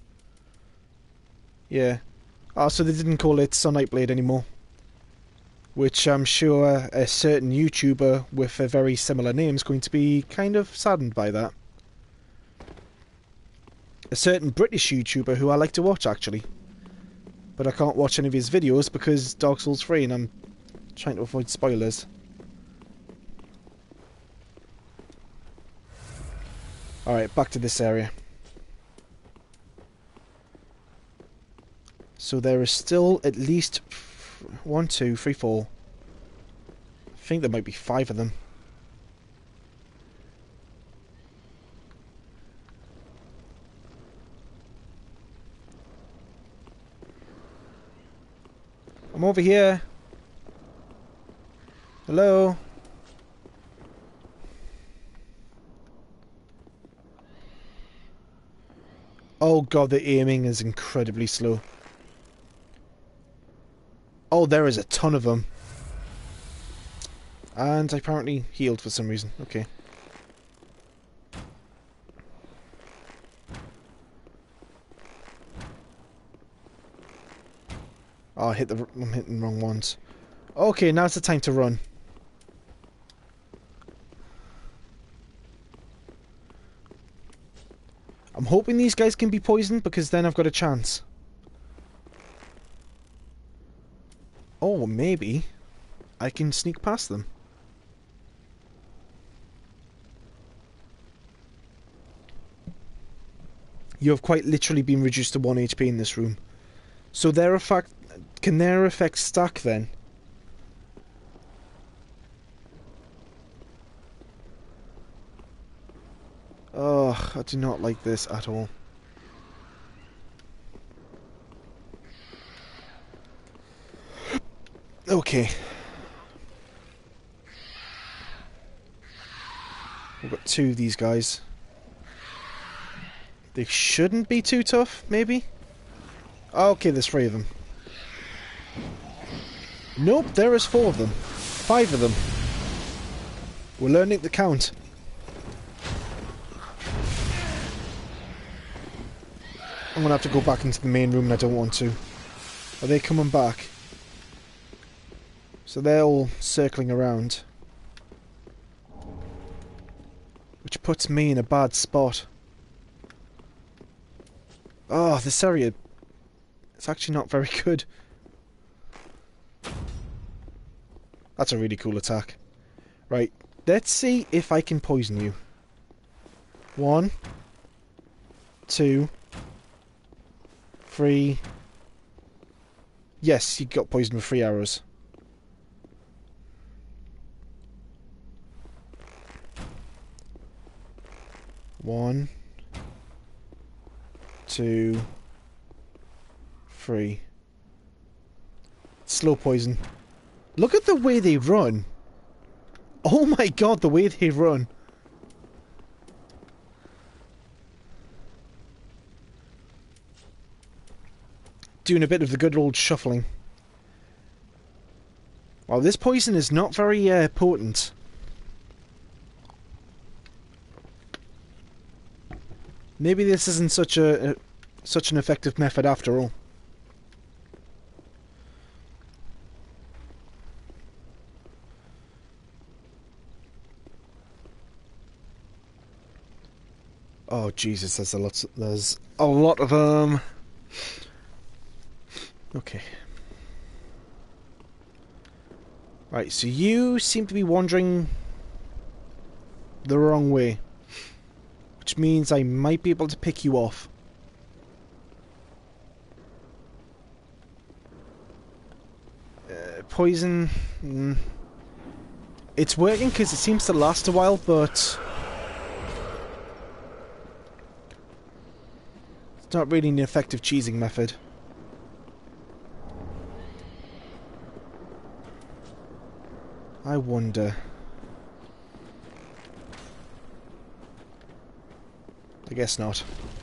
Yeah. Oh, so they didn't call it Sunlight Blade anymore. Which I'm sure a certain YouTuber with a very similar name is going to be kind of saddened by that. A certain British YouTuber who I like to watch, actually. But I can't watch any of his videos because Dark Souls three and I'm trying to avoid spoilers. Alright, back to this area. So there is still at least one, two, three, four. I think there might be five of them. I'm over here. Hello? Oh god, the aiming is incredibly slow. Oh, there is a ton of them. And I apparently healed for some reason. Okay. Oh, I hit the... I'm hitting the wrong ones. Okay, now's the time to run. I'm hoping these guys can be poisoned because then I've got a chance. Oh, maybe I can sneak past them. You have quite literally been reduced to one H P in this room. So their effect... Can their effects stack then? Ugh, I do not like this at all. Okay. We've got two of these guys. They shouldn't be too tough, maybe? Okay, there's three of them. Nope, there is four of them. Five of them. We're learning to count. I'm gonna have to go back into the main room and I don't want to. Are they coming back? So they're all circling around. Which puts me in a bad spot. Oh, this area... It's actually not very good. That's a really cool attack. Right, let's see if I can poison you. One. Two. Three. Yes, you got poisoned with three arrows. One. Two. Three. Slow poison. Look at the way they run. Oh my god, the way they run. Doing a bit of the good old shuffling. Well, this poison is not very uh, potent. Maybe this isn't such a, a such an effective method after all. Oh Jesus, there's a lot. There's a lot of um. Okay. Right, so you seem to be wandering the wrong way, which means I might be able to pick you off. Uh, poison. Mm. It's working because it seems to last a while, but it's not really an effective cheesing method. I wonder. I guess not.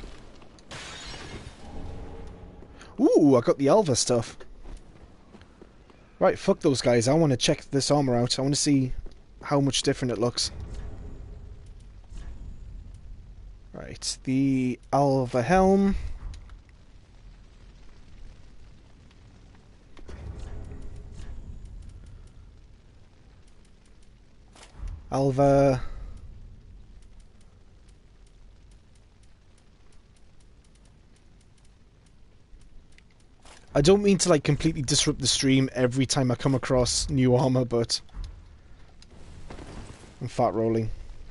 Ooh, I got the Alva stuff. Right, fuck those guys. I want to check this armor out. I want to see how much different it looks. Right, the Alva helm. Alva. I don't mean to like completely disrupt the stream every time I come across new armor, but I'm fat rolling.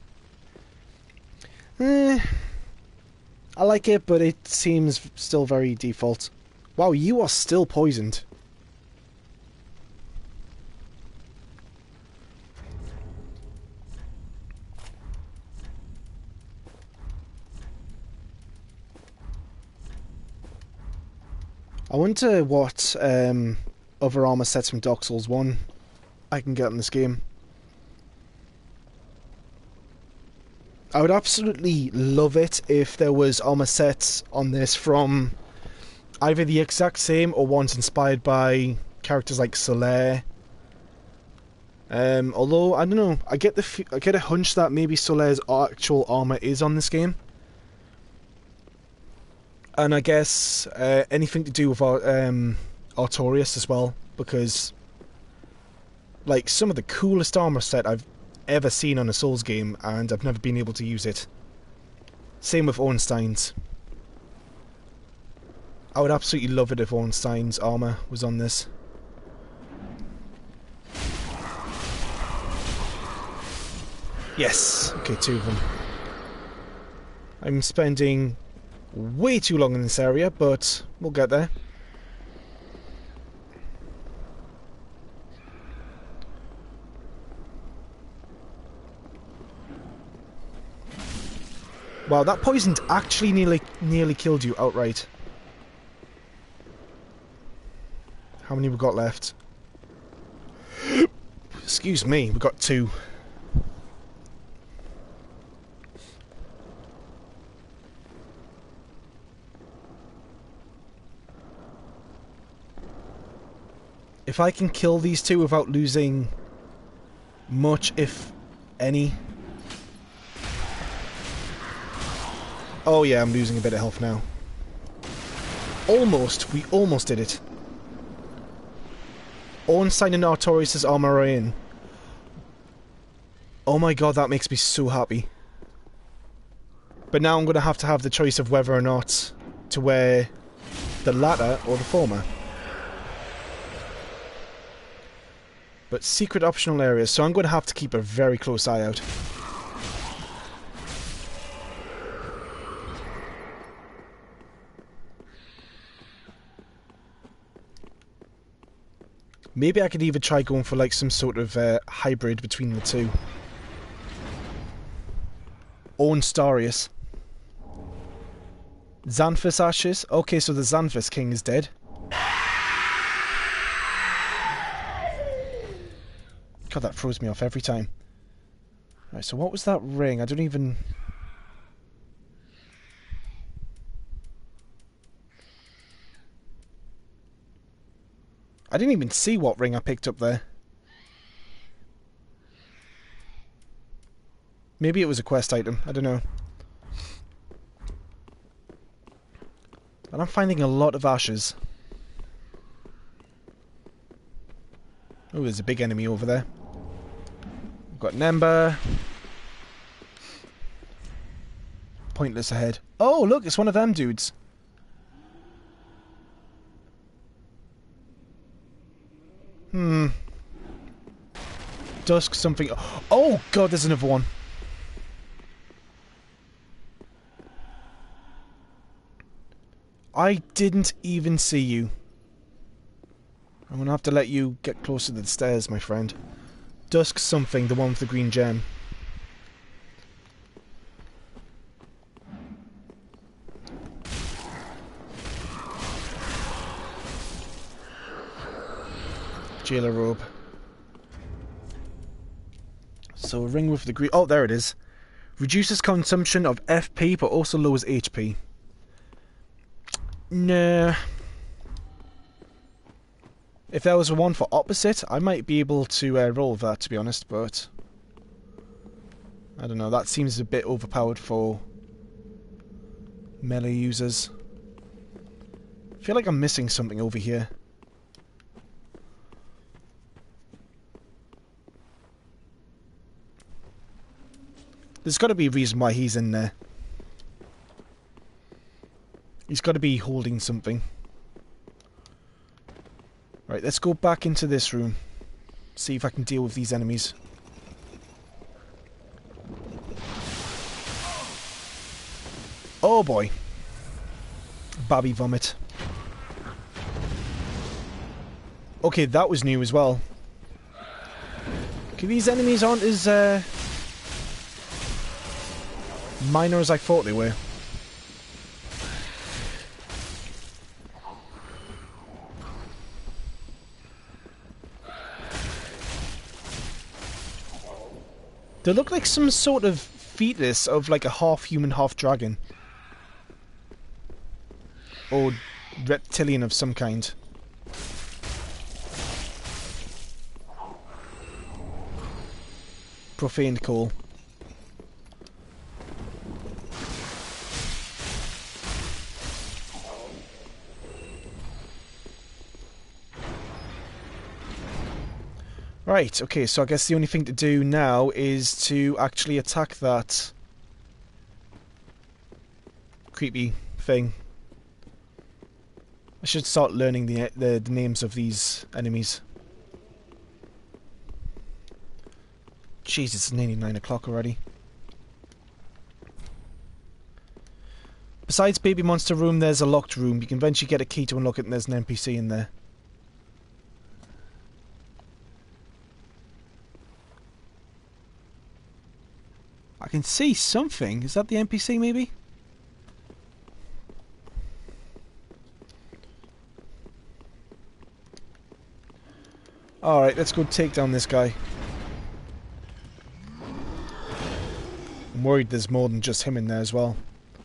Eh, I like it, but it seems still very default. Wow, you are still poisoned. I wonder what um, other armor sets from Dark Souls one I can get in this game. I would absolutely love it if there was armor sets on this from either the exact same or ones inspired by characters like Solaire. Um, although I don't know, I get the f I get a hunch that maybe Solaire's actual armor is on this game. And I guess uh, anything to do with um, Artorias as well, because like some of the coolest armor set I've ever seen on a Souls game, and I've never been able to use it. Same with Ornstein's. I would absolutely love it if Ornstein's armor was on this. Yes! Okay, two of them. I'm spending way too long in this area, but we'll get there. Wow, that poison actually nearly nearly killed you outright. How many we got left? Excuse me, we got two. If I can kill these two without losing much, if any. Oh yeah, I'm losing a bit of health now. Almost, we almost did it. Ornstein and Artorias' armor are in. Oh my god, that makes me so happy. But now I'm going to have to have the choice of whether or not to wear the latter or the former. But secret optional areas, so I'm going to have to keep a very close eye out. Maybe I could even try going for like some sort of uh, hybrid between the two. Ornstarius. Xanthus Ashes. Okay, so the Xanthus King is dead. God, that throws me off every time. Right, so what was that ring? I don't even... I didn't even see what ring I picked up there. Maybe it was a quest item, I don't know. But I'm finding a lot of ashes. Oh, there's a big enemy over there. We've got an ember. pointless ahead. Oh, look, it's one of them dudes. Hmm. Dusk something. Oh, God, there's another one. I didn't even see you. I'm gonna have to let you get closer to the stairs, my friend. Dusk something, the one with the green gem. Jailer robe. So a ring with the green... Oh, there it is. Reduces consumption of F P, but also lowers H P. Nah. If there was a one for opposite, I might be able to uh, roll that, to be honest, but... I don't know, that seems a bit overpowered for melee users. I feel like I'm missing something over here. There's got to be a reason why he's in there. He's got to be holding something. Right, let's go back into this room. See if I can deal with these enemies. Oh boy. Babby vomit. Okay, that was new as well. Okay, these enemies aren't as uh, minor as I thought they were. They look like some sort of fetus of like a half-human, half-dragon. Or reptilian of some kind. Profaned call. Right, okay, so I guess the only thing to do now is to actually attack that creepy thing. I should start learning the, the, the names of these enemies. Jeez, it's nearly nine o'clock already. Besides Baby Monster Room, there's a locked room. You can eventually get a key to unlock it and there's an N P C in there. I can see something. Is that the N P C, maybe? Alright, let's go take down this guy. I'm worried there's more than just him in there as well.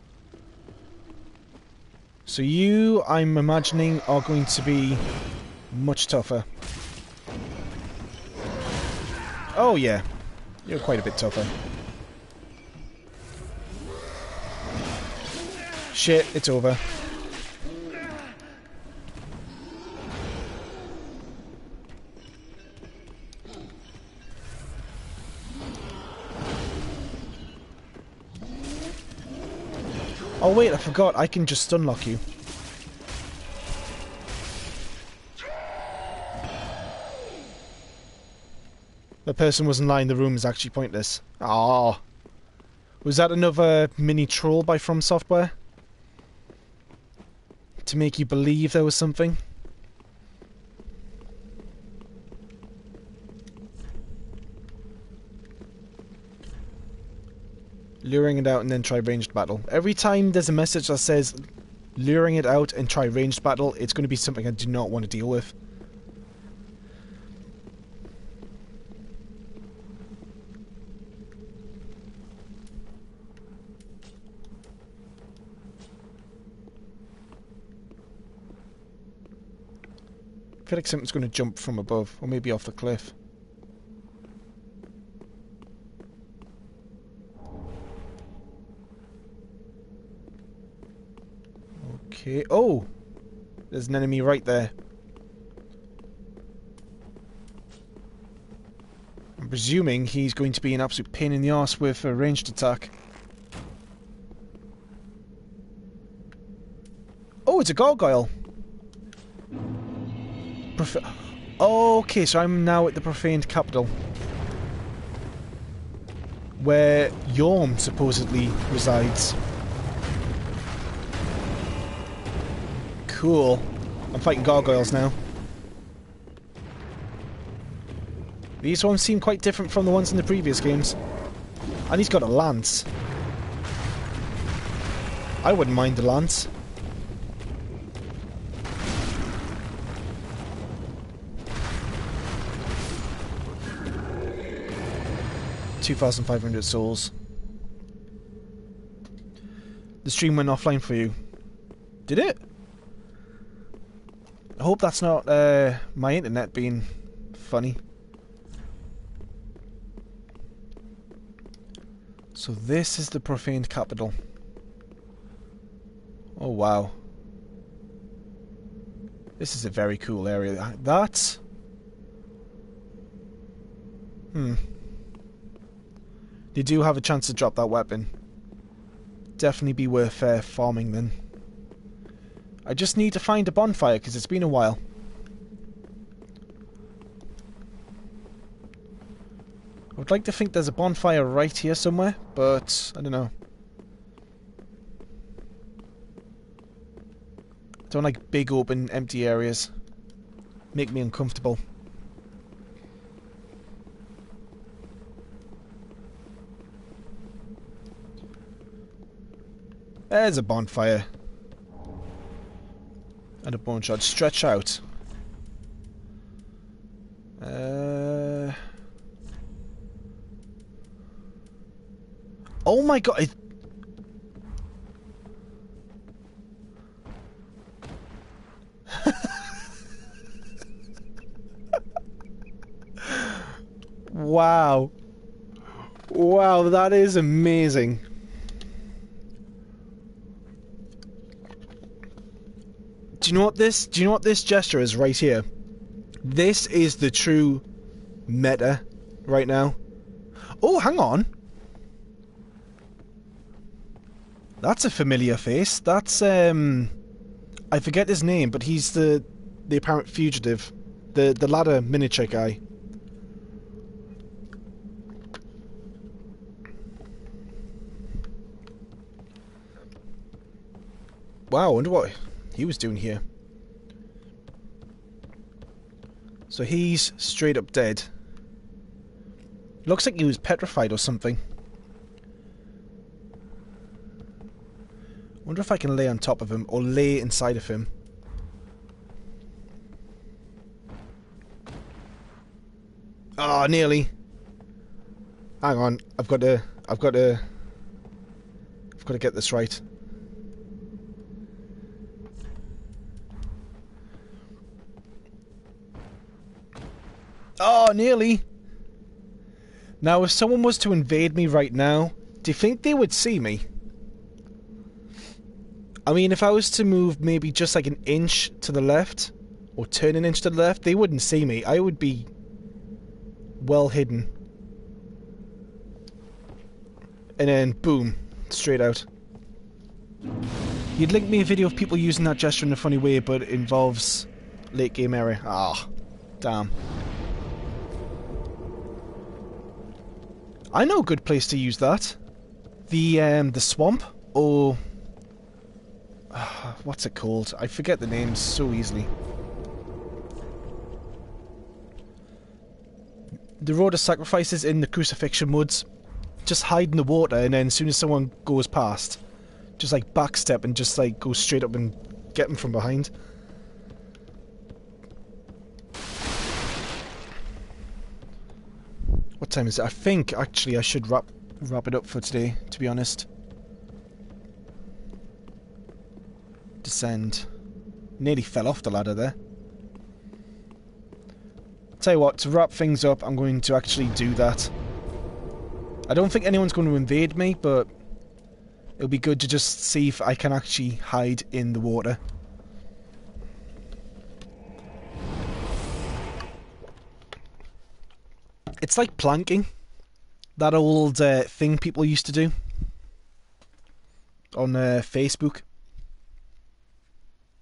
So you, I'm imagining, are going to be much tougher. Oh yeah, you're quite a bit tougher. Shit, it's over. Oh wait, I forgot, I can just unlock you. The person wasn't lying, the room is actually pointless. Ah, was that another mini troll by From Software? To make you believe there was something? Luring it out and then try ranged battle. Every time there's a message that says luring it out and try ranged battle, it's going to be something I do not want to deal with. I feel like something's going to jump from above, or maybe off the cliff. Okay, oh! There's an enemy right there. I'm presuming he's going to be an absolute pain in the arse with a ranged attack. Oh, it's a gargoyle. Prof okay, so I'm now at the profaned capital, where Yorm supposedly resides. Cool. I'm fighting gargoyles now. These ones seem quite different from the ones in the previous games. And he's got a lance. I wouldn't mind the lance. two thousand five hundred souls. The stream went offline for you. Did it? I hope that's not uh, my internet being funny. So this is the profaned capital. Oh wow. This is a very cool area. That... Hmm. They do have a chance to drop that weapon. Definitely be worth uh, farming then. I just need to find a bonfire because it's been a while. I would like to think there's a bonfire right here somewhere, but I don't know. I don't like big open empty areas. Make me uncomfortable. There's a bonfire. And a bone shard. Stretch out. Uh... Oh my god! It... Wow. Wow, that is amazing. Do you know what this do you know what this gesture is right here? This is the true meta right now. Oh, hang on. That's a familiar face. That's um I forget his name, but he's the the apparent fugitive. The the ladder miniature guy. Wow, I wonder what he was doing here. So he's straight up dead. Looks like he was petrified or something. Wonder if I can lay on top of him or lay inside of him. Ah, oh, nearly. Hang on, I've got to I've got to I've got to get this right. Oh, nearly. Now, if someone was to invade me right now, do you think they would see me? I mean, if I was to move maybe just like an inch to the left, or turn an inch to the left, they wouldn't see me. I would be well hidden. And then, boom, straight out. You'd link me a video of people using that gesture in a funny way, but it involves late game area. Ah, damn. I know a good place to use that. The um, the swamp, or uh, what's it called? I forget the names so easily. The Road of Sacrifices in the Crucifixion Woods. Just hide in the water, and then as soon as someone goes past, just like backstep and just like go straight up and get them from behind. What time is it? I think, actually, I should wrap wrap it up for today, to be honest. Descend. Nearly fell off the ladder there. Tell you what, to wrap things up, I'm going to actually do that. I don't think anyone's going to invade me, but it'll be good to just see if I can actually hide in the water. It's like planking. That old uh, thing people used to do on uh, Facebook.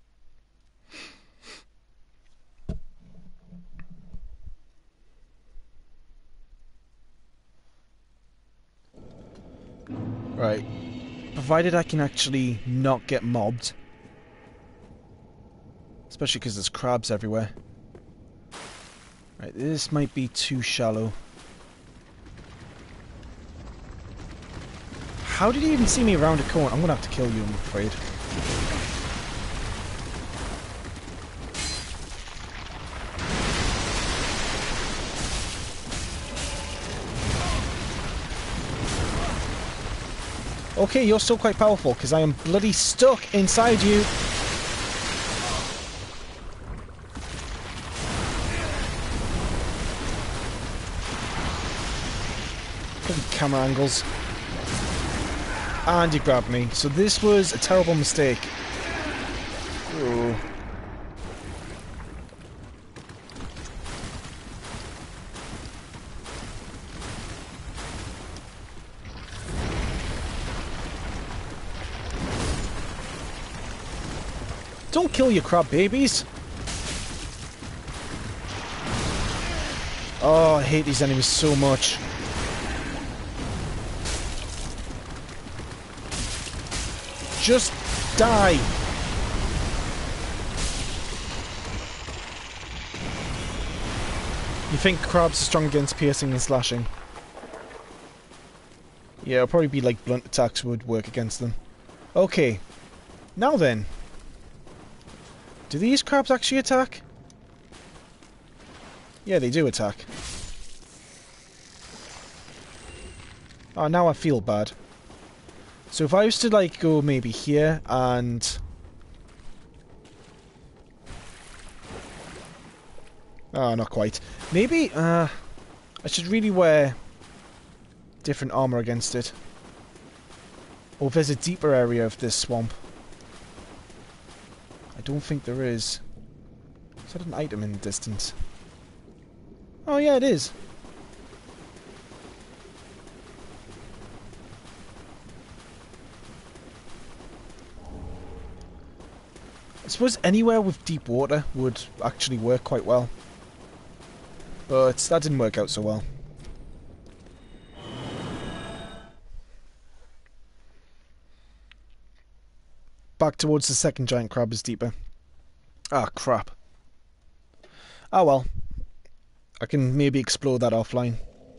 Right. Provided I can actually not get mobbed. Especially because there's crabs everywhere. Right, this might be too shallow. How did he even see me around a corner? I'm gonna have to kill you, I'm afraid. Okay, you're still quite powerful, because I am bloody stuck inside you. Bloody camera angles. And he grabbed me. So this was a terrible mistake. Ooh. Don't kill your crab babies! Oh, I hate these enemies so much. Just die! You think crabs are strong against piercing and slashing? Yeah, it'll probably be like blunt attacks would work against them. Okay. Now then. Do these crabs actually attack? Yeah, they do attack. Oh, now I feel bad. So if I was to, like, go maybe here and... Oh, not quite. Maybe, uh... I should really wear different armor against it. Or if there's a deeper area of this swamp. I don't think there is. Is that an item in the distance? Oh yeah, it is. I suppose anywhere with deep water would actually work quite well. But that didn't work out so well. Back towards the second giant crab is deeper. Ah, crap. Ah well. I can maybe explore that offline.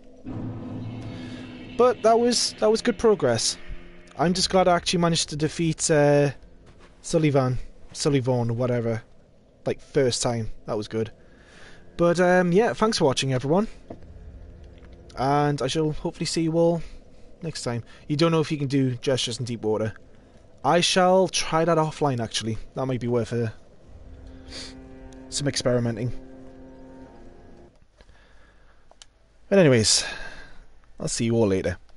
But that was that was good progress. I'm just glad I actually managed to defeat uh, Sullivan, Sullivan or whatever. Like first time. That was good. But um, yeah, thanks for watching everyone. And I shall hopefully see you all next time. You don't know if you can do gestures in deep water. I shall try that offline actually. That might be worth uh, some experimenting. But anyways, I'll see you all later.